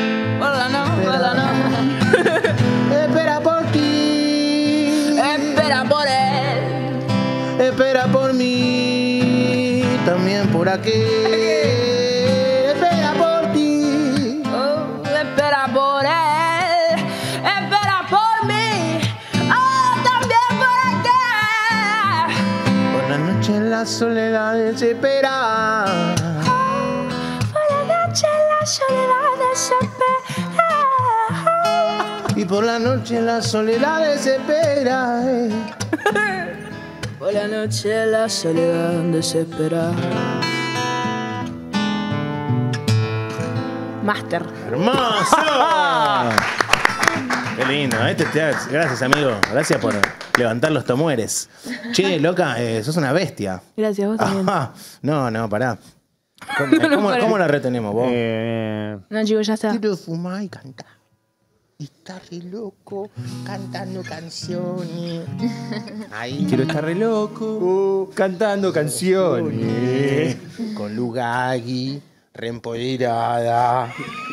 no. Espera por ti. Espera por él. Espera por mí. También por aquí. Por él, espera por mí, también por aquí. Por la noche la soledad desespera. Por la noche la soledad desespera. Y por la noche la soledad desespera. Por la noche la soledad desespera. Máster. ¡Hermoso! Qué lindo. Gracias, amigo. Gracias por levantar los tomueres. Che, loca, sos una bestia. Gracias, vos también. Ajá. No, pará. ¿Cómo la retenemos vos? No, chicos, ya está. Quiero fumar y cantar. Y está re loco cantando canciones. Ahí. Quiero estar re loco cantando canciones. Con Lugagi, reempoderada.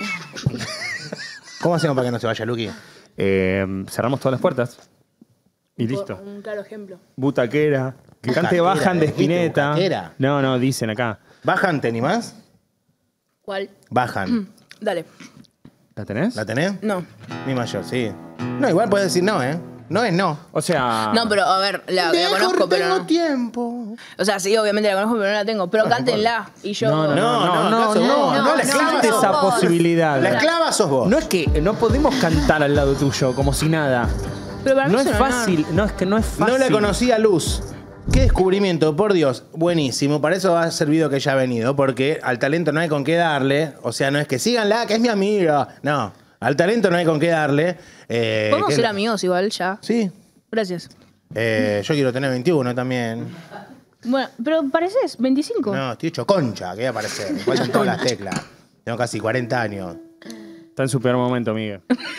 ¿Cómo hacemos para que no se vaya, Luqui? Cerramos todas las puertas. Y listo. Un claro ejemplo. Butaquera. Que cante Butaquera, Bajan de dijiste, Spinetta. butaquera. No, dicen acá. ¿Bajan, te animás? ¿Cuál? Bajan. Dale. ¿La tenés? ¿La tenés? No. Mi mayor, sí. No, igual puedes decir no, ¿eh? No es no. O sea. No, pero a ver, la conozco, pero tengo no. tiempo. O sea, sí, obviamente la conozco, pero no la tengo. Pero cántenla. Y yo. No no, existe no, esa vos. posibilidad. La esclava sos vos. No es que no podemos cantar al lado tuyo como si nada. Pero para mí No es un honor. fácil, no es que no es fácil. No la conocía Luz. Qué descubrimiento, por Dios. Buenísimo. Para eso ha servido que ella ha venido, porque al talento no hay con qué darle. O sea, no es que síganla, que es mi amiga. No. Al talento no hay con qué darle. Podemos ser amigos igual ya. Sí. Gracias. Yo quiero tener 21 también. Bueno, pero pareces 25. No, estoy hecho concha, que voy a aparecer. Me faltan todas las teclas. Tengo casi 40 años. Está en su peor momento, Miguel.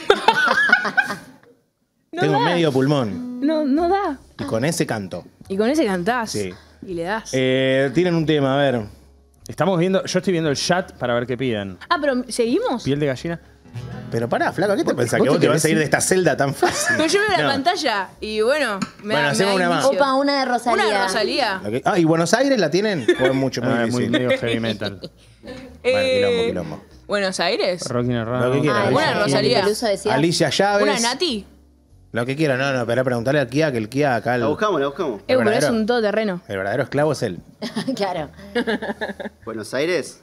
Tengo medio pulmón. No da. Y con ese canto. Y con ese cantás. Sí. Y le das. Tienen un tema, a ver. Estamos viendo, yo estoy viendo el chat para ver qué piden. Ah, pero ¿seguimos? Piel de gallina. Pero pará, flaca, ¿qué te pensás? vos ¿Que vos te te vas a querés ir ir? de esta celda tan fácil? Pero yo veo la No. pantalla y bueno, Bueno, hacemos una más. inicio. Opa, una de Rosalía. Una de Rosalía. ¿Y Buenos Aires la tienen? ¿O es mucho, muy Ah, es muy difícil? medio heavy metal. Bueno, quilombo. ¿Buenos Aires? Rock in a Lo que quieras. Ah, Una de Nati Rosalía. Peluso decía. Alicia Llaves. ¿Una de Nati? Lo que quiera, no, pero preguntarle al Kia, que el Kia acá... La buscamos, la buscamos. Pero es verdadero. un todoterreno. El verdadero esclavo es él. Claro. Buenos Aires.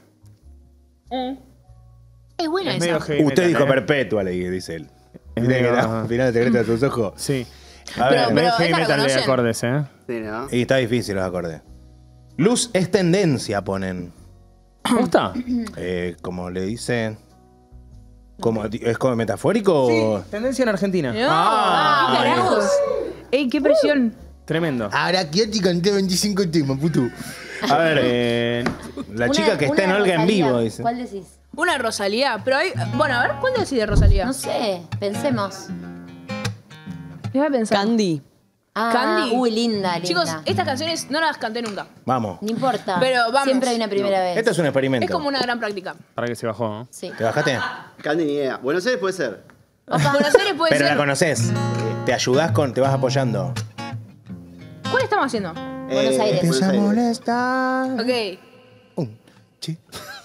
Es buena Es esa. medio heavy Usted metal, dijo ¿eh? perpetua, le dice él. Es ¿Viste que medio- era al final de secreto de tus ojos? Sí. A ver, Pero Heavy esta la metal de conocen. acordes, ¿eh? Sí, ¿no? y está difícil los acordes. Luz es tendencia, ponen. ¿Cómo está? Como le dicen. ¿Es como metafórico? o- Tendencia en Argentina. No, Ah, ¿qué carajos? Ey, qué presión. Tremendo. Ahora quiero te canté 25 temas, puto. A ver, la chica que está en Una de Olga en Rosalía. vivo, dice. ¿Cuál decís? Una de Rosalía, pero hay... Bueno, a ver, ¿cuál decís de Rosalía? No sé, pensemos. ¿Qué voy a pensar? Candy. Ah, Candy. Uy, linda, linda. Chicos, estas canciones no las canté nunca. Vamos. No importa. Pero vamos. Siempre hay una primera vez. Esto es un experimento. Es como una gran práctica. Para que se bajó, ¿no? Sí. ¿Te bajaste? Candy, ni idea. Buenos Aires puede ser. Buenos Aires puede Pero ser... la conoces. Te ayudás te vas apoyando. ¿Cuál estamos haciendo? Buenos Aires. Buenos Aires. molestar. Ok. Chi.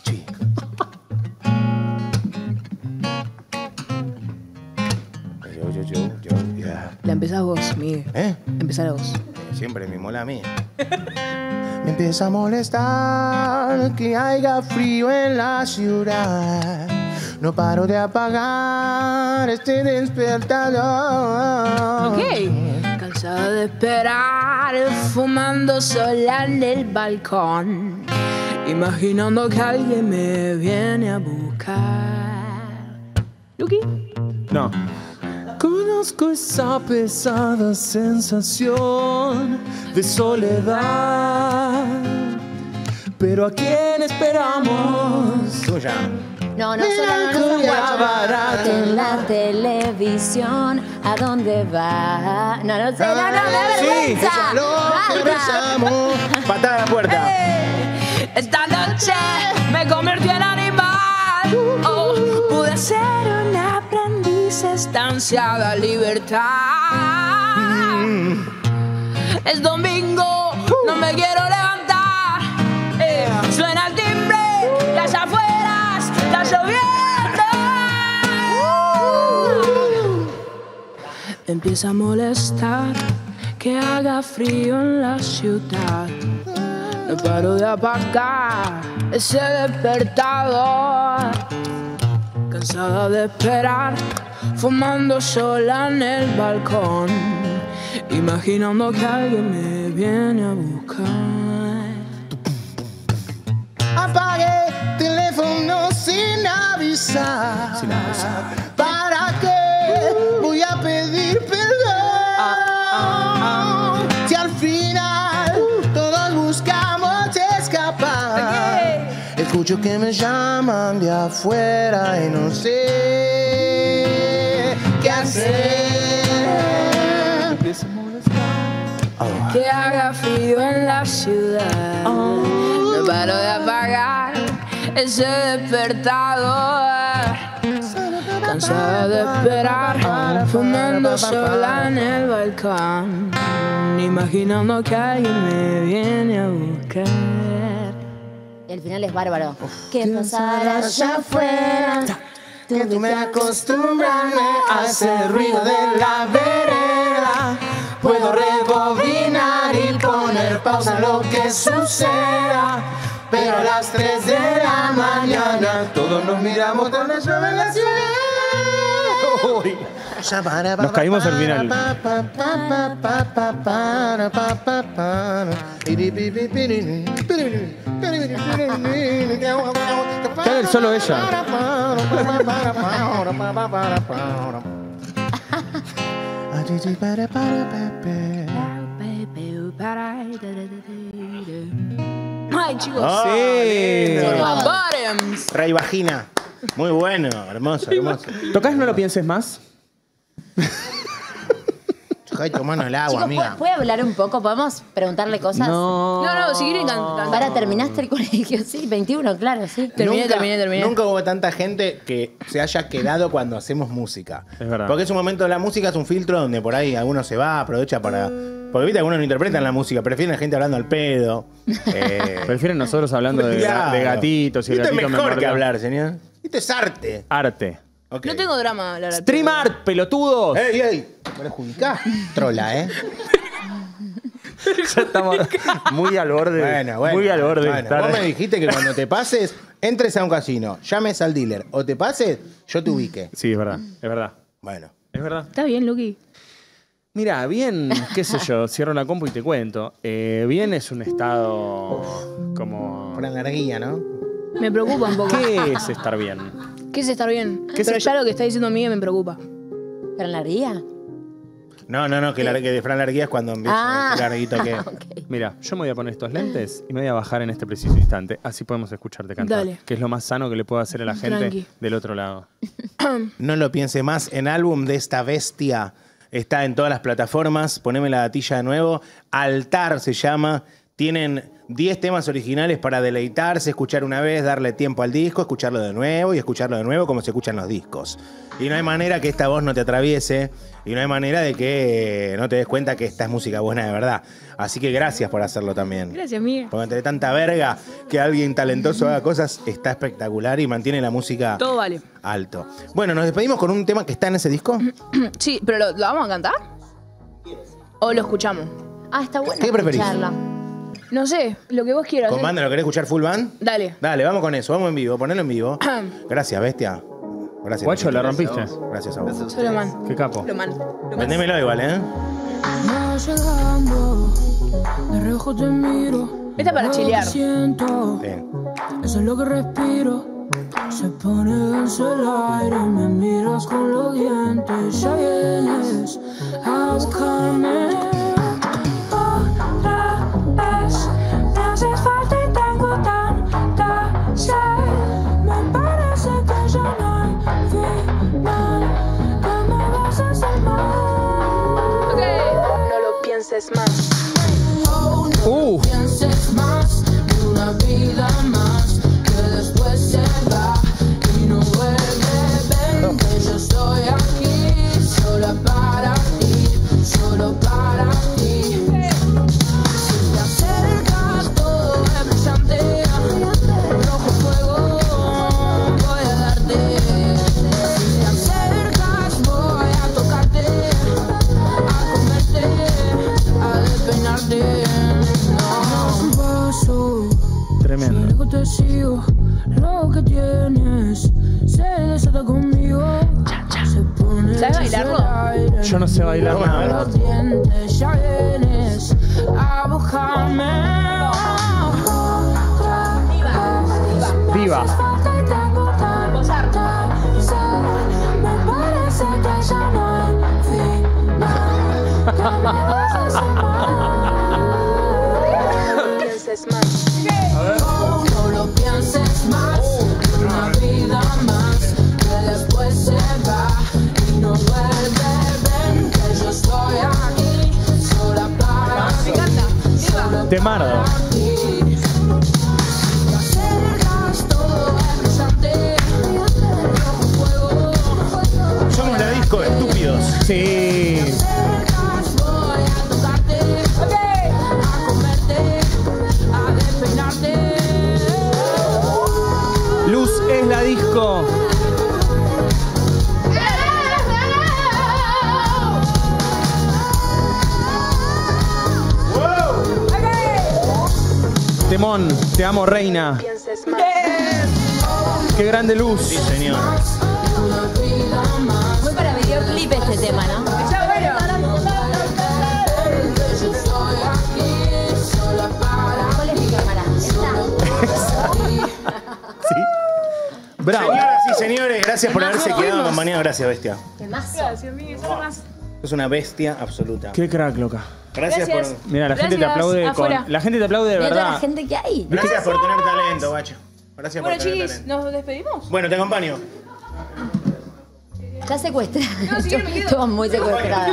Yo, ya. La empezás vos, Miguel. ¿Eh? Empezá vos. Siempre me mola a mí. Me empieza a molestar que haya frío en la ciudad. No paro de apagar este despertador. Ok. Cansada de esperar, fumando sola en el balcón, imaginando que alguien me viene a buscar. ¿Luqui? No. Conozco esa pesada sensación de soledad. Pero ¿a quién esperamos? Tuya. No, no solo Melancolía barata. en la televisión. ¿A dónde va? No, no sé, no, me da Sí, vergüenza. lo que Basta. besamos. Patada a la puerta. Esta noche me convertí en animal. Oh, pude ser un aprendiz estanciada libertad. Es domingo, no me quiero levantar. Suena el timbre, las afueras, está lloviendo. Empieza a molestar que haga frío en la ciudad. No paro de apagar ese despertador. Cansada de esperar, fumando sola en el balcón, imaginando que alguien me viene a buscar. Apague teléfono sin avisar. ¿Para qué voy a pedir perdón? Si al final todos buscamos escapar. Escucho que me llaman de afuera y no sé qué hacer. Que haga frío en la ciudad. No paro de apagar ese despertador. Cansada de esperar, fumando sola en el balcón, imaginando que alguien me viene a buscar. Y el final es bárbaro. ¿Qué pasará allá afuera? Que tú me acostumbrarme a hacer ruido de la vereda. Puedo rebobinar y poner pausa en lo que suceda. Pero a las 3 de la mañana todos nos miramos tan llueve en la ciudad. Nos caímos al final. Está el solo ella. Ay, chicos. Sí. Por la bottoms. Ray Vagina. Muy bueno, hermoso, hermoso. ¿Tocás No Lo Pienses Más? Ay, tu mano el agua, Chicos, amiga. ¿puede hablar un poco? ¿Podemos preguntarle cosas? No. No, si quieren cantar. Para, ¿terminaste el colegio? Sí, 21, claro, sí. Terminé. Nunca hubo tanta gente que se haya quedado cuando hacemos música. Es verdad. Porque es un momento de la música, es un filtro donde por ahí alguno se va, aprovecha para. Porque viste, algunos no interpretan la música, prefieren la gente hablando al pedo. Prefieren nosotros hablando de gatitos y el Esto es gatito me mejor que mordió. hablar, señor. Esto es arte. Arte. Ok. No tengo drama hablar al Stream pedo. art, pelotudos. ¡Ey, ey! ¿Me lo adjudicás? Trola, ¿eh? Ya estamos muy al borde. Bueno. Muy al borde. de Bueno, estar- vos me dijiste que cuando te pases, entres a un casino, llames al dealer o te pases, yo te ubique. Sí, es verdad. Es verdad. Bueno. Es verdad. Está bien, Luqui. Mira, bien, qué sé yo, cierro la compu y te cuento. Bien es un estado como... Por energía, ¿no? Me preocupa un poco. ¿Qué es estar bien? ¿Qué es estar bien? ¿Qué Pero es ya lo que está diciendo Miguel me preocupa. ¿Pero en la ría? No, que de Fran Larguía es cuando empieza el larguito que... Ok. Mira, yo me voy a poner estos lentes y me voy a bajar en este preciso instante. Así podemos escucharte cantar. Dale. Que es lo más sano que le puedo hacer a la gente Tranqui. del otro lado. No lo piense más. En álbum de esta bestia está en todas las plataformas. Poneme la datilla de nuevo. Altar se llama. Tienen 10 temas originales para deleitarse, escuchar una vez, darle tiempo al disco, escucharlo de nuevo y escucharlo de nuevo como se escuchan los discos. Y no hay manera que esta voz no te atraviese y no hay manera de que no te des cuenta que esta es música buena de verdad. Así que gracias por hacerlo también. Gracias, Miguel. Porque entre tanta verga que alguien talentoso haga cosas, está espectacular y mantiene la música Todo vale. alto. Bueno, nos despedimos con un tema que está en ese disco. Sí, pero ¿lo vamos a cantar? ¿O lo escuchamos? Ah, está bueno ¿Qué preferís? escucharla. No sé, lo que vos quieras. ¿Con banda lo querés escuchar full band? Dale. Dale, vamos con eso, vamos en vivo, ponelo en vivo. Gracias, bestia. Gracias. Guacho, la rompiste. Gracias a vos. Solo man. Qué capo. Lo man. Vendémelo igual, ¿eh? Va llegando, de reojo te miro. Esta para Lo que chilear. siento, Sí. eso es lo que respiro. Se pone denso el aire y me miras con los dientes. Ya vienes a buscarme otra vez. Me haces falta y tengo tanta sed. Me parece que ya no hay final, que me vas a hacer mal. Ok. No lo pienses más. Oh, no pienses más de una vida más que después se va y no vuelve. Ven que yo estoy aquí solo para ti, solo para ti. Si te acercas todo es brillante, rojo fuego voy a darte. Si te acercas voy a tocarte, a comerte, a despeinarte. Un paso, Tremendo. luego te sigo, lo que tienes se desata conmigo. Se pone ¿Sabes bailarlo? Yo no sé bailar nada. los dientes, ya vienes a buscarme. Viva. Falta y tengo tanta sed. Me parece que ya no hay final, que me vas a hacer mal. Pienses más. Oh, no lo pienses más, una vida más que después se va y no vuelve. Ven que yo estoy aquí sola para ti, solo Temardo. para ti. Te acercas, todo es brillante, rojo fuego. Somos la disco, estúpidos. Sí. Te acercas, voy a tocarte, a comerte, a despeinarte. Luz es la disco. Temón, te amo, reina. Pienses más. Qué grande Luz. Sí, señor. Fue para videoclip este tema, ¿no? Está bueno. ¿Cuál es mi cámara? ¿Esta? Sí. Bravo. Señoras y señores, gracias por haberse quedado acompañado. Gracias, bestia. Temazo. Gracias, Miguel. Solo más. Es una bestia absoluta. Qué crack, loca. Gracias, Gracias. por. Mira, la gente te Gracias, aplaude afuera. con. La gente te aplaude de Mira toda la verdad. gente que hay. Gracias por tener talento, guacho. Gracias Bueno, por tener chiquis, talento. ¿nos despedimos? Bueno, te acompaño. Está secuestrada. No, si quiero me quedo. Estuvo muy secuestrada.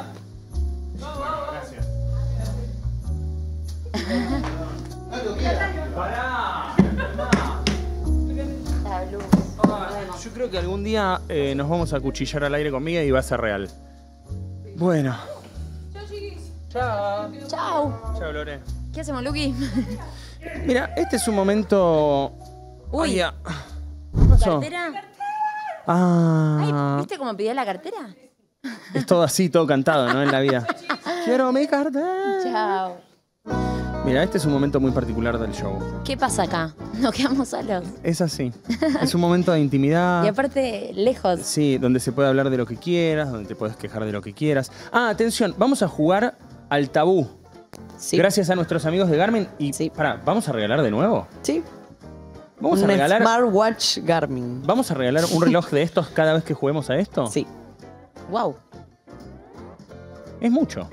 Yo creo que algún día nos vamos a cuchillar al aire conmigo y va a ser real. Bueno. Chao. Chao. Chao, Lore. ¿Qué hacemos, Luqui? Mira, este es un momento. Uy. Ay, ya. ¿Qué pasó? ¿Cartera? Ah. Ay, ¿viste cómo pidió la cartera? Es todo así, todo cantado, ¿no? En la vida. Quiero mi cartera. Chao. Mira, este es un momento muy particular del show. ¿Qué pasa acá? Nos quedamos solos. Es así. Es un momento de intimidad. Y aparte, lejos. Sí, donde se puede hablar de lo que quieras, donde te puedes quejar de lo que quieras. Ah, atención, vamos a jugar al tabú. Sí. Gracias a nuestros amigos de Garmin. Y Sí. pará, ¿vamos a regalar de nuevo? Sí. Vamos a Un regalar. smartwatch Garmin. ¿Vamos a regalar un reloj de estos cada vez que juguemos a esto? Sí. Wow. Es mucho.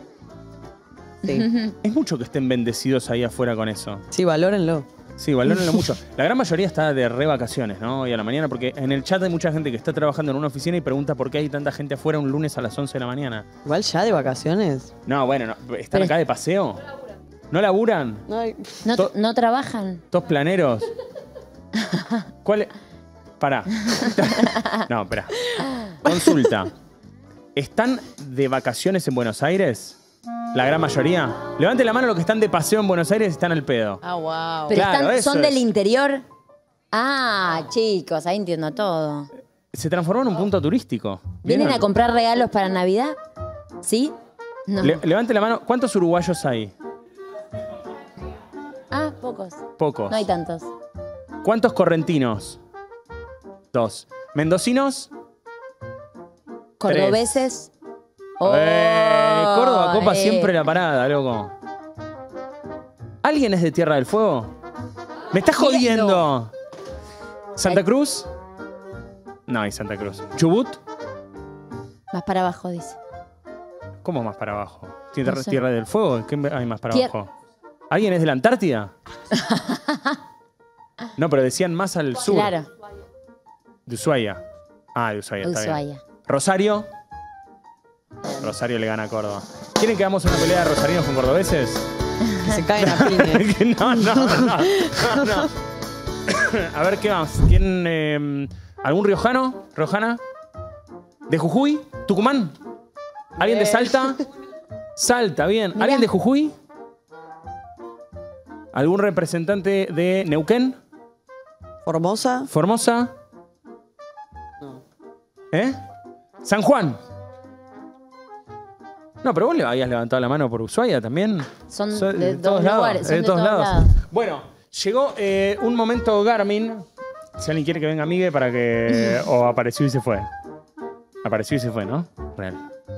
Sí. Es mucho que estén bendecidos ahí afuera con eso. Sí, valórenlo. Sí, valórenlo mucho. La gran mayoría está de re vacaciones, ¿no? Hoy a la mañana, porque en el chat hay mucha gente que está trabajando en una oficina y pregunta por qué hay tanta gente afuera un lunes a las 11 de la mañana. Igual ya de vacaciones. No, bueno, no, ¿están Pero- acá de paseo? ¿No laburan? Ay. ¿No, To- no trabajan? ¿Dos planeros? ¿Cuál es? Pará. No, espera. Consulta. ¿Están de vacaciones en Buenos Aires? ¿La gran mayoría? Levante la mano los que están de paseo en Buenos Aires y están al pedo. Ah, wow. Pero Claro, eso son del es. interior. Ah, chicos, ahí entiendo todo. Se transformó en un punto turístico. ¿Vienen ¿Vieron? a comprar regalos para Navidad? ¿Sí? No. Levante la mano. ¿Cuántos uruguayos hay? Ah, pocos. Pocos. No hay tantos. ¿Cuántos correntinos? 2. ¿Mendocinos? Cordobeses. Córdoba copa eh. siempre la parada, loco. ¿Alguien es de Tierra del Fuego? ¡Me estás jodiendo! ¿Santa Cruz? No hay Santa Cruz. ¿Chubut? Más para abajo, dice. ¿Cómo más para abajo? ¿Tierra, No sé. Tierra del Fuego? ¿Qué hay más para Tier- abajo? ¿Alguien es de la Antártida? No, pero decían más al sur. Claro, De Ushuaia. Ah, de Ushuaia, está bien. Ushuaia. ¿Rosario? Rosario le gana a Córdoba. ¿Quieren que hagamos una pelea de rosarinos con cordobeses? Que se caen a piñas. No. A ver, ¿qué más? ¿Quién, algún riojano? ¿Rojana? ¿De Jujuy? ¿Tucumán? ¿Alguien de Salta? Salta, bien. Mirá. ¿Alguien de Jujuy? ¿Algún representante de Neuquén? Formosa. ¿Formosa? ¿Eh? ¿San Juan? No, pero vos le habías levantado la mano por Ushuaia también. Son Soy de todos lugares, son de de todos todos lados. lados. Bueno, llegó un momento Garmin. Si alguien quiere que venga Migue para que... O apareció y se fue. Apareció y se fue, ¿no? Real.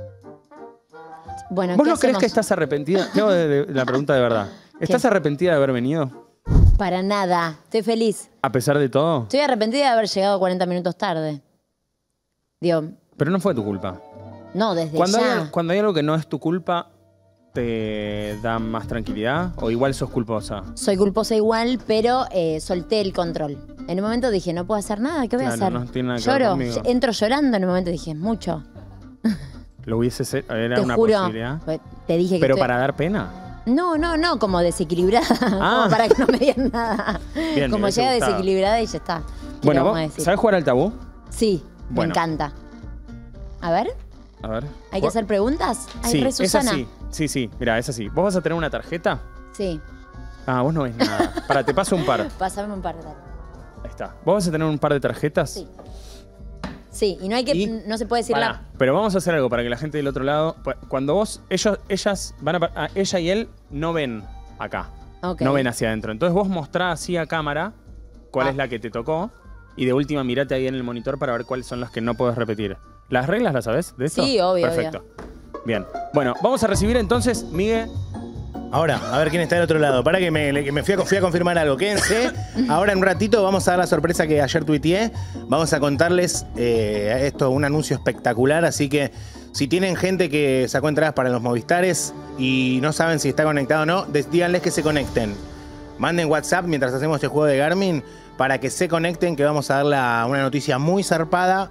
Bueno, ¿Vos ¿qué no crees hacemos? que estás arrepentida? Tengo la pregunta de verdad. ¿Estás arrepentida de haber venido? Para nada. Estoy feliz. A pesar de todo. Estoy arrepentida de haber llegado 40 minutos tarde. Digo, Pero no fue tu culpa. no, desde Cuando ya. cuando hay algo que no es tu culpa, ¿te da más tranquilidad? ¿O igual sos culposa? Soy culposa igual, pero solté el control. En un momento dije, no puedo hacer nada, ¿qué voy a Claro, hacer? no tiene nada que ver Lloro, conmigo. entro llorando en un momento, dije, mucho. ¿Lo hubiese era Te una juro, posibilidad? te dije que ¿Pero estoy- para dar pena? No, como desequilibrada, Ah. como para que no me digan nada. Bien, Como me hubiese llega gustado. desequilibrada y ya está. ¿Qué Bueno, le vamos a ¿vos decir? ¿sabés jugar al tabú? Sí, Bueno. me encanta. A ver, A ver. ¿hay que hacer preguntas? Ay, Sí, re es Susana. así. Sí, mira, es así. ¿Vos vas a tener una tarjeta? Sí, Ah, vos no ves nada. Para, te paso un par. pasame un par de datos. Ahí está. ¿Vos vas a tener un par de tarjetas? Sí. Sí, y no hay que, Y- no se puede decir Pará, la... pero vamos a hacer algo para que la gente del otro lado. Cuando vos, ellas van a. Ella y él no ven acá. Ok. No ven hacia adentro. Entonces vos mostrá así a cámara cuál Ah. es la que te tocó. Y de última mirate ahí en el monitor para ver cuáles son las que no podés repetir. ¿Las reglas las sabés de esto? Sí, obvio, Perfecto. Bien. Bueno, vamos a recibir entonces, Miguel. Ahora, a ver quién está del otro lado. Para que me fui a confirmar algo. Quédense. Ahora en un ratito vamos a dar la sorpresa que ayer tuiteé. Vamos a contarles esto, un anuncio espectacular. Así que si tienen gente que sacó entradas para los Movistares y no saben si está conectado o no, díganles que se conecten. Manden WhatsApp mientras hacemos este juego de Garmin para que se conecten, que vamos a dar una noticia muy zarpada,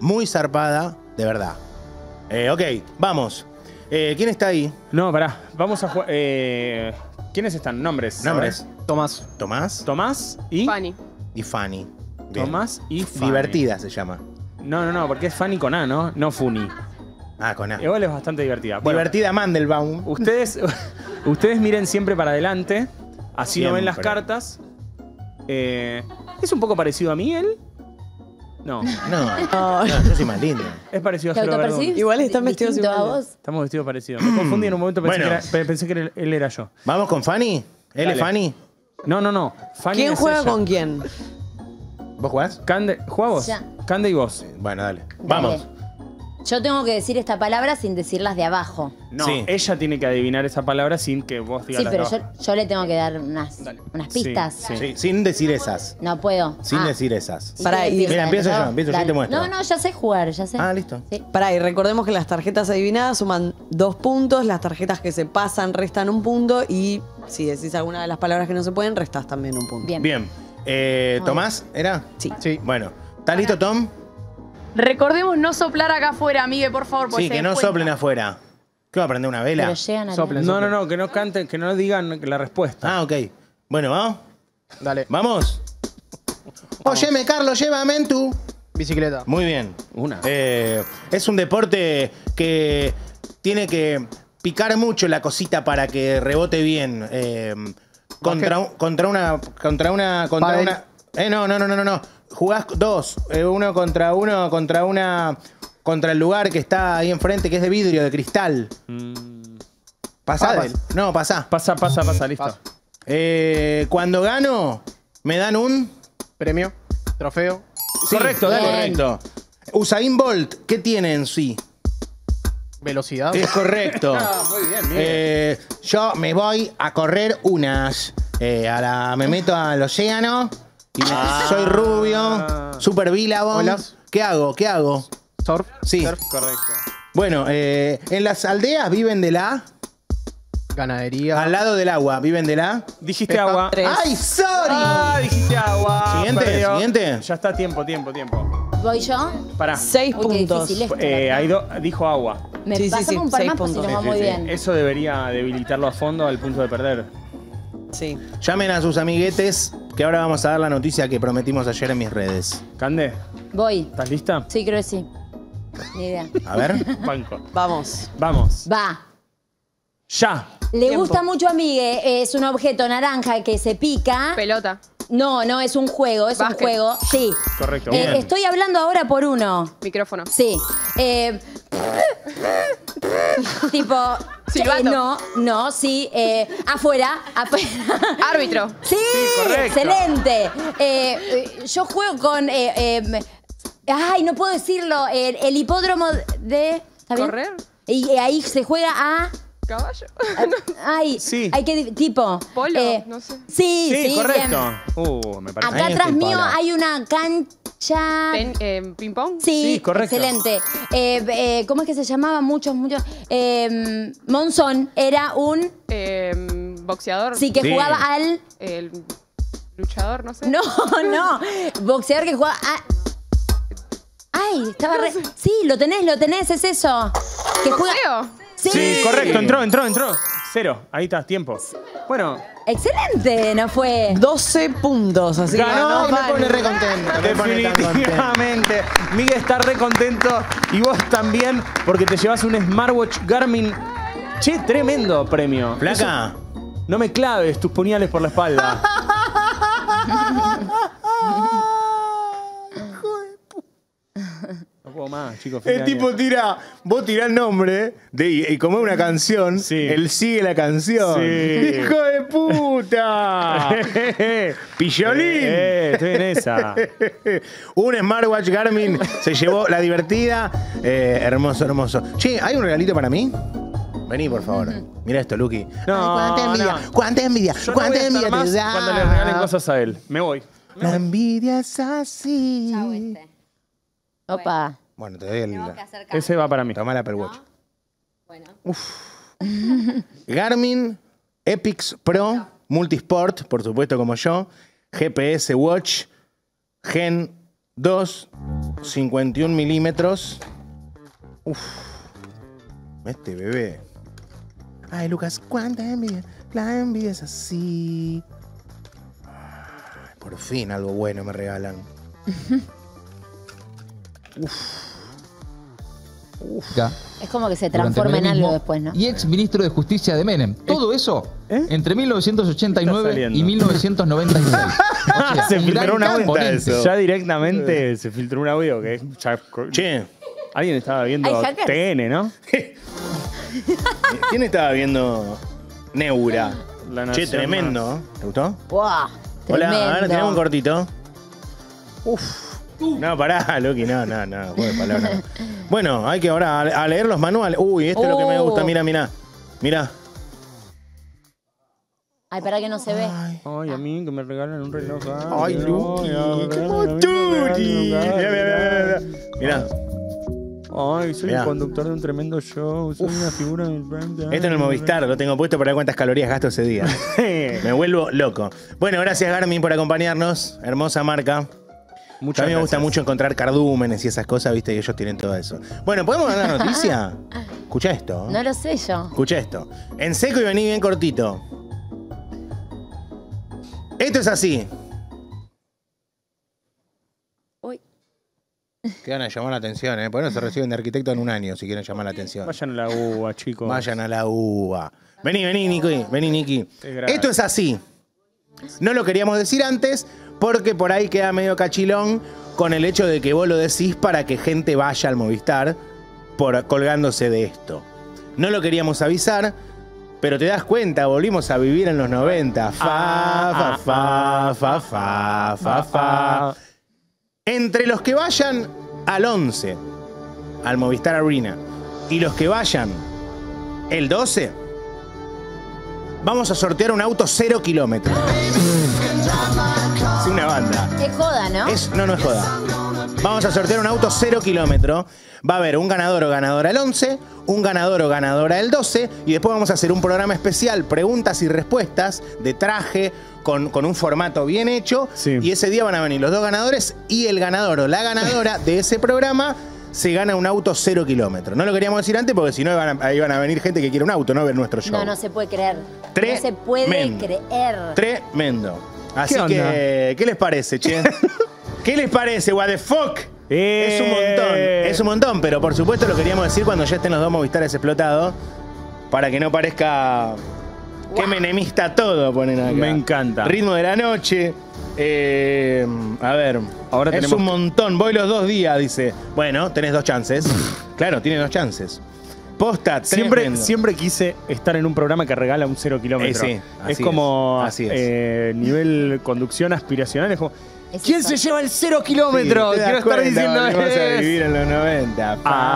de verdad. Ok, vamos. ¿Quién está ahí? No, pará. Vamos a jugar. ¿Quiénes están? Nombres. Nombres. Tomás. Tomás Tomás y. Fanny. y Fanny. Bien. Tomás y Fanny. Divertida se llama. No, porque es Fanny con A, ¿no? No Funi. Ah, con A. Igual es bastante divertida. Bueno, Divertida Mandelbaum. ustedes miren siempre para adelante. Así no ven las Siempre. cartas. Es un poco parecido a Miguel. No. No, yo soy más lindo. Es parecido a ¿Te Jero Verdún. autopercibís? Igual están vestidos distinto a iguales. vos. Estamos vestidos parecidos. Me confundí en un momento, pensé, Bueno. pensé que él era yo. ¿Vamos con Fanny? ¿Él Dale. es Fanny? No. Fanny ¿Quién es juega ella. con quién? ¿Vos jugás? Cande, ¿juega vos? Ya. Cande y vos. Bueno, dale. Dale. Vamos. Yo tengo que decir esta palabra sin decirlas de abajo. No, Sí. ella tiene que adivinar esa palabra sin que vos digas Sí, las pero de abajo. yo le tengo que dar unas Sí, pistas. sí. Sí, sin decir esas. No puedo. Sin decir esas. ¿Y Pará, qué y- empieza? Mira, empiezo yo y Dale. te muestro. No, ya sé jugar, ya sé. Ah, listo. Sí. Pará, y recordemos que las tarjetas adivinadas suman 2 puntos, las tarjetas que se pasan restan 1 punto y si decís alguna de las palabras que no se pueden, restás también 1 punto. Bien. Bien. ¿Tomás? ¿Era? Sí. Bueno. ¿Estás listo, Tom? Recordemos no soplar acá afuera, amigue, por favor. porque Sí, se que den no cuenta. soplen afuera. ¿Qué va a prender una vela? Pero llegan a No, que no canten, que no digan la respuesta. Ah, ok. Bueno, ¿vamos? Dale. ¿Vamos? Óyeme, Carlos, llévame en tu... Bicicleta. Muy bien. Una. Es un deporte que tiene que picar mucho la cosita para que rebote bien. Contra una. Pádel. No. Jugás dos. Uno contra una. Contra el lugar que está ahí enfrente, que es de vidrio, de cristal. ¿Pasá? Pádel. No, pasá. Pasa, listo. Paso. Cuando gano, me dan un. Premio. Trofeo. Sí, Correcto, dale. correcto. Usain Bolt, ¿qué tiene en sí? Velocidad. Es correcto. Muy bien, Yo me voy a correr unas. Me meto al océano y soy rubio, super Billabong. Olas. ¿Qué hago? Surf. Sí. Correcto. Bueno, en las aldeas viven de la. Ganadería. Al lado del agua, viven de la. Dijiste Pesca. agua. 3. ¡Ay, sorry! Dijiste agua. Siguiente, Perdió. siguiente. Ya está, tiempo. ¿Voy yo? Pará. 6 Uy, qué puntos. difícil esto. Dijo agua. Me Sí, sí, pasamos sí, un par 6 más por si puntos. nos va Sí, muy sí, bien. Eso debería debilitarlo a fondo al punto de perder. Sí. Llamen a sus amiguetes, que ahora vamos a dar la noticia que prometimos ayer en mis redes. Cande, Voy. ¿estás lista? Sí, creo que sí. Ni idea. A ver. Banco. Vamos. Vamos. Va. Ya. Le Tiempo. gusta mucho a Miguel. Es un objeto naranja que se pica. Pelota. No, es un juego. Es Básquet. un juego. Sí. Correcto. Bien. Estoy hablando ahora por uno. Micrófono. Sí. Tipo. Silbato. No, sí. Afuera. Árbitro. Sí, correcto. excelente. Yo juego con. Ay, no puedo decirlo. El hipódromo de. ¿Está bien? Correr. Y ahí se juega a. Caballo. Ay, Sí. hay que. Tipo. Polo, no sé. Sí, Sí, correcto. bien. Me parece. Acá Ahí atrás estoy mío pala. hay una cancha. Ping pong. Sí, Sí, correcto. excelente. ¿Cómo es que se llamaba? Muchos. Monzón era un. Boxeador. Sí, que Sí. jugaba al. El luchador, no sé. No. Boxeador que jugaba a. Ay, estaba re. Sí, lo tenés, es eso. Que juega. Boxeo. Sí, correcto. Entró. 0. Ahí está, tiempo. Bueno, Excelente, no fue. 12 puntos, así que Ganó, ganó me Fanny. pone re contento. Me pone tan contento. definitivamente. Miguel está re contento y vos también porque te llevas un smartwatch Garmin. Che, tremendo premio. Flaca. No me claves tus puñales por la espalda. No puedo más, chicos. fin de El año. tipo tira, vos tirás el nombre y como es una canción, Sí. él sigue la canción. Sí. ¡Hijo de puta! ¡Pillolín! Estoy en esa. Un smartwatch Garmin se llevó la divertida. Hermoso. Che, ¿hay un regalito para mí? Vení, por favor. Mira esto, Luqui. No, cuánta envidia, no. cuánta envidia, Yo no voy cuánta a estar envidia más te da. cuando le regalen cosas a él. Me voy. La envidia es así. Opa. Bueno, te doy el. Ese va para mí. Toma la Apple Watch. Bueno. Garmin Epix Pro Multisport, por supuesto como yo. GPS Watch Gen 2, 51 milímetros. Uf. Este bebé. Ay, Lucas, cuánta envidia. La envidia es así. Ay, por fin algo bueno me regalan. Uf. Es como que se durante transforma en menemismo, algo después, ¿no? Y ex ministro de Justicia de Menem. Todo eso entre 1989 y 1996. O sea, Se un filtró gran un audio. exponente. Ya directamente se filtró un audio que Che, alguien estaba viendo Hay hackers. TN, ¿no? ¿quién estaba viendo Neura? La Che, Nación tremendo. ¿Te gustó? ¡Wow! Hola, Tremendo. ahora tenemos un cortito. No, pará, Loki, no, juego de palabras. Bueno, hay que ahora a leer los manuales. Uy, esto es lo que me gusta, mira. Mira. Ay, para que no se ve. Ay, a mí que me regalan un reloj. Ay, Luqui, qué Tuti. Mira. Ay, soy Mirá. el conductor de un tremendo show. Soy una figura del Esto en el Movistar, lo tengo puesto para ver cuántas calorías gasto ese día. Me vuelvo loco. Bueno, gracias Garmin por acompañarnos. Hermosa marca. Muchas a mí me gusta gracias. mucho encontrar cardúmenes y esas cosas, viste, y ellos tienen todo eso. Bueno, ¿podemos dar la noticia? Escucha esto. No lo sé yo. Escucha esto. En seco y vení bien cortito. Esto es así. Uy. Que van a llamar la atención, ¿eh? Porque no se reciben de arquitecto en un año si quieren llamar la atención. Vayan a la UBA, chicos. Vayan a la UBA. Vení, Niki. Vení, Niki. gracias. Esto es así. No lo queríamos decir antes porque por ahí queda medio cachilón con el hecho de que vos lo decís para que gente vaya al Movistar colgándose de esto. No lo queríamos avisar, pero te das cuenta, volvimos a vivir en los 90. Fa. Entre los que vayan al 11, al Movistar Arena, y los que vayan el 12, vamos a sortear un auto 0 kilómetros. Es una banda. Es joda, ¿no? No es joda. Vamos a sortear un auto 0 kilómetros. Va a haber un ganador o ganadora el 11, un ganador o ganadora el 12, y después vamos a hacer un programa especial, preguntas y respuestas de traje, con un formato bien hecho. Sí. Y ese día van a venir los dos ganadores y el ganador o la ganadora de ese programa se gana un auto 0 kilómetros. No lo queríamos decir antes porque si no ahí van a venir gente que quiere un auto, no ver nuestro show. No se puede creer. Tremendo. No se puede creer. Tremendo. Así ¿Qué onda? que, ¿qué les parece, che? ¿Qué les parece, what the fuck? Es un montón, pero por supuesto lo queríamos decir cuando ya estén los dos Movistares explotados, para que no parezca que menemista todo, ponen acá. Me encanta. Ritmo de la noche. A ver, Ahora es tenemos un montón. Voy los 2 días, dice. Bueno, tenés 2 chances. Claro, tienes 2 chances. Posta, tremendo. Siempre quise estar en un programa que regala un 0 kilómetro. Sí, es así como así es. Nivel conducción aspiracional. Es como, Es ¿quién eso. se lleva el 0 kilómetro? Sí, te das Quiero estar cuenta, diciendo volvimos a es. vivir en los 90.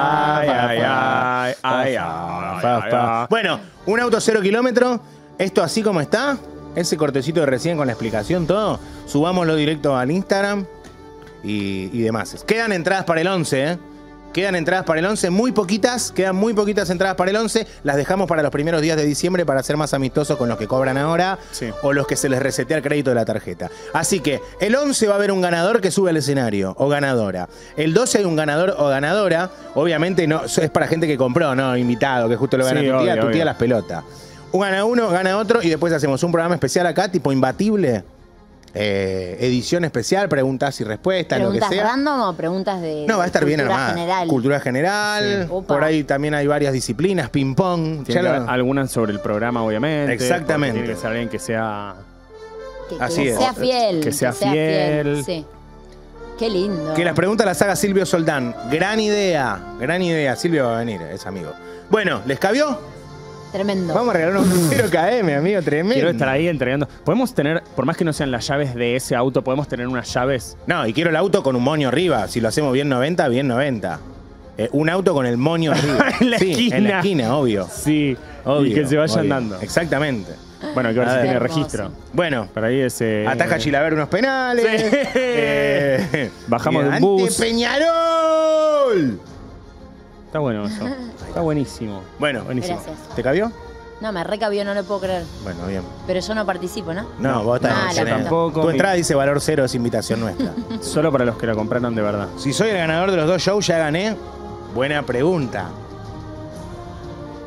Bueno, un auto 0 kilómetros. Esto así como está. Ese cortecito de recién con la explicación, todo. Subámoslo directo al Instagram y demás. Quedan entradas para el 11, ¿eh? Quedan entradas para el 11, muy poquitas, quedan muy poquitas entradas para el 11. Las dejamos para los primeros días de diciembre para ser más amistosos con los que cobran ahora o los que se les resetea el crédito de la tarjeta. Así que el 11 va a haber un ganador que sube al escenario o ganadora. El 12 hay un ganador o ganadora. Obviamente no es para gente que compró, no invitado, que justo lo gana tu tía, obvio. las pelotas. Gana uno, gana otro y después hacemos un programa especial acá, tipo imbatible. Edición especial, preguntas y respuestas, lo que ¿Preguntas sea. random o preguntas de No, va a estar bien cultura armada. general? Cultura general. Sí. Opa. Por ahí también hay varias disciplinas, ping-pong. Tiene que haber algunas sobre el programa, obviamente. Exactamente. Tiene que ser alguien que sea. Que Así es. sea fiel. Que sea fiel. Sí. Qué lindo. Que las preguntas las haga Silvio Soldán. Gran idea, gran idea. Silvio va a venir, es amigo. Bueno, ¿les cabió? Tremendo. Vamos a regalar un 0 KM, amigo, tremendo. Quiero estar ahí entregando. Podemos tener, por más que no sean las llaves de ese auto, podemos tener unas llaves. No, y quiero el auto con un moño arriba. Si lo hacemos bien 90, bien 90. Un auto con el moño arriba. En la sí, esquina. en la esquina, obvio. Sí. Obvio, y que se vayan obvio. dando. Exactamente. Bueno, hay que ver A si ver. tiene Hermoso. registro. Bueno, Para ahí ese. ataja Chilaver unos penales. Sí. Bajamos de un ante bus. Peñarol. Está bueno eso. Está buenísimo. Bueno, Buenísimo. Gracias. ¿te cabió? No, me recabió, no lo puedo creer. Bueno, bien. Pero yo no participo, ¿no? No, vos Ah, estás la en el- tampoco. Tu entrada dice valor 0, es invitación nuestra. Solo para los que la compraron de verdad. Si soy el ganador de los 2 shows, ya gané. Buena pregunta.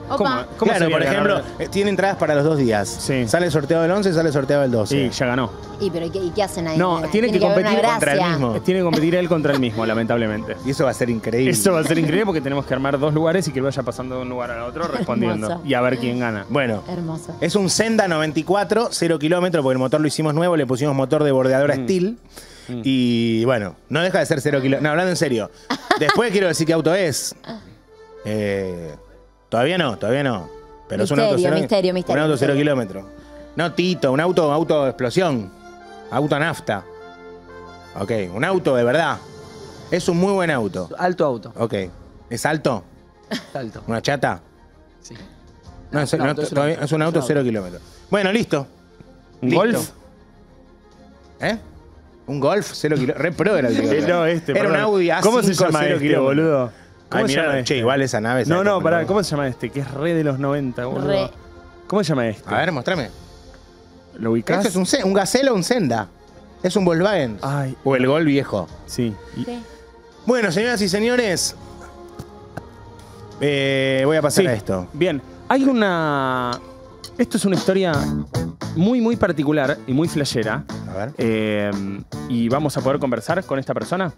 Opa. ¿Cómo Claro, sería por el ejemplo, ganador? tiene entradas para los 2 días. Sí. Sale sorteado el 11, sale sorteado el 12. Sí, ya ganó. ¿Y qué hacen ahí? No, tiene que haber una competir contra el gracia. mismo. Tiene que competir él contra él mismo, lamentablemente. Y eso va a ser increíble. Eso va a ser increíble porque tenemos que armar 2 lugares y que él vaya pasando de un lugar al otro respondiendo. Hermoso. Y a ver quién gana. Bueno, Hermoso. es un Senda 94, 0 kilómetros, porque el motor lo hicimos nuevo, le pusimos motor de bordeadora Steel. Y bueno, no deja de ser 0 kilómetros. No, hablando en serio. Después quiero decir qué auto es. Todavía no. Pero es un auto Misterio. Un auto 0 kilómetros. No, Tito, un auto de explosión. Auto nafta. Ok, un auto de verdad. Es un muy buen auto. Alto auto. Ok. ¿Es alto? Alto. ¿Una chata? Sí. No, es un auto 0 kilómetros. Bueno, listo. ¿Un Listo. Golf? ¿Eh? ¿Un Golf 0 kilómetros? Re pro era el de No, Era perdón. un Audi A5 ¿Cómo se llama 0 este, kilómetros. boludo? Ay, ¿Cómo se mirá, llama che, este? igual esa nave. No, ¿sabes pará, cómo? ¿cómo se llama este? Que es re de los 90, boludo. Re. ¿Cómo se llama este? A ver, mostrame. ¿Lo ubicás? Este es un Gazelle o un Senda. Es un Volkswagen. Ay. O el Gol viejo. Sí. Sí. Bueno, señoras y señores, voy a pasar Sí. a esto. Bien, hay una... Esto es una historia muy, muy particular y muy flashera. A ver. Y vamos a poder conversar con esta persona.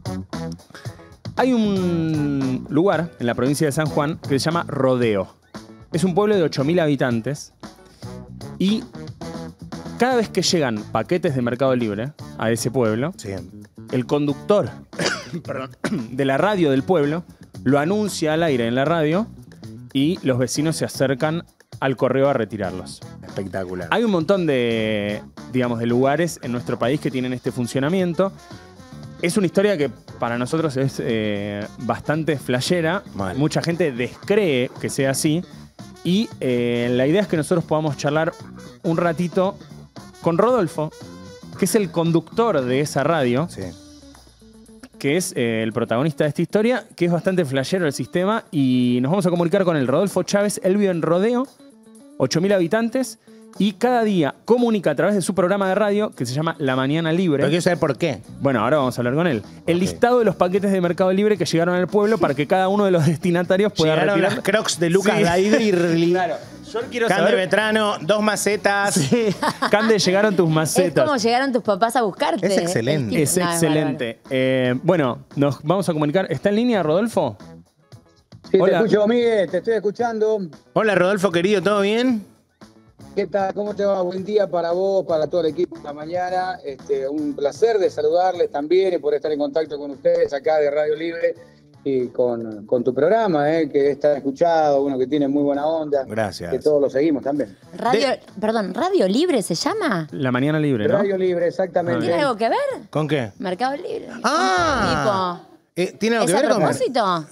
Hay un lugar en la provincia de San Juan que se llama Rodeo. Es un pueblo de 8.000 habitantes y cada vez que llegan paquetes de Mercado Libre a ese pueblo, Sí. el conductor perdón, de la radio del pueblo lo anuncia al aire en la radio y los vecinos se acercan al correo a retirarlos. Espectacular. Hay un montón de, digamos, de lugares en nuestro país que tienen este funcionamiento. Es una historia que para nosotros es bastante flashera. Mal. Mucha gente descree que sea así. Y la idea es que nosotros podamos charlar un ratito con Rodolfo, que es el conductor de esa radio, Sí. que es el protagonista de esta historia, que es bastante flashero el sistema. Y nos vamos a comunicar con el Rodolfo Chávez. Él vive en Rodeo, 8.000 habitantes. Y cada día comunica a través de su programa de radio, que se llama La Mañana Libre. Pero quiero saber por qué. Bueno, ahora vamos a hablar con él. El listado de los paquetes de Mercado Libre que llegaron al pueblo para que cada uno de los destinatarios pueda Llegaron retirar. las Crocs de Lucas Sí. Daidri. Claro. Yo quiero Cande saber... Vetrano, 2 macetas. Sí. Cande, llegaron tus Es macetas. como llegaron tus papás a buscarte. Es excelente. Es No, excelente. Bueno, nos vamos a comunicar. ¿Está en línea, Rodolfo? Sí, Hola. te escucho, Miguel, te estoy escuchando. Hola, Rodolfo, querido, ¿todo bien? ¿Qué tal? ¿Cómo te va? Buen día para vos, para todo el equipo de la mañana. Un placer de saludarles también y poder estar en contacto con ustedes acá de Radio Libre y con tu programa, que está escuchado, uno que tiene muy buena onda. Gracias. Que todos lo seguimos también. ¿Radio Libre se llama? La Mañana Libre, ¿no? Radio Libre, exactamente. ¿Tiene algo que ver? ¿Con qué? Mercado Libre. Ah. ¿Tiene algo ¿Es que a ver con...? propósito?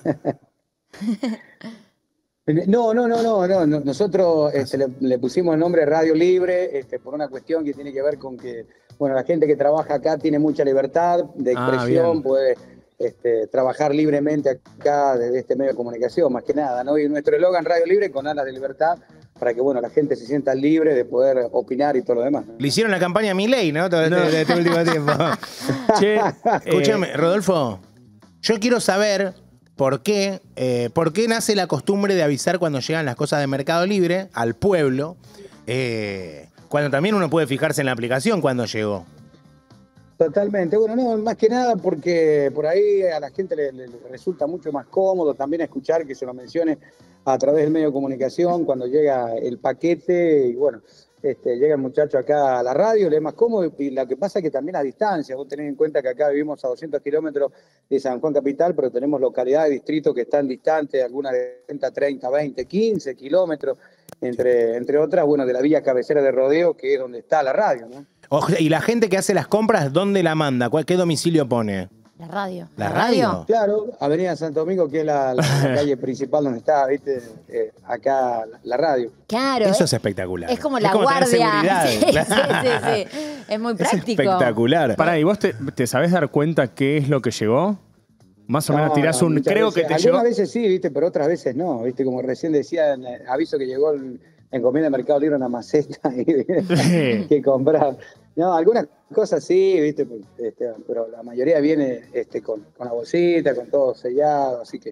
No. Nosotros le pusimos el nombre Radio Libre por una cuestión que tiene que ver con que, bueno, la gente que trabaja acá tiene mucha libertad de expresión, bien. puede trabajar libremente acá desde este medio de comunicación, más que nada, ¿no? Y nuestro eslogan Radio Libre con alas de libertad para que, bueno, la gente se sienta libre de poder opinar y todo lo demás, ¿no? Le hicieron la campaña a Milei, ¿no? Todo este último tiempo. Che, Escúchame, Rodolfo, yo quiero saber por qué nace la costumbre de avisar cuando llegan las cosas de Mercado Libre al pueblo, cuando también uno puede fijarse en la aplicación cuando llegó. Totalmente. Bueno, no, más que nada porque por ahí a la gente le resulta mucho más cómodo también escuchar que se lo mencione a través del medio de comunicación cuando llega el paquete y bueno, llega el muchacho acá a la radio, le es más cómodo y lo que pasa es que también a distancia, vos tenés en cuenta que acá vivimos a 200 kilómetros de San Juan Capital, pero tenemos localidades, distritos que están distantes, algunas de 30, 20, 15 kilómetros, entre otras, bueno, de la vía cabecera de Rodeo, que es donde está la radio, ¿no? Y la gente que hace las compras, ¿dónde la manda? ¿Qué domicilio pone? La radio. ¿La radio? Claro, Avenida Santo Domingo, que es la calle principal donde está, ¿viste? Acá la radio. Claro. Eso es espectacular. Es como la tener guardia. seguridad. Sí. Es muy práctico. Espectacular. Pará, ¿y vos te sabés dar cuenta qué es lo que llegó? Más o menos tirás un... muchas Creo veces. que te Algunas llegó... veces sí, ¿viste? Pero otras veces no, ¿viste? Como recién decía, aviso que llegó en comida de Mercado Libre una maceta y que comprar. No, algunas cosas sí, ¿viste? Pero la mayoría viene con la bolsita, con todo sellado, así que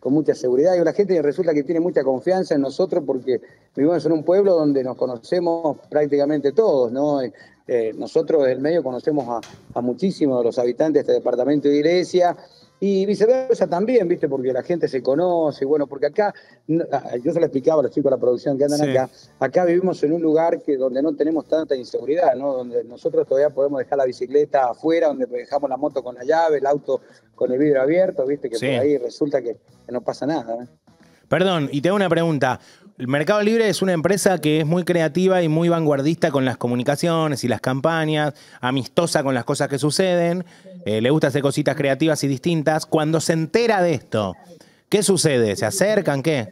mucha seguridad. Y la gente resulta que tiene mucha confianza en nosotros porque vivimos en un pueblo donde nos conocemos prácticamente todos, ¿no? Nosotros del medio conocemos a muchísimos de los habitantes de este departamento de Iglesia y viceversa también, ¿viste? Porque la gente se conoce, bueno, porque acá, yo se lo explicaba a los chicos de la producción que andan acá vivimos en un lugar donde no tenemos tanta inseguridad, ¿no? Donde nosotros todavía podemos dejar la bicicleta afuera, donde dejamos la moto con la llave, el auto con el vidrio abierto, ¿viste? Que por ahí resulta que no pasa nada, ¿eh? Perdón, y te hago una pregunta. El Mercado Libre es una empresa que es muy creativa y muy vanguardista con las comunicaciones y las campañas, amistosa con las cosas que suceden, le gusta hacer cositas creativas y distintas. Cuando se entera de esto, ¿qué sucede? ¿Se acercan? ¿Qué?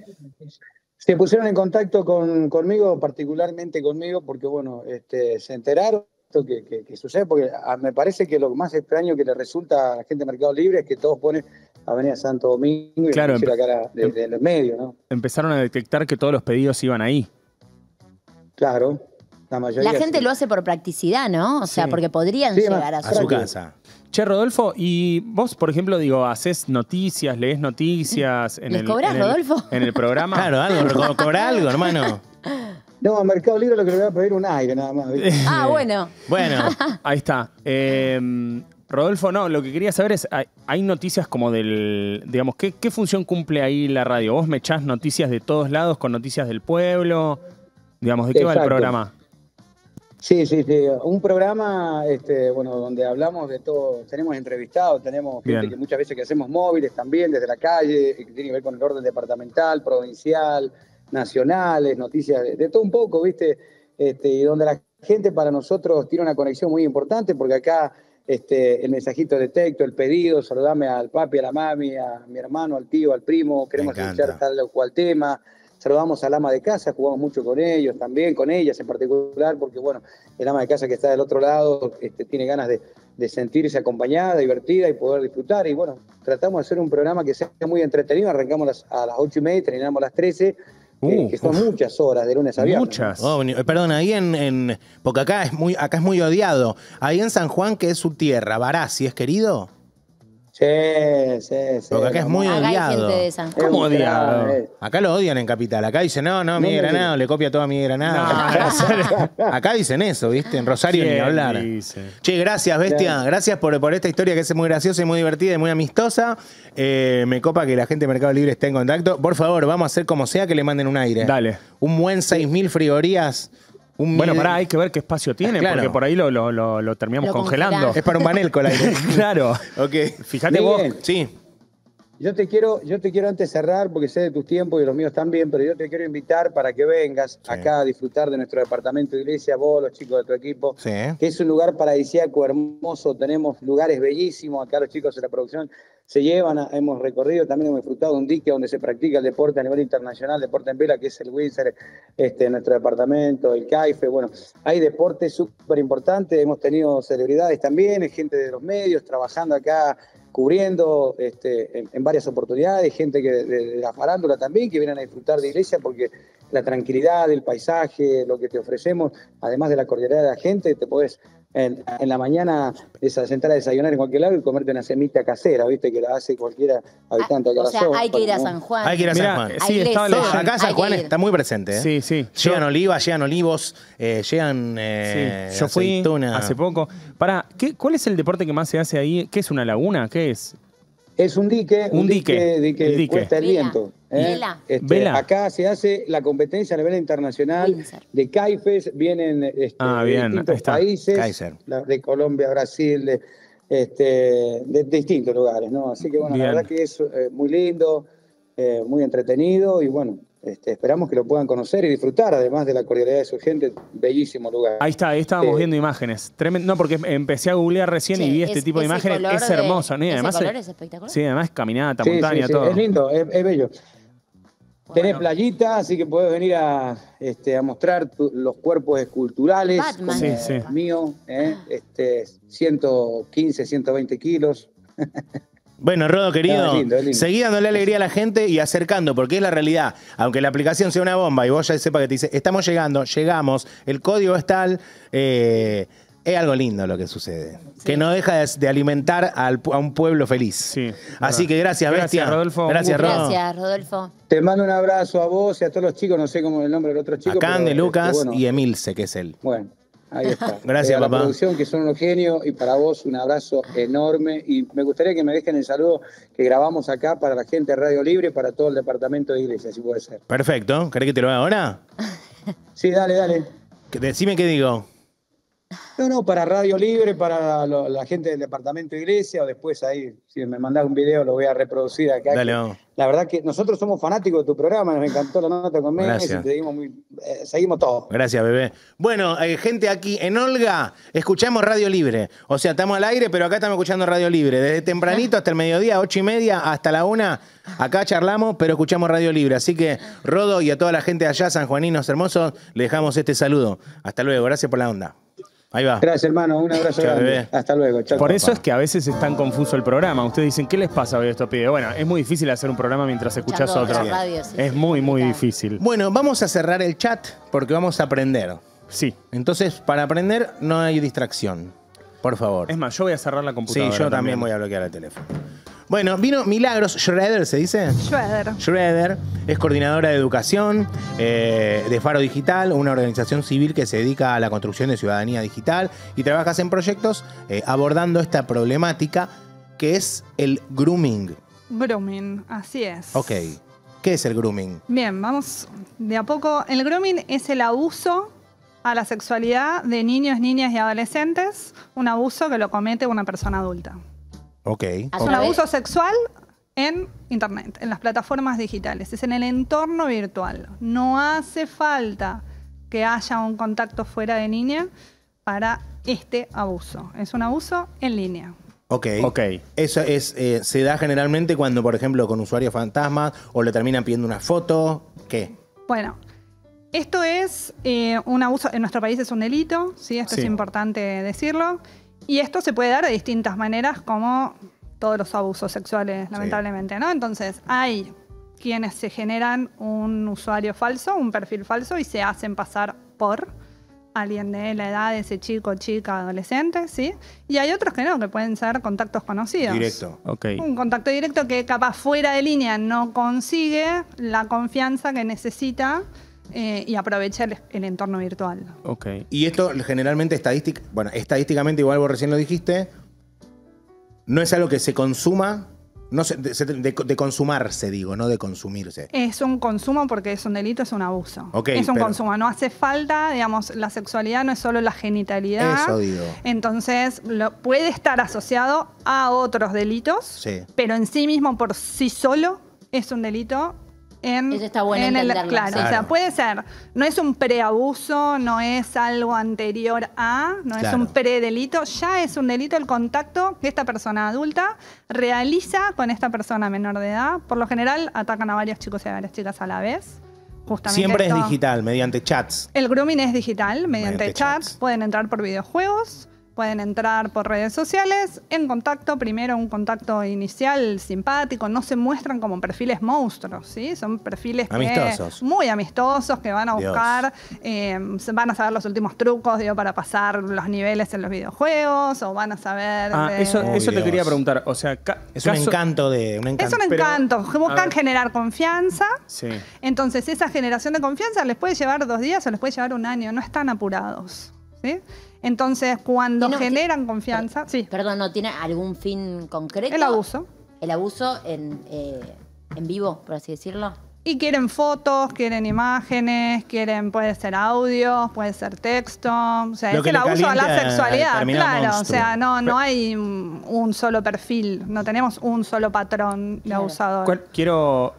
Se pusieron en contacto conmigo, particularmente conmigo, porque bueno, se enteraron que sucede, porque me parece que lo más extraño que le resulta a la gente de Mercado Libre es que todos ponen Avenida Santo Domingo y claro, la cara de los medios, ¿no? Empezaron a detectar que todos los pedidos iban ahí. Claro, la mayoría. La gente lo hace por practicidad, ¿no? O sea, porque podrían llegar a su casa. Che, Rodolfo, y vos, por ejemplo, digo, haces noticias, lees noticias ¿Les cobrás, Rodolfo? En el programa. Claro, algo, cobra algo, hermano. No, a Mercado Libre lo que le voy a pedir un aire nada más. ¿Viste? Bueno. Bueno. Ahí está. Rodolfo, no, lo que quería saber es, hay noticias como digamos, ¿qué función cumple ahí la radio? ¿Vos me echás noticias de todos lados con noticias del pueblo? Digamos, ¿de qué va el programa? Sí. Un programa, bueno, donde hablamos de todo, tenemos entrevistados, tenemos gente que muchas veces que hacemos móviles también desde la calle, que tiene que ver con el orden departamental, provincial, nacionales, noticias de todo un poco, ¿viste? Y donde la gente para nosotros tiene una conexión muy importante, porque acá el mensajito de texto, el pedido, saludame al papi, a la mami, a mi hermano, al tío, al primo, queremos escuchar tal o cual tema. Saludamos al ama de casa, jugamos mucho con ellos también, con ellas en particular, porque bueno, el ama de casa que está del otro lado tiene ganas de sentirse acompañada, divertida y poder disfrutar. Y bueno, tratamos de hacer un programa que sea muy entretenido. Arrancamos a las 8:30, terminamos a las 13. Que son muchas horas, de lunes a viernes. Muchas. Oh, perdón, ahí porque acá es muy odiado. Ahí en San Juan, que es su tierra, Barassi, ¿es querido? Sí. Porque acá es muy odiado. Gente de San Juan. ¿Cómo odiado? Acá lo odian en Capital. Acá dicen, no, Miguel Granado, le copia todo a Miguel Granado. Acá dicen eso, ¿viste? En Rosario ni hablar. Che, gracias, bestia. Gracias por esta historia que es muy graciosa y muy divertida y muy amistosa. Me copa que la gente de Mercado Libre esté en contacto. Por favor, vamos a hacer como sea que le manden un aire. Dale. Un buen 6.000 frigorías. Bueno, pará, hay que ver qué espacio tiene, porque por ahí lo terminamos congelando. Es para un banelco el aire. Claro. Ok. Fíjate vos. Sí. Yo te quiero antes cerrar, porque sé de tus tiempos y los míos también, pero yo te quiero invitar para que vengas acá a disfrutar de nuestro departamento de Iglesia, vos, los chicos de tu equipo, que es un lugar paradisíaco, hermoso. Tenemos lugares bellísimos. Acá los chicos de la producción se llevan, hemos recorrido, también hemos disfrutado de un dique donde se practica el deporte a nivel internacional, deporte en vela, que es el Windsor, nuestro departamento, el CAIFE. Bueno, hay deportes súper importantes, hemos tenido celebridades también, gente de los medios trabajando acá, cubriendo en varias oportunidades, gente de la farándula también, que vienen a disfrutar de Iglesia, porque la tranquilidad, el paisaje, lo que te ofrecemos, además de la cordialidad de la gente, te podés en la mañana sentar a desayunar en cualquier lado y comerte una semita casera, ¿viste? Que la hace cualquier habitante de la zona. O sea, hay que ir a San Juan. Hay que ir a San Juan. Sí, estaba leyendo. Acá San Juan está muy presente. Sí. Llegan olivas, llegan olivos, llegan Yo fui aceituna. hace poco. ¿Cuál es el deporte que más se hace ahí? ¿Qué es una laguna? ¿Qué es? Es un dique. Un dique. Puesta el viento. Vela. Acá se hace la competencia a nivel internacional de CAIFES. Vienen de distintos países, de Colombia, Brasil, de distintos lugares, ¿no? Así que bueno, la verdad que es muy lindo, muy entretenido y bueno, esperamos que lo puedan conocer y disfrutar, además de la cordialidad de su gente. Bellísimo lugar. Ahí estábamos viendo imágenes. Tremendo, no, porque empecé a googlear recién y vi este tipo de imágenes. Es hermoso, ¿no? Y además, ese color es espectacular. Sí, además caminata, montaña, todo. Es lindo, es bello. Bueno. Tenés playita, así que podés venir a mostrar los cuerpos esculturales. Batman. Como mío, 115, 120 kilos. Bueno, Rodo, querido, es lindo. seguí dándole alegría a la gente y acercando, porque es la realidad. Aunque la aplicación sea una bomba y vos ya sepas que te dice, estamos llegando, llegamos, el código es tal, es algo lindo lo que sucede. Sí. Que no deja de alimentar a un pueblo feliz. Sí, así que gracias, Bestia. Gracias, Rodolfo. Gracias, Gracias, Rodolfo. Te mando un abrazo a vos y a todos los chicos, no sé cómo es el nombre del otro chico. A Cande, Lucas y Emilce, que es él. Bueno, ahí está. Gracias, papá. A la producción, que son unos genios, y para vos un abrazo enorme. Y me gustaría que me dejen el saludo que grabamos acá para la gente de Radio Libre, para todo el departamento de Iglesia, si puede ser. Perfecto. ¿Querés que te lo haga ahora? Sí, dale. Decime qué digo. No, para Radio Libre, para la gente del departamento de Iglesia, o después ahí, si me mandás un video, lo voy a reproducir acá. Dale, la verdad que nosotros somos fanáticos de tu programa, nos encantó la nota con Messi, seguimos todos. Gracias, bebé. Bueno, gente aquí en Olga, escuchamos Radio Libre. O sea, estamos al aire, pero acá estamos escuchando Radio Libre. Desde tempranito hasta el mediodía, 8:30, hasta la 1, acá charlamos, pero escuchamos Radio Libre. Así que, Rodo y a toda la gente de allá, sanjuaninos hermosos, le dejamos este saludo. Hasta luego, gracias por la onda. Ahí va. Gracias, hermano. Un abrazo grande. Bebé. Hasta luego. Chau, Por eso es que a veces es tan confuso el programa. Ustedes dicen, ¿qué les pasa hoy a estos pibes? Bueno, es muy difícil hacer un programa mientras escuchás otro. Es muy difícil. Bueno, vamos a cerrar el chat porque vamos a aprender. Sí. Entonces, para aprender no hay distracción. Por favor. Es más, yo voy a cerrar la computadora. Sí, yo también voy a bloquear el teléfono. Bueno, vino Milagros Schroeder, ¿se dice? Schroeder es coordinadora de educación de Faro Digital, una organización civil que se dedica a la construcción de ciudadanía digital y trabajas en proyectos abordando esta problemática que es el grooming. Grooming, así es. Ok. ¿Qué es el grooming? Bien, vamos de a poco. El grooming es el abuso a la sexualidad de niños, niñas y adolescentes, un abuso que lo comete una persona adulta. Ok. Es un abuso sexual en Internet, en las plataformas digitales. Es en el entorno virtual. No hace falta que haya un contacto fuera de línea para este abuso. Es un abuso en línea. Ok. Eso es, se da generalmente cuando, por ejemplo, con usuarios fantasmas o le terminan pidiendo una foto. ¿Qué? Bueno, esto es un abuso. En nuestro país es un delito, ¿sí? Esto es importante decirlo. Y esto se puede dar de distintas maneras, como todos los abusos sexuales, lamentablemente, ¿no? Entonces, hay quienes se generan un usuario falso, un perfil falso, y se hacen pasar por alguien de la edad de ese chico, chica, adolescente, ¿sí? Y hay otros que no, que pueden ser contactos conocidos. Directo. Un contacto directo que capaz fuera de línea no consigue la confianza que necesita y aprovecha el entorno virtual. Y esto generalmente estadísticamente, igual vos recién lo dijiste, no es algo que se consuma, de consumarse, digo, no de consumirse. Es un consumo porque es un delito, es un abuso. Es un consumo, no hace falta, digamos, la sexualidad no es solo la genitalidad. Eso digo. Entonces, puede estar asociado a otros delitos, pero en sí mismo, por sí solo, es un delito. Eso está bueno entenderlo. Claro, o sea, puede ser, no es un preabuso, no es algo anterior a, no es un predelito, ya es un delito el contacto que esta persona adulta realiza con esta persona menor de edad. Por lo general, atacan a varios chicos y a varias chicas a la vez. Justamente siempre es digital, mediante chats. El grooming es digital, mediante chats. Pueden entrar por videojuegos. Pueden entrar por redes sociales, en contacto, primero un contacto inicial simpático, no se muestran como perfiles monstruos, ¿sí? Son perfiles muy amistosos, que van a buscar, van a saber los últimos trucos, para pasar los niveles en los videojuegos, o van a saber... Eso te quería preguntar, o sea... Es un encanto. Es un encanto, buscan generar confianza, entonces esa generación de confianza les puede llevar 2 días o les puede llevar 1 año, no están apurados, ¿sí? Entonces, cuando generan confianza... Perdón, ¿no tiene algún fin concreto? El abuso. El abuso en vivo, por así decirlo. Y quieren fotos, quieren imágenes, puede ser audio, puede ser texto. O sea, es el abuso a la sexualidad, claro. O sea, no hay un solo perfil, no tenemos un solo patrón de abusador. Quiero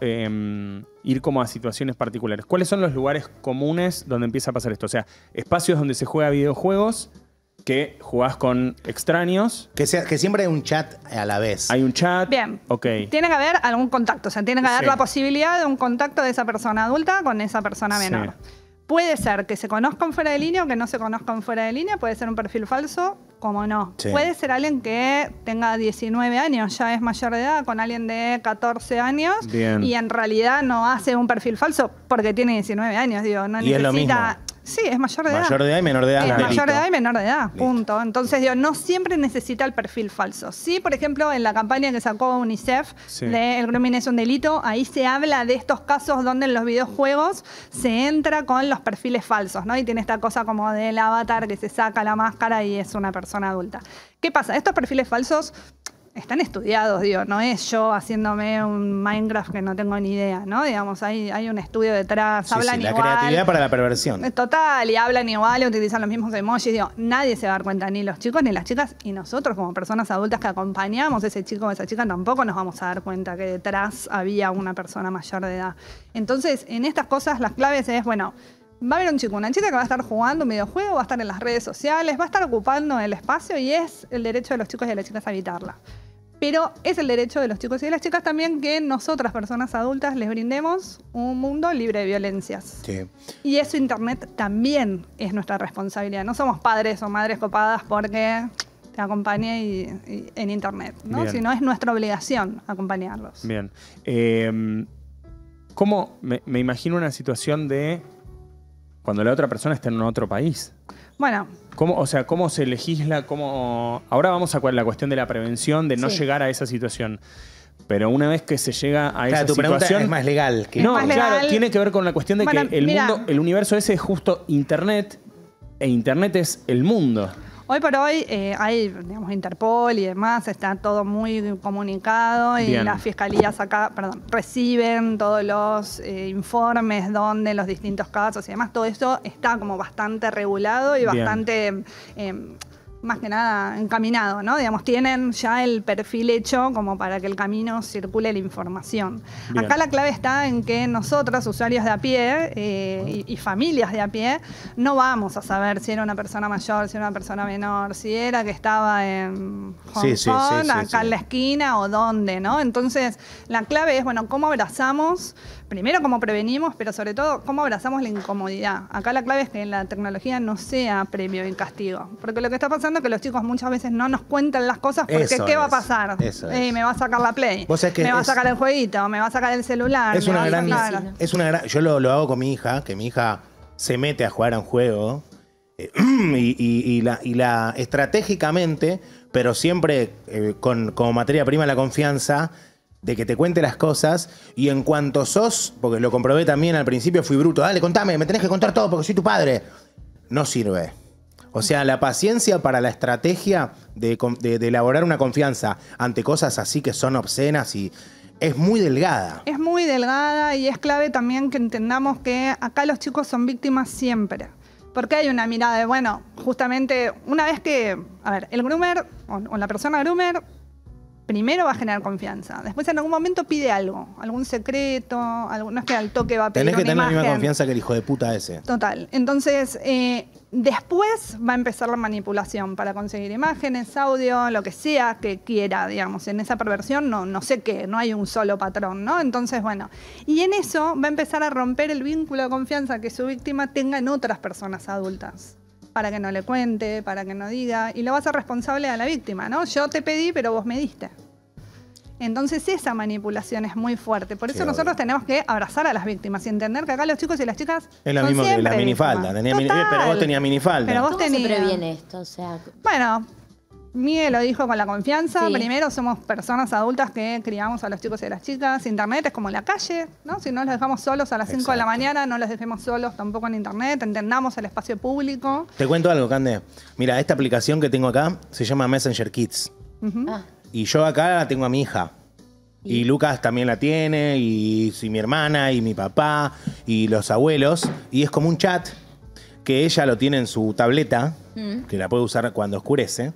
ir como a situaciones particulares. ¿Cuáles son los lugares comunes donde empieza a pasar esto? O sea, espacios donde se juega videojuegos, que jugás con extraños. Que siempre hay un chat a la vez. Hay un chat. Bien. Tiene que haber algún contacto. O sea, tiene que haber la posibilidad de un contacto de esa persona adulta con esa persona menor. Puede ser que se conozcan fuera de línea o que no se conozcan fuera de línea. Puede ser un perfil falso, como no. Puede ser alguien que tenga 19 años, ya es mayor de edad, con alguien de 14 años. Y en realidad no hace un perfil falso porque tiene 19 años. No necesita... Sí, es mayor de edad. Mayor de edad y menor de edad. Es delito. mayor de edad y menor de edad, punto. Entonces, digo, no siempre necesita el perfil falso. Sí, por ejemplo, en la campaña que sacó UNICEF de El grooming es un delito, ahí se habla de estos casos donde en los videojuegos se entra con los perfiles falsos, ¿no? Y tiene esta cosa como del avatar que se saca la máscara y es una persona adulta. ¿Qué pasa? Estos perfiles falsos están estudiados, digo, no es yo haciéndome un Minecraft que no tengo ni idea, ¿no? Digamos, hay un estudio detrás, hablan la igual. creatividad para la perversión. Total, y hablan igual, y utilizan los mismos emojis, digo, nadie se va a dar cuenta, ni los chicos ni las chicas, y nosotros como personas adultas que acompañamos a ese chico o esa chica tampoco nos vamos a dar cuenta que detrás había una persona mayor de edad. Entonces, en estas cosas las claves es, bueno, va a haber un chico, una chica que va a estar jugando un videojuego, va a estar en las redes sociales, va a estar ocupando el espacio y es el derecho de los chicos y de las chicas a evitarla. Pero es el derecho de los chicos y de las chicas también que nosotras, personas adultas, les brindemos un mundo libre de violencias. Sí. Y eso Internet también es nuestra responsabilidad. No somos padres o madres copadas porque te acompañe en Internet, ¿no? Bien. Sino es nuestra obligación acompañarlos. Bien. ¿Cómo me imagino una situación de cuando la otra persona está en otro país? Bueno, ¿Cómo se legisla? Ahora vamos a la cuestión de la prevención, de no llegar a esa situación. Pero una vez que se llega a esa tu pregunta situación... es más legal. No, claro, tiene que ver con la cuestión de que el universo ese es justo Internet, e Internet es el mundo. hoy por hoy hay, digamos, Interpol y demás, está todo muy comunicado y Bien. las fiscalías acá, reciben todos los informes donde los distintos casos y demás, todo eso está como bastante regulado y Bien. bastante... más que nada encaminado, ¿no? Digamos, tienen ya el perfil hecho como para que el camino circule la información. Bien. Acá la clave está en que nosotros, usuarios de a pie y familias de a pie, no vamos a saber si era una persona mayor, si era una persona menor, si era que estaba en Hong Kong, acá en la esquina o dónde, ¿no? Entonces, la clave es, bueno, cómo abrazamos, primero cómo prevenimos, pero sobre todo cómo abrazamos la incomodidad. Acá la clave es que la tecnología no sea premio y castigo, porque lo que está pasando es que los chicos muchas veces no nos cuentan las cosas porque Eso ¿qué va a es, pasar? eso es. Me va a sacar la Play, Vos sabés que me va a es- sacar el jueguito, me va a sacar el celular. Es me una va a gran, sacar- yo lo hago con mi hija, que mi hija se mete a jugar a un juego y la estratégicamente, pero siempre como materia prima la confianza de que te cuente las cosas y en cuanto sos, porque lo comprobé también al principio, fui bruto, dale, contame, me tenés que contar todo porque soy tu padre. No sirve. O sea, la paciencia para la estrategia de elaborar una confianza ante cosas así que son obscenas y es muy delgada. Es muy delgada y es clave también que entendamos que acá los chicos son víctimas siempre. Porque hay una mirada de, bueno, justamente una vez que, a ver, el groomer o la persona groomer primero va a generar confianza. Después en algún momento pide algo, algún secreto, no es que al toque va a pedir Tenés que una tener la imagen. misma confianza que el hijo de puta ese. Total. Entonces, después va a empezar la manipulación para conseguir imágenes, audio, lo que sea que quiera, digamos. En esa perversión no sé qué, no hay un solo patrón, ¿no? Entonces, bueno. Y en eso va a empezar a romper el vínculo de confianza que su víctima tenga en otras personas adultas. Para que no le cuente, para que no diga. Y lo va a hacer responsable a la víctima, ¿no? Yo te pedí, pero vos me diste. Entonces esa manipulación es muy fuerte. Por eso Sí, nosotros tenemos que abrazar a las víctimas y entender que acá los chicos y las chicas Es lo son mismo que la siempre minifalda. víctimas. Pero vos tenías minifalda. Pero vos ¿Cómo se tenías- previene esto? O sea, Bueno, Miguel lo dijo con la confianza. Sí. Primero somos personas adultas que criamos a los chicos y a las chicas. Internet es como la calle, ¿no? Si no los dejamos solos a las 5 de la mañana, no los dejemos solos tampoco en Internet. Entendamos el espacio público. Te cuento algo, Cande. Mira, esta aplicación que tengo acá se llama Messenger Kids. Ujú. Y yo acá tengo a mi hija. Y Lucas también la tiene, y mi hermana, y mi papá, y los abuelos. Y es como un chat que ella lo tiene en su tableta, que la puede usar cuando oscurece.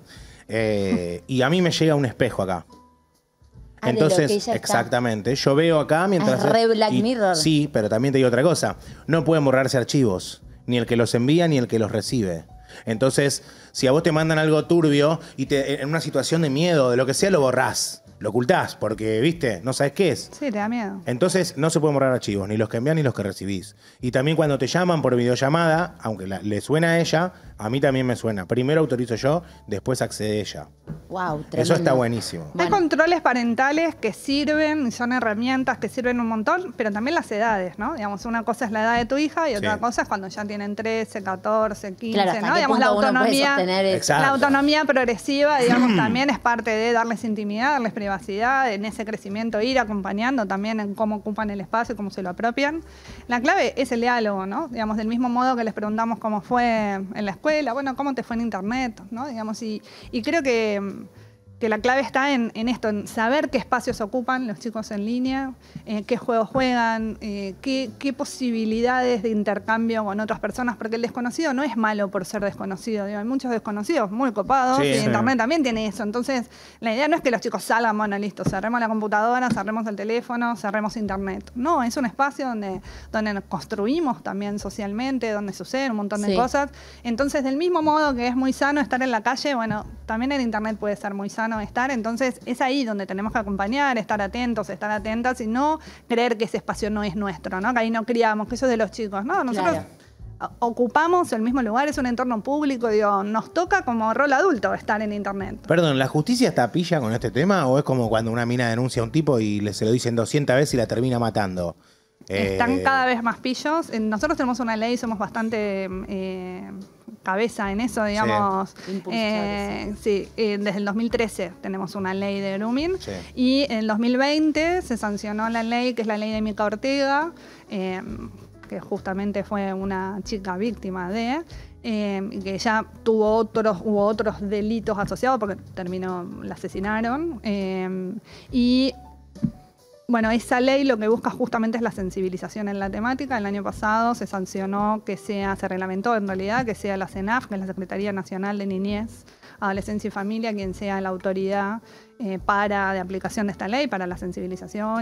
Y a mí me llega un espejo acá. Ah, de lo Entonces, que ella está. exactamente. Yo veo acá mientras... Ah, es re Black Mirror. Sí, pero también te digo otra cosa. No pueden borrarse archivos. Ni el que los envía, ni el que los recibe. Entonces, si a vos te mandan algo turbio y en una situación de miedo, de lo que sea, lo borrás. lo ocultás porque, viste, no sabes qué es. Sí, te da miedo. Entonces no se pueden borrar archivos, ni los que envían ni los que recibís. Y también cuando te llaman por videollamada, aunque le suena a ella, a mí también me suena. Primero autorizo yo, después accede ella. Wow, tremendo. Eso está buenísimo. Hay controles parentales que sirven, y son herramientas que sirven un montón, pero también las edades, ¿no? Digamos, una cosa es la edad de tu hija y otra cosa es cuando ya tienen 13, 14, 15, Claro, hasta ¿no? qué Digamos, la punto uno puede autonomía, sostener eso. la autonomía progresiva, digamos, también es parte de darles intimidad, darles privacidad, en ese crecimiento ir acompañando también en cómo ocupan el espacio, cómo se lo apropian. La clave es el diálogo, ¿no? Digamos, del mismo modo que les preguntamos cómo fue en la escuela, bueno, cómo te fue en internet, ¿no? Digamos, y creo que la clave está en esto, en saber qué espacios ocupan los chicos en línea, qué juegos juegan, qué posibilidades de intercambio con otras personas, porque el desconocido no es malo por ser desconocido. Digo, hay muchos desconocidos muy copados y Internet también tiene eso. Entonces, la idea no es que los chicos salgan, bueno, listo, cerremos la computadora, cerremos el teléfono, cerremos Internet. No, es un espacio donde nos construimos también socialmente, donde suceden un montón de cosas. Entonces, del mismo modo que es muy sano estar en la calle, bueno, también en Internet puede ser muy sano estar, entonces es ahí donde tenemos que acompañar, estar atentos, estar atentas y no creer que ese espacio no es nuestro, ¿no? Que ahí no criamos, que eso es de los chicos, ¿no? Nosotros ocupamos el mismo lugar, es un entorno público, digo, nos toca como rol adulto estar en Internet. Perdón, ¿la justicia está pilla con este tema o es como cuando una mina denuncia a un tipo y se lo dicen 200 veces y la termina matando? Están cada vez más pillos. Nosotros tenemos una ley, somos bastante cabeza en eso, digamos. Desde el 2013 tenemos una ley de grooming y en el 2020 se sancionó la ley, que es la ley de Mica Ortega, que justamente fue una chica víctima de... que ya hubo otros delitos asociados porque la asesinaron. Y bueno, esa ley lo que busca justamente es la sensibilización en la temática. El año pasado se sancionó se reglamentó en realidad que sea la CENAF, que es la Secretaría Nacional de Niñez, Adolescencia y Familia, quien sea la autoridad de aplicación de esta ley, para la sensibilización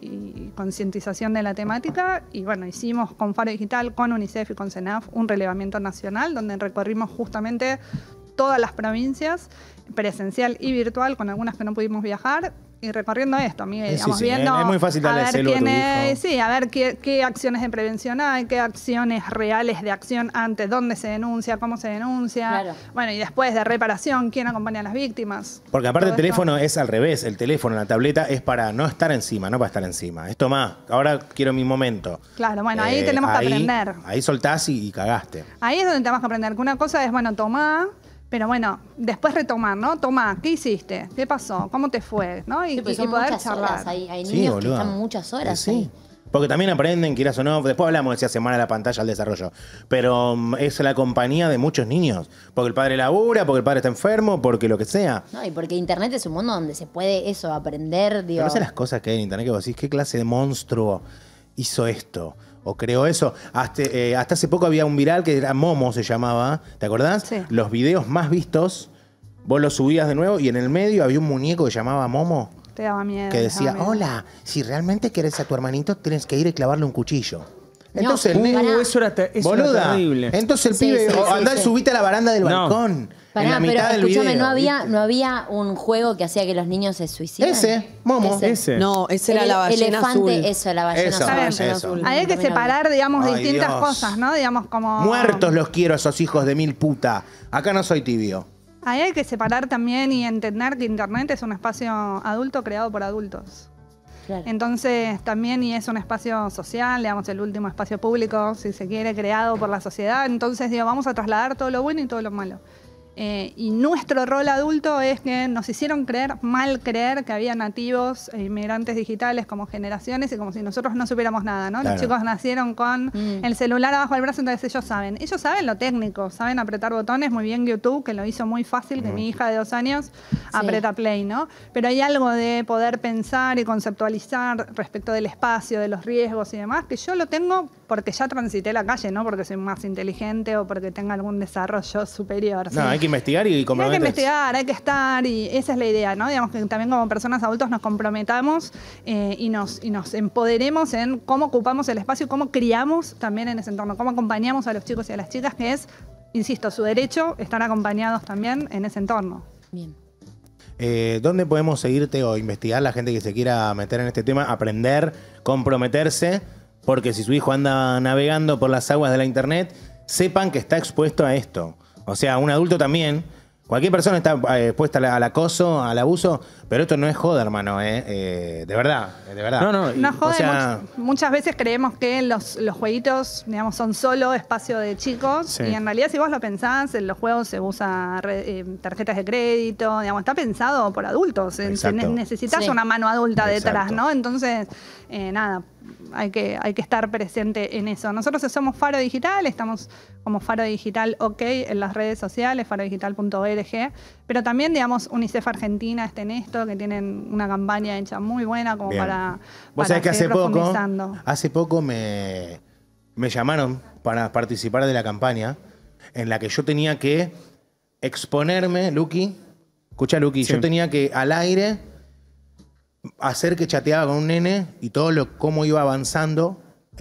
y concientización de la temática. Y bueno, hicimos con Faro Digital, con UNICEF y con CENAF un relevamiento nacional donde recorrimos justamente todas las provincias, presencial y virtual, con algunas que no pudimos viajar, y recorriendo esto, digamos, viendo es muy fácil darle a ver celo a tu hijo. Sí, a ver qué acciones de prevención hay, qué acciones reales de acción antes, dónde se denuncia, cómo se denuncia. Bueno, y después de reparación, quién acompaña a las víctimas. Porque aparte el teléfono es al revés, el teléfono, la tableta es para no estar encima, no para estar encima. Esto más, ahora quiero mi momento. Claro, bueno, ahí tenemos que aprender. Ahí soltás y cagaste. Ahí es donde tenemos que aprender, que una cosa es, bueno, tomá, pero bueno, después retomar, ¿no? Tomá, ¿qué hiciste? ¿Qué pasó? ¿Cómo te fue? ¿No? Y poder charlar. Hay niños que están muchas horas ahí. Porque también aprenden, quieras o no, después hablamos de si hace mal a la pantalla al desarrollo, pero es la compañía de muchos niños, porque el padre labura, porque el padre está enfermo, porque lo que sea. No, y porque Internet es un mundo donde se puede aprender, digo. Pero esas las cosas que hay en Internet que vos decís, ¿qué clase de monstruo hizo esto? O creó eso. Hasta hace poco había un viral que era Momo, se llamaba. ¿Te acordás? Sí. Los videos más vistos, vos los subías de nuevo y en el medio había un muñeco que se llamaba Momo. Te daba miedo. Que decía, hola, si realmente querés a tu hermanito, tienes que ir y clavarle un cuchillo. Entonces, eso era terrible. Entonces el pibe, andá y subite a la baranda del balcón. Pará, en la mitad pero del escúchame, video. ¿no había un juego que hacía que los niños se suicidan? Momo. No, ese era la ballena azul. Eso, la ballena azul. Ahí hay que separar, digamos, distintas cosas, ¿no? Digamos, como... Muertos los quiero, esos hijos de mil puta. Acá no soy tibio. Ahí hay que separar también y entender que Internet es un espacio adulto creado por adultos. Claro. Entonces también, y es un espacio social, digamos, el último espacio público, si se quiere, creado por la sociedad. Entonces, vamos a trasladar todo lo bueno y todo lo malo. Y nuestro rol adulto es que nos hicieron mal creer que había nativos e inmigrantes digitales como generaciones y como si nosotros no supiéramos nada, ¿no? Claro. Los chicos nacieron con el celular abajo del brazo, entonces ellos saben lo técnico, saben apretar botones, muy bien YouTube, que lo hizo muy fácil, que mi hija de 2 años aprieta play, ¿no? Pero hay algo de poder pensar y conceptualizar respecto del espacio, de los riesgos y demás, que yo lo tengo porque ya transité la calle, no porque soy más inteligente o porque tenga algún desarrollo superior. No, hay que investigar y comprometerse. Hay que investigar, hay que estar, y esa es la idea, ¿no? Digamos que también como personas adultos nos comprometamos y nos empoderemos en cómo ocupamos el espacio y cómo criamos también en ese entorno, cómo acompañamos a los chicos y a las chicas, que es, insisto, su derecho estar acompañados también en ese entorno. Bien. ¿Dónde podemos seguirte o investigar la gente que se quiera meter en este tema, aprender, comprometerse? Porque si su hijo anda navegando por las aguas de la internet, sepan que está expuesto a esto. O sea, un adulto también. Cualquier persona está expuesta al acoso, al abuso, pero esto no es joda, hermano, de verdad, de verdad. No joda, o sea, muchas veces creemos que los jueguitos, digamos, son solo espacio de chicos, sí. Y en realidad si vos lo pensás, en los juegos se usa tarjetas de crédito, digamos, está pensado por adultos, necesitas una mano adulta detrás, ¿no? Entonces, nada, hay que estar presente en eso. Nosotros somos Faro Digital, estamos como Faro Digital OK en las redes sociales, farodigital.org, pero también, digamos, UNICEF Argentina está en esto, que tienen una campaña hecha muy buena como para Vos sabés que profundizando. hace poco me llamaron para participar de la campaña en la que yo tenía que exponerme, Luqui, escucha Luqui, yo tenía que al aire hacer que chateaba con un nene y cómo iba avanzando.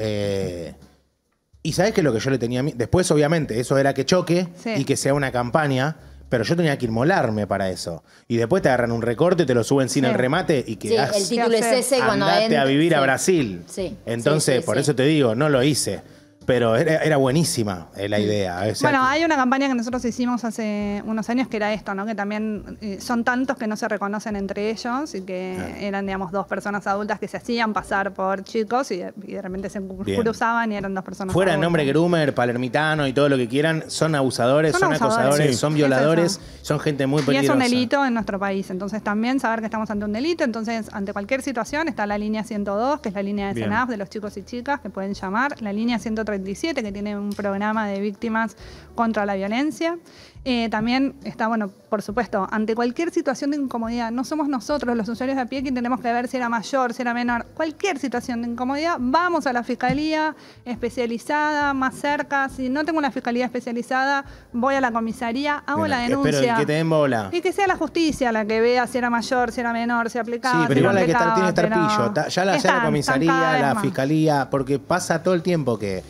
Y ¿sabés qué es lo que yo le tenía a mí? Después, obviamente, eso era que choque y que sea una campaña, pero yo tenía que inmolarme para eso. Y después te agarran un recorte, te lo suben sin el remate y quedás... el título es ese cuando andate a vivir a Brasil. Sí. Entonces, por eso te digo, no lo hice. Pero era buenísima la idea. O sea, bueno, hay una campaña que nosotros hicimos hace unos años que era esto, ¿no? Que también son tantos que no se reconocen entre ellos y que eran, digamos, dos personas adultas que se hacían pasar por chicos y de repente se cruzaban y eran dos personas fuera adultas. Nombre groomer, palermitano y todo lo que quieran, son abusadores, son acosadores, son violadores, son gente muy peligrosa. Y es un delito en nuestro país. Entonces también saber que estamos ante un delito. Entonces, ante cualquier situación está la línea 102, que es la línea de CENAF de los chicos y chicas que pueden llamar. La línea 137, que tiene un programa de víctimas contra la violencia. También está, bueno, por supuesto, ante cualquier situación de incomodidad, no somos nosotros los usuarios de a pie quien tenemos que ver si era mayor, si era menor. Cualquier situación de incomodidad, vamos a la fiscalía especializada, más cerca. Si no tengo una fiscalía especializada, voy a la comisaría, hago la denuncia. Pero que te den bola. Y que sea la justicia la que vea si era mayor, si era menor, si aplicaba. Sí, pero igual tiene que estar pero pillo. Ya la comisaría, la fiscalía, porque pasa todo el tiempo que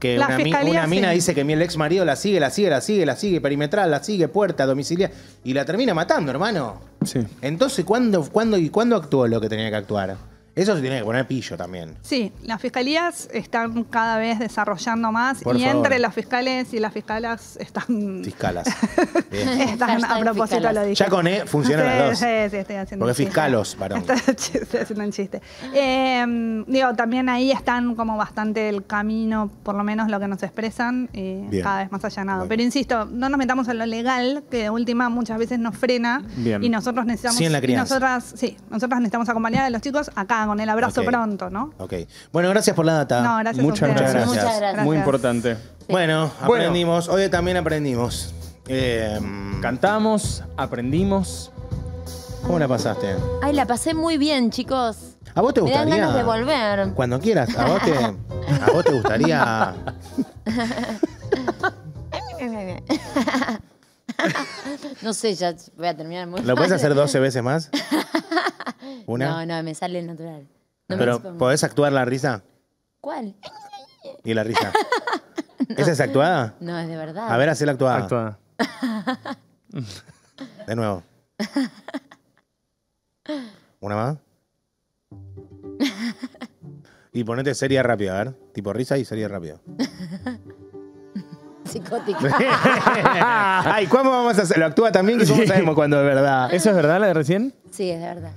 una mina dice que el ex marido la sigue, perimetral, la sigue, puerta, domiciliaria, y la termina matando, hermano. Sí. Entonces, ¿cuándo actuó lo que tenía que actuar? Eso se tiene que poner pillo también. Sí, las fiscalías están cada vez desarrollando más Por y favor. entre los fiscales y las fiscalas están... Fiscalas. están a propósito lo dije. Ya con E funcionan las dos. Sí, estoy haciendo porque un chiste. fiscalos, varón. Estoy haciendo un chiste. Digo, también ahí están como bastante el camino, por lo menos lo que nos expresan, cada vez más allanado. Bueno. Pero insisto, no nos metamos en lo legal, que de última muchas veces nos frena. Bien. Y nosotros necesitamos... Sí, en la crianza. nosotras necesitamos acompañar a los chicos acá con el abrazo pronto, ¿no? Ok. Bueno, gracias por la data. No, gracias muchas a gracias. Muchas gracias. Muy importante. Bueno, aprendimos. Hoy también aprendimos. Cantamos, aprendimos. ¿Cómo la pasaste? Ay, la pasé muy bien, chicos. ¿A vos te gustaría? Me dan ganas de volver. Cuando quieras. ¿A vos te gustaría? No sé, ya voy a terminar muy ¿Lo puedes hacer 12 veces más? No, me sale natural. No ¿Pero podés actuar la risa? ¿Cuál? ¿Y la risa? No. ¿Esa es actuada? No, es de verdad. A ver, hacé la actuada. De nuevo. ¿Una más? Y ponete seria rápida, a ver. Tipo risa y seria rápido. Psicótica. Ay, ¿cómo vamos a hacer? ¿Lo actúa también? ¿Cómo sabemos cuándo es verdad? ¿Eso es verdad, la de recién? Sí, es de verdad.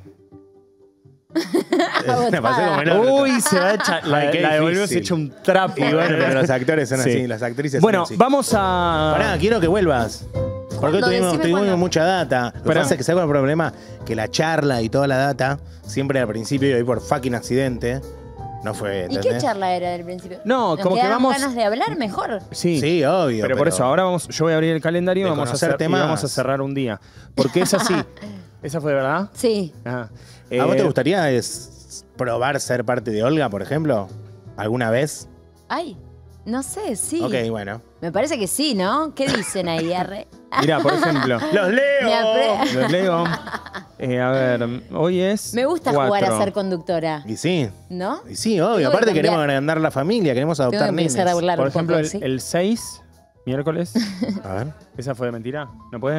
Me pasé como el orto. Uy, se va a echar. La de volver se echa un trapo. Y bueno, pero los actores son así, las actrices bueno, son así. Vamos a... Pará, quiero que vuelvas. Porque hoy tuvimos mucha data. Lo que pasa es que ¿sabes cuál es el problema? Que la charla y toda la data, siempre al principio y hoy por fucking accidente, no fue... ¿Y qué charla era del principio? No, como que vamos... ganas de hablar mejor. Sí, obvio. Pero por eso, ahora yo voy a abrir el calendario y vamos a cerrar un día. Porque es así. ¿Esa fue de verdad? Sí. Ajá. ¿A vos te gustaría probar ser parte de Olga, por ejemplo? ¿Alguna vez? Ay, no sé, sí. Ok, bueno. Me parece que sí, ¿no? ¿Qué dicen ahí, R? Mira, por ejemplo. ¡Los leo! Los leo. A ver, hoy es Me gusta 4. jugar a ser conductora. Y sí. ¿No? Y sí, obvio. Aparte queremos agrandar la familia, queremos adoptar nenes. Por ejemplo, el 6, miércoles. A ver. ¿Esa fue de mentira? ¿No puede?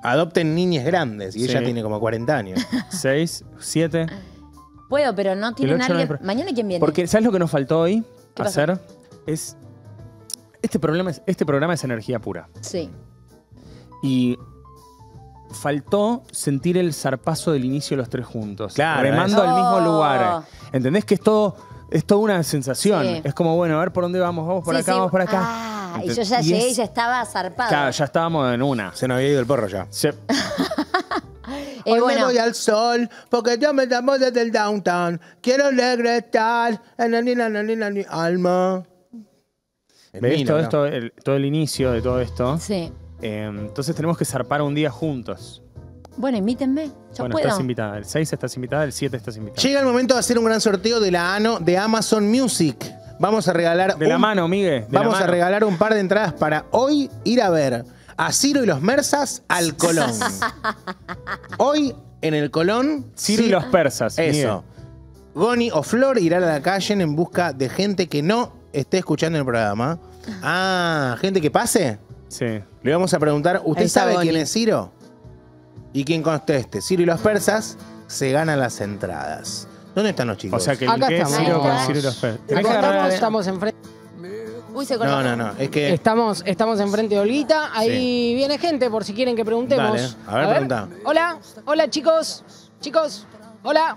adopten niñas grandes. Y Sí. ella tiene como 40 años. 6, 7. Puedo, pero no tiene El ocho no nadie. hay pro- Mañana quién viene. Porque, ¿sabes lo que nos faltó hoy ¿Qué pasó? hacer? Es. Este programa es energía pura. Sí. Y faltó sentir el zarpazo del inicio los tres juntos. Claro, remando eso. al mismo lugar. Oh. ¿Entendés que es toda una sensación? Sí. Es como, bueno, a ver por dónde vamos. Vamos por Sí, acá, sí. vamos por acá. Ah, y yo ya Y llegué es- y ya estaba zarpado. Claro, ya estábamos en una. Se nos había ido el porro ya. Hoy bueno, al sol porque yo me llamo desde el downtown. Quiero regresar en mi alma. ¿Ves? Todo el inicio de todo esto. sí. Entonces tenemos que zarpar un día juntos. Bueno, invítenme. Yo Bueno, puedo. estás invitada. El 6 estás invitada, el 7 estás invitada. Llega el momento de hacer un gran sorteo de la ANO de Amazon Music. Vamos a regalar De la mano, Miguel. Vamos a regalar un par de entradas para hoy ir a ver a Ciro y los Mersas al Colón. Hoy en el Colón. Ciro y los persas. Eso. Goni o Flor irán a la calle en busca de gente que no esté escuchando el programa. Ah, gente que pase. Sí. Le vamos a preguntar, ¿usted Ahí está sabe Goni. quién es Ciro? Y quien conteste, Ciro y los persas, se ganan las entradas. ¿Dónde están los chicos? O sea que Acá el que es estamos. Ciro con Ahí Ciro y los persas. Acá estamos enfrente. Uy, se cortó. No, es que... Estamos enfrente de Olguita. Ahí viene gente por si quieren que preguntemos. Dale, a ver, pregunta. Hola, chicos. Chicos, hola.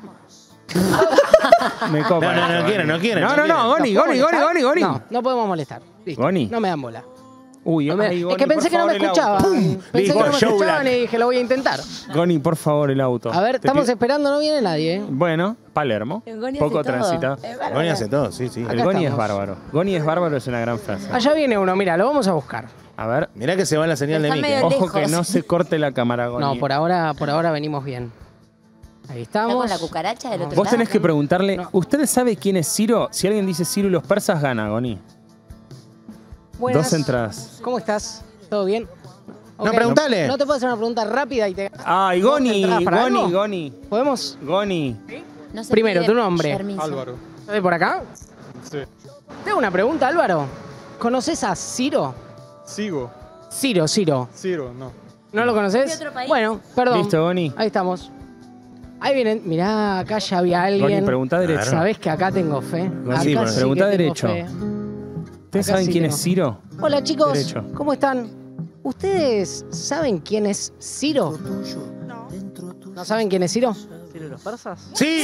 Me copa. No quieren. No, Goni. No podemos molestar. Listo. Goni. No me dan bola. Uy, No me- ay, es Goni, que pensé por que no me favor, el auto. escuchaban. Pensé Listo, que no me Joe escuchaban Black. y dije, lo voy a intentar. Goni, por favor, el auto. A ver, Te estamos pido- esperando, no viene nadie. Bueno, Palermo. El Goni Poco hace todo. transitado. Goni hace todo, sí. El Acá Goni es estamos. bárbaro. Goni es bárbaro es una gran frase. Allá viene uno, mira, lo vamos a buscar. A ver. Mirá que se va la señal de Está Mickey. medio Ojo que lejos. no se corte la cámara, Goni. No, por ahora venimos bien. Ahí ¿Está estamos. con la cucaracha del otro Vos lado? tenés que preguntarle, No. ¿usted sabe quién es Ciro? Si alguien dice Ciro y los persas, gana, Goni. Buenas. 2 entradas. ¿Cómo estás? ¿Todo bien? No, preguntale. No te puedo hacer una pregunta rápida y te... Ay, ¿Vos Goni, entrás para algo? Goni. ¿Podemos? Goni. No se Primero, pide tu nombre. permiso. Álvaro. ¿Estás de por acá? Sí. Tengo una pregunta, Álvaro. ¿Conoces a Ciro? Sigo. Ciro. Ciro, no. ¿No lo conoces? ¿De otro país? Bueno, perdón. Listo, Goni. Ahí estamos. Ahí vienen. Mirá, acá ya había alguien. Goni, pregunta derecho. Sabés que acá tengo fe. Acá sí, sí bueno. que Pregunta tengo derecho. fe. ¿Ustedes Acá saben sí quién tengo. es Ciro? Hola chicos, Derecho. ¿cómo están? ¿Ustedes saben quién es Ciro? ¿No saben quién es Ciro? ¿Ciro y los persas? ¡Sí!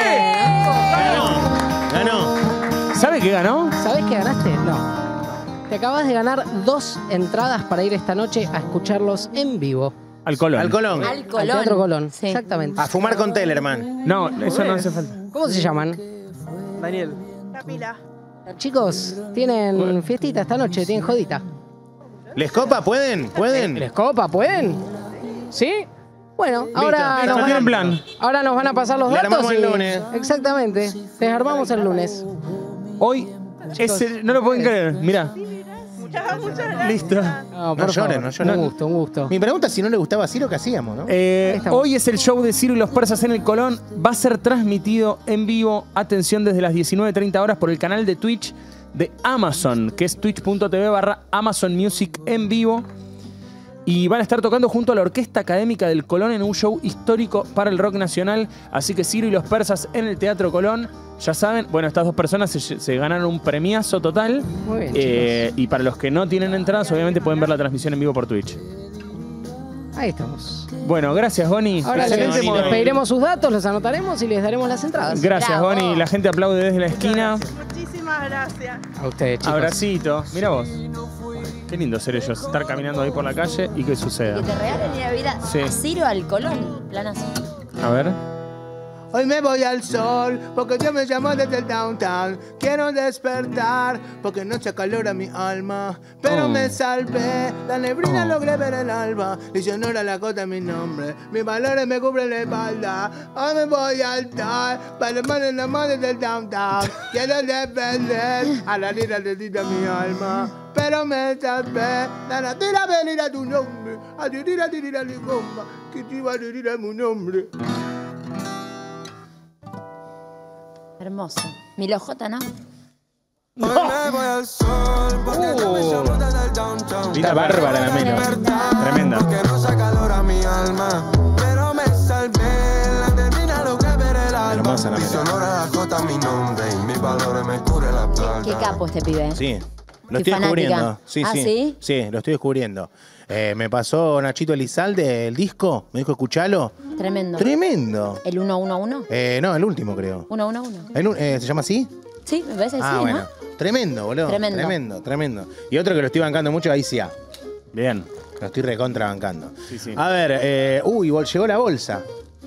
Ganó. ¿Sabe qué ganó? ¿Sabés que ganaste? No. Te acabas de ganar 2 entradas para ir esta noche a escucharlos en vivo. Al Colón. Al Colón. Al Al Colón. Teatro Colón. Sí. Exactamente. A fumar con Tellerman. No, eso no hace falta. ¿Cómo se llaman? Daniel. Camila. Chicos, tienen fiestita esta noche, tienen jodita. ¿Les copa? ¿Pueden? ¿Les copa? ¿Pueden? ¿Sí? Bueno, ahora listo. nos, Tienen van a, plan. ahora nos van a pasar los Le datos. armamos el lunes. Exactamente. Les armamos el lunes. Hoy no lo pueden creer. Mirá. Listo. No, por lloren, favor. no lloren. Un gusto. Mi pregunta es si no le gustaba a Ciro, ¿qué hacíamos, no? estamos. Hoy es el show de Ciro y los persas en el Colón. Va a ser transmitido en vivo, atención, desde las 19:30 horas por el canal de Twitch de Amazon, que es twitch.tv/Amazon Music en vivo. Y van a estar tocando junto a la Orquesta Académica del Colón en un show histórico para el rock nacional. Así que Ciro y los persas en el Teatro Colón. Ya saben, bueno, estas 2 personas se ganaron un premiazo total. Muy bien, Y para los que no tienen entradas, obviamente pueden ver la transmisión en vivo por Twitch. Ahí estamos. Bueno, gracias, Goni. Ahora Gracias, les Goni. pediremos sus datos, los anotaremos y les daremos las entradas. Gracias, Bravo. Goni. La gente aplaude desde la esquina. Muchísimas gracias. A ustedes, chicos. Abracito. Mira vos. Qué lindo ser ellos. Estar caminando ahí por la calle y que suceda. Que te regalen ir a vida Sí. a Ciro al Colón. Planazo. A ver. Hoy me voy al sol porque yo me llamo desde el downtown. Quiero despertar porque no se acalora mi alma. Pero Oh. me salvé, la neblina logré ver el alba. Y sonora la cota de mi nombre. Mis valores me cubren la espalda. Hoy me voy al sol para hermano en la mano desde el downtown. Quiero defender a la lira de mi alma. Pero me salvé, la tira venir a tu nombre. A tirar mi bomba. Que te iba a tirar mi nombre. Hermoso. Milo J, ¿no? Vida bárbara la Melo. Tremenda. esa la Qué capo este pibe. Sí. Lo Qué estoy fanática. descubriendo. Sí, ¿Ah, sí. sí? Sí, lo estoy descubriendo. Me pasó Nachito Elizalde el disco. Me dijo, escuchalo. Tremendo. Tremendo. ¿El 111? No, el último, creo. 111. ¿Se llama así? Sí, me parece que Ah, sí, bueno. ¿no? Tremendo, boludo. Tremendo. Tremendo, tremendo. Y otro que lo estoy bancando mucho, ahí sí. Bien. Lo estoy recontra bancando. Sí, sí. A ver, llegó la bolsa.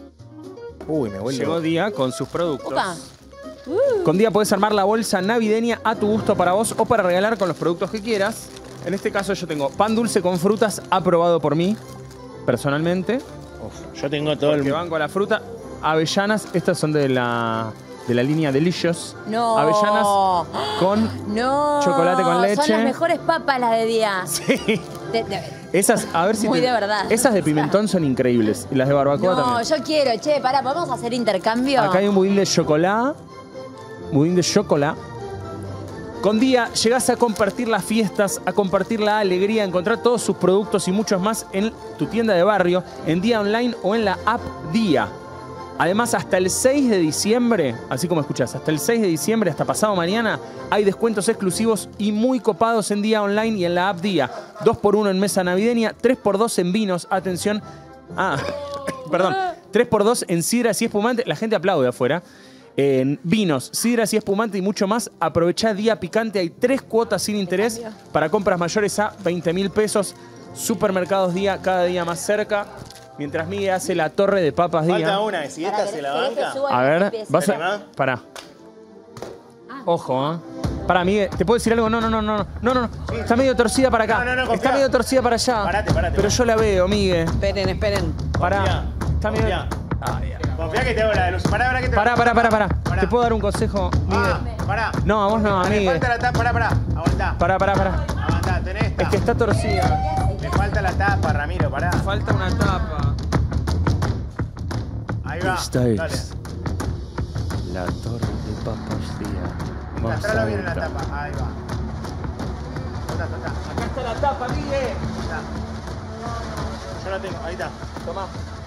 Uy, me vuelve. Llegó Día con sus productos. Opa. Con Día podés armar la bolsa navideña a tu gusto para vos o para regalar con los productos que quieras. En este caso yo tengo pan dulce con frutas aprobado por mí, personalmente. Yo tengo todo el banco a la fruta. Avellanas, estas son de la línea Delicious. No. Avellanas con No. chocolate con leche. Son las mejores papas las de Día. Sí. De- Esas, a ver si Muy de verdad. Esas de pimentón son increíbles. Y las de barbacoa No, también. yo quiero. Che, pará, ¿podemos hacer intercambio? Acá hay un budín de chocolate. Budín de chocolate. Con Día llegás a compartir las fiestas, a compartir la alegría, a encontrar todos sus productos y muchos más en tu tienda de barrio, en Día Online o en la app Día. Además, hasta el 6 de diciembre, así como escuchás, hasta el 6 de diciembre, hasta pasado mañana, hay descuentos exclusivos y muy copados en Día Online y en la app Día. 2x1 en mesa navideña, 3x2 en vinos, atención. Perdón, 3x2 en sidras y espumante. La gente aplaude afuera. En vinos, sidras y espumante y mucho más. Aprovechá Día Picante, hay 3 cuotas sin interés para compras mayores a 20.000 pesos. Supermercados Día, cada día más cerca. Mientras Miguel hace la torre de papas Día. Falta una, si esta se la banca. A ver, vas a... Pará. Ojo, ¿eh? Pará, Miguel, ¿te puedo decir algo? No. Está medio torcida para acá. No, Está medio torcida para allá. Parate. Pero yo la veo, Miguel. Esperen. Pará. Está medio... Confía que te hago la de luz. Pará que te Pará. ¿Te puedo dar un consejo, Miguel? Pará. No, a vos no, a Me Miguel. falta la tapa, pará. Aguantá. Pará. Aguantá, tenés esta. Es que está torcida. Me falta la tapa, Ramiro, pará. Falta una tapa. Ahí va. Esta Dale. es la torre de papas Día. Más Mostralo bien en la alta. tapa. Ahí va. Toca. Acá está la tapa, Miguel. Yo la tengo, ahí está. Tomá.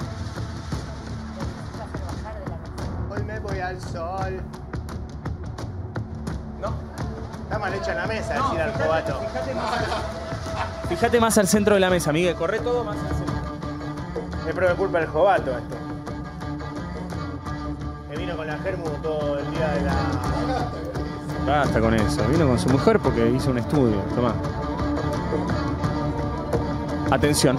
Hoy me voy al sol. No. Está mal hecha en la mesa, decir al cobato. Fíjate más al centro de la mesa, Miguel. Corre todo más al centro. Es por culpa del jovato esto. Que vino con la germu todo el día de la... Basta con eso. Vino con su mujer porque hizo un estudio. Tomá. Atención.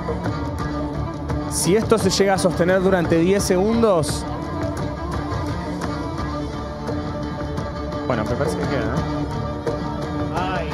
Si esto se llega a sostener durante 10 segundos... Bueno, me parece que queda, ¿no? Ay.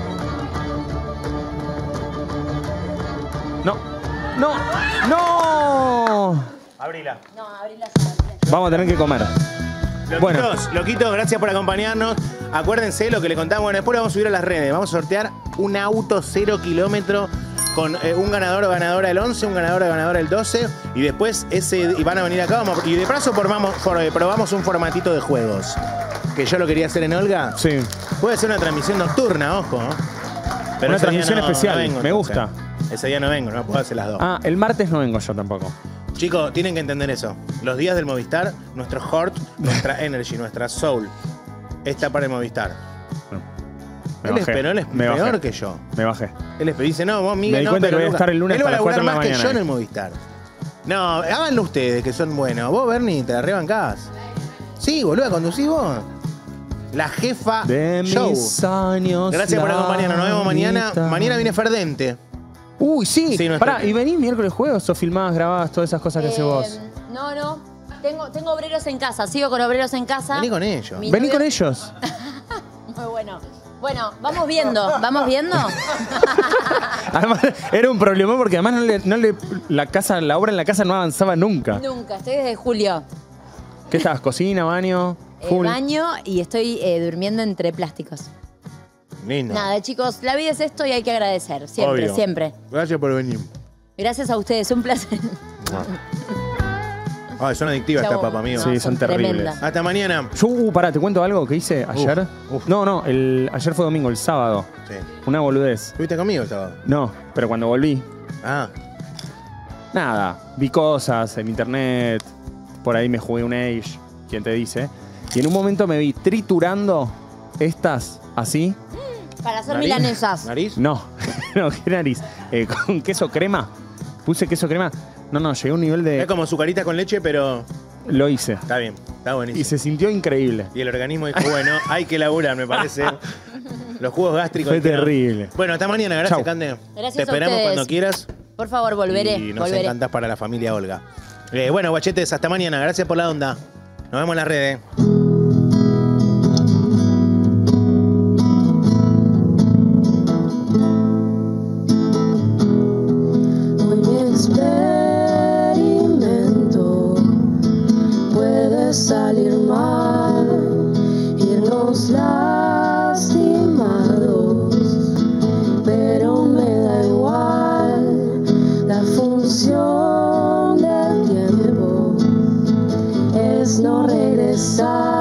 ¡No! Abrila. Vamos a tener que comer. Bueno. Loquitos, gracias por acompañarnos. Acuérdense lo que le contamos. Bueno, después lo vamos a subir a las redes. Vamos a sortear un auto 0 kilómetro con un ganador o ganadora el 11, un ganador o ganadora el 12. Y después y van a venir acá. Y de paso probamos un formatito de juegos. Que yo lo quería hacer en Olga. Sí. Puede ser una transmisión nocturna, ojo. Pero una ese día transmisión especial. no vengo, me entonces. gusta. Ese día no vengo, no puedo hacer las dos. El martes no vengo yo tampoco. Chicos, tienen que entender eso. Los días del Movistar, nuestro heart, nuestra energy, nuestra soul, está para el Movistar. Me Él bajé. él es Me peor bajé. que yo. Me bajé. Él dice, no, vos, Miguel, Me di no, cuenta pero que voy a estar el lunes él va hasta las 4 de la laburar más que mañana yo en ahí. el Movistar. No, háganlo ustedes, que son buenos. Vos, Bernie, te la rebancás. Sí, boludo, conducís vos. La jefa de show. mis años. Gracias por acompañarnos. Nos vemos mañana. Lamita. Mañana viene Ferdente. Uy, sí. nuestro- Pará, ¿y venís miércoles juegos o filmás, grabás todas esas cosas que haces vos? No. Tengo obreros en casa. Sigo con obreros en casa. Vení con ellos. Mi Vení novio- con ellos. Muy bueno. Bueno, vamos viendo. Además, era un problema porque además la obra en la casa no avanzaba nunca. Nunca. Estoy desde julio. ¿Qué estabas? ¿Cocina, baño? Full. Baño y estoy durmiendo entre plásticos. Lindo. Nada, chicos, la vida es esto y hay que agradecer. Siempre, Obvio. siempre. Gracias por venir. Gracias a ustedes, un placer. Ay, son adictivas Chau. estas papas, amigo. Sí, son terribles. tremendas. Hasta mañana. Yo, pará, ¿te cuento algo que hice ayer? No, ayer fue domingo, el sábado. Sí. Una boludez. ¿Estuviste conmigo el sábado? No, pero cuando volví, Ah. nada. Vi cosas en internet, por ahí me jugué un Age. ¿quién te dice? Y en un momento me vi triturando estas, así. Para hacer ¿Nariz? milanesas. ¿Nariz? No, no, ¿qué nariz? Con queso crema. Puse queso crema. No, llegué a un nivel de... Es como sucarita con leche, pero Lo hice. está bien, está buenísimo. Y se sintió increíble. Y el organismo dijo, bueno, hay que laburar, me parece. Los jugos gástricos. Fue hay que no. terrible. Bueno, hasta mañana. Gracias, Chau. Cande. Gracias Te a esperamos ustedes. cuando quieras. Por favor, volveré. Y nos volveré. encantas para la familia Olga. Bueno, guachetes, hasta mañana. Gracias por la onda. Nos vemos en las redes. Hoy mi experimento puede salir mal, irnos lastimados, pero me da igual. La función del tiempo es no regresar.